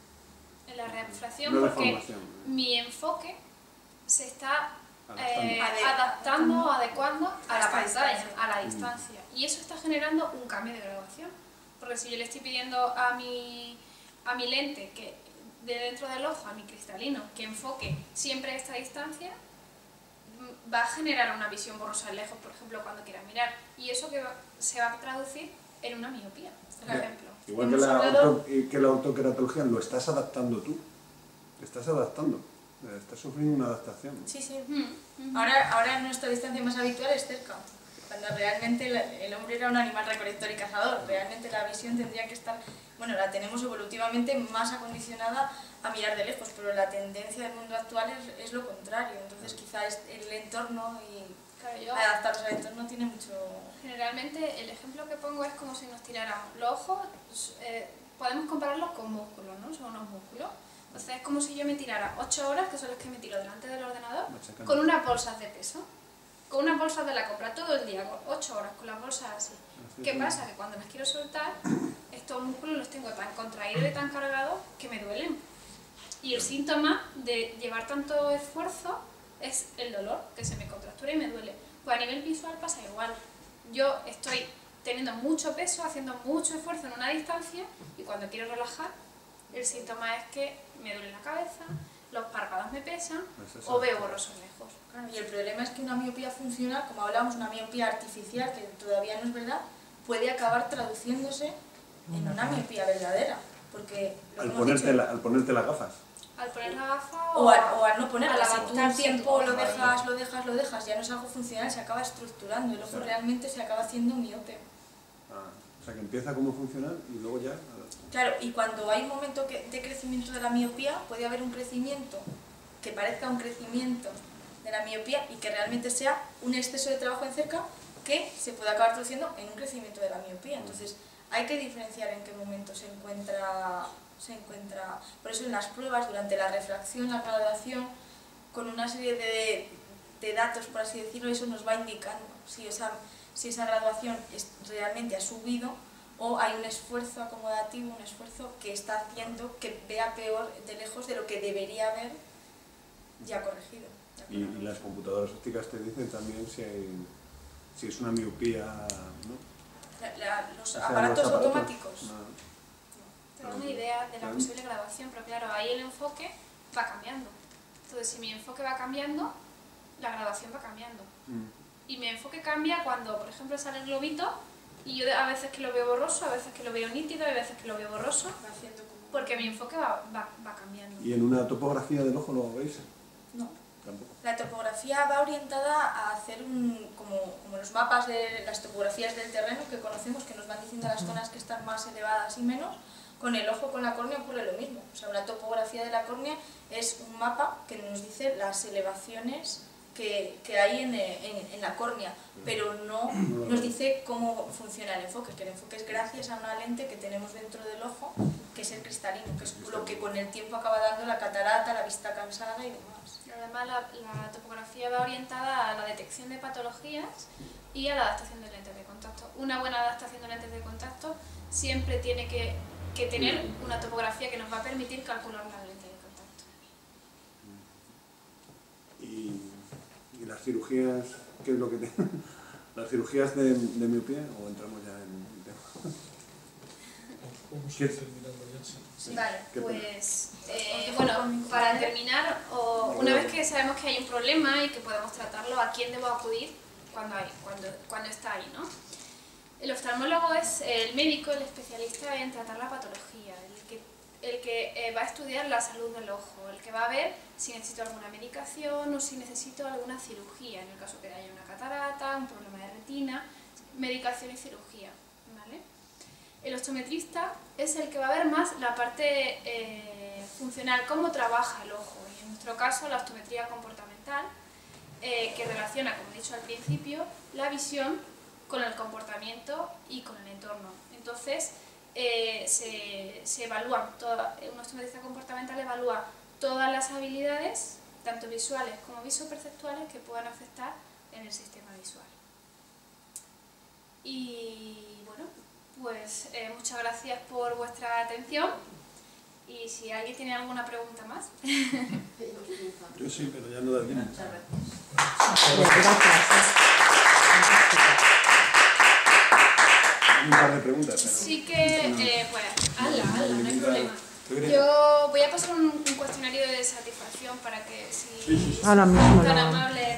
En la refracción Una porque deformación. mi enfoque se está Adaptando. eh, Ade- adaptando, adecuando a la esta pantalla, distancia. a la distancia. Y eso está generando un cambio de graduación. Porque si yo le estoy pidiendo a mi, a mi lente, que de dentro del ojo, a mi cristalino, que enfoque siempre a esta distancia, mm, va a generar una visión borrosa de lejos, por ejemplo, cuando quiera mirar. Y eso que va- se va a traducir en una miopía, por Ya. ejemplo. Igual que Hemos la, hablado- auto- y que la autoqueratología lo estás adaptando tú. Te estás adaptando. Eh, Estás sufriendo una adaptación. Sí, sí. Mm, mm. Ahora, ahora nuestra distancia más habitual es cerca, cuando realmente el, el hombre era un animal recolector y cazador. Realmente la visión tendría que estar, bueno, la tenemos evolutivamente más acondicionada a mirar de lejos, pero la tendencia del mundo actual es, es lo contrario. Entonces quizá es el entorno y Claro, yo adaptarnos al entorno tiene mucho... generalmente el ejemplo que pongo es como si nos tiráramos los ojos, eh, podemos compararlos con músculos, ¿no? Son unos músculos. Entonces es como si yo me tirara ocho horas, que son las que me tiro delante del ordenador, Machacando. con unas bolsas de peso, con unas bolsas de la compra todo el día, con ocho horas, con las bolsas así. ¿Qué pasa? Que cuando las quiero soltar, estos músculos los tengo tan contraídos y tan cargados que me duelen. Y el síntoma de llevar tanto esfuerzo es el dolor, que se me contractura y me duele. Pues a nivel visual pasa igual. Yo estoy teniendo mucho peso, haciendo mucho esfuerzo en una distancia y cuando quiero relajar, el síntoma es que me duele la cabeza, los párpados me pesan Pues o veo borrosos lejos. Claro, y el problema es que una miopía funcional, como hablábamos, una miopía artificial, que todavía no es verdad, puede acabar traduciéndose en una miopía verdadera. Porque lo Al que hemos ponerte, dicho, la- al ponerte las gafas. Al poner la gafa o, a- o al no ponerla, al si tú un adaptarse tiempo tu lo ojo ahí. dejas, lo dejas, lo dejas, ya no es algo funcional, se acaba estructurando, el ojo Claro. realmente se acaba haciendo miope. Ah, o sea que empieza como funcional y luego ya... Claro, y cuando hay un momento que- de crecimiento de la miopía, puede haber un crecimiento que parezca un crecimiento de la miopía y que realmente sea un exceso de trabajo en cerca que se puede acabar traduciendo en un crecimiento de la miopía. Entonces, hay que diferenciar en qué momento se encuentra, se encuentra... Por eso en las pruebas, durante la refracción, la graduación, con una serie de, de datos, por así decirlo, eso nos va indicando si esa, si esa graduación es, realmente ha subido o hay un esfuerzo acomodativo, un esfuerzo que está haciendo que vea peor de lejos de lo que debería haber ya corregido. ya Y, y corregido. las computadoras ópticas te dicen también si, hay, si es una miopía, ¿no? La- la- los O sea, aparatos los automáticos. No. Te da una idea de la Claro. posible graduación, pero claro, ahí el enfoque va cambiando. Entonces, si mi enfoque va cambiando, la graduación va cambiando. Mm. Y mi enfoque cambia cuando, por ejemplo, sale el globito y yo a veces que lo veo borroso, a veces que lo veo nítido, a veces que lo veo borroso, Va haciendo como... porque mi enfoque va, va, va cambiando. ¿Y en una topografía del ojo lo veis? No. Tampoco. La topografía va orientada a hacer un, como, como los mapas de las topografías del terreno que conocemos, que nos van diciendo las zonas que están más elevadas y menos. Con el ojo, con la córnea ocurre lo mismo. O sea, una topografía de la córnea es un mapa que nos dice las elevaciones que, que hay en, en, en la córnea, pero no nos dice cómo funciona el enfoque, que el enfoque es gracias a una lente que tenemos dentro del ojo, que es el cristalino, que es lo que con el tiempo acaba dando la catarata, la vista cansada y demás. Además, la, la topografía va orientada a la detección de patologías y a la adaptación de lentes de contacto. Una buena adaptación de lentes de contacto siempre tiene que, que tener una topografía que nos va a permitir calcular las lentes de contacto. Y, y las cirugías, ¿qué es lo que te... las cirugías de, de miopía, o entramos ya en el tema? Vamos a ir terminando ya, sí. Sí. Vale, pues eh, bueno, para terminar, o, una vez que sabemos que hay un problema y que podemos tratarlo, ¿a quién debo acudir cuando, hay, cuando, cuando está ahí, ¿no? El oftalmólogo es el médico, el especialista en tratar la patología, el que, el que eh, va a estudiar la salud del ojo, el que va a ver si necesito alguna medicación o si necesito alguna cirugía, en el caso que haya una catarata, un problema de retina, medicación y cirugía, ¿vale? El optometrista es el que va a ver más la parte eh, funcional, cómo trabaja el ojo, y en nuestro caso la optometría comportamental, eh, que relaciona, como he dicho al principio, la visión con el comportamiento y con el entorno. Entonces, eh, se, se evalúan, toda, un optometrista comportamental evalúa todas las habilidades, tanto visuales como visoperceptuales, que puedan afectar en el sistema visual. Y bueno, pues eh, muchas gracias por vuestra atención, y si alguien tiene alguna pregunta más. Yo sí, pero ya no da tiempo. Muchas gracias. Gracias. Un par de preguntas, pero... Sí que, eh, pues, hazla, hazla, no hay problema. Yo voy a pasar un, un cuestionario de satisfacción para que si Ahora mismo tan no. amable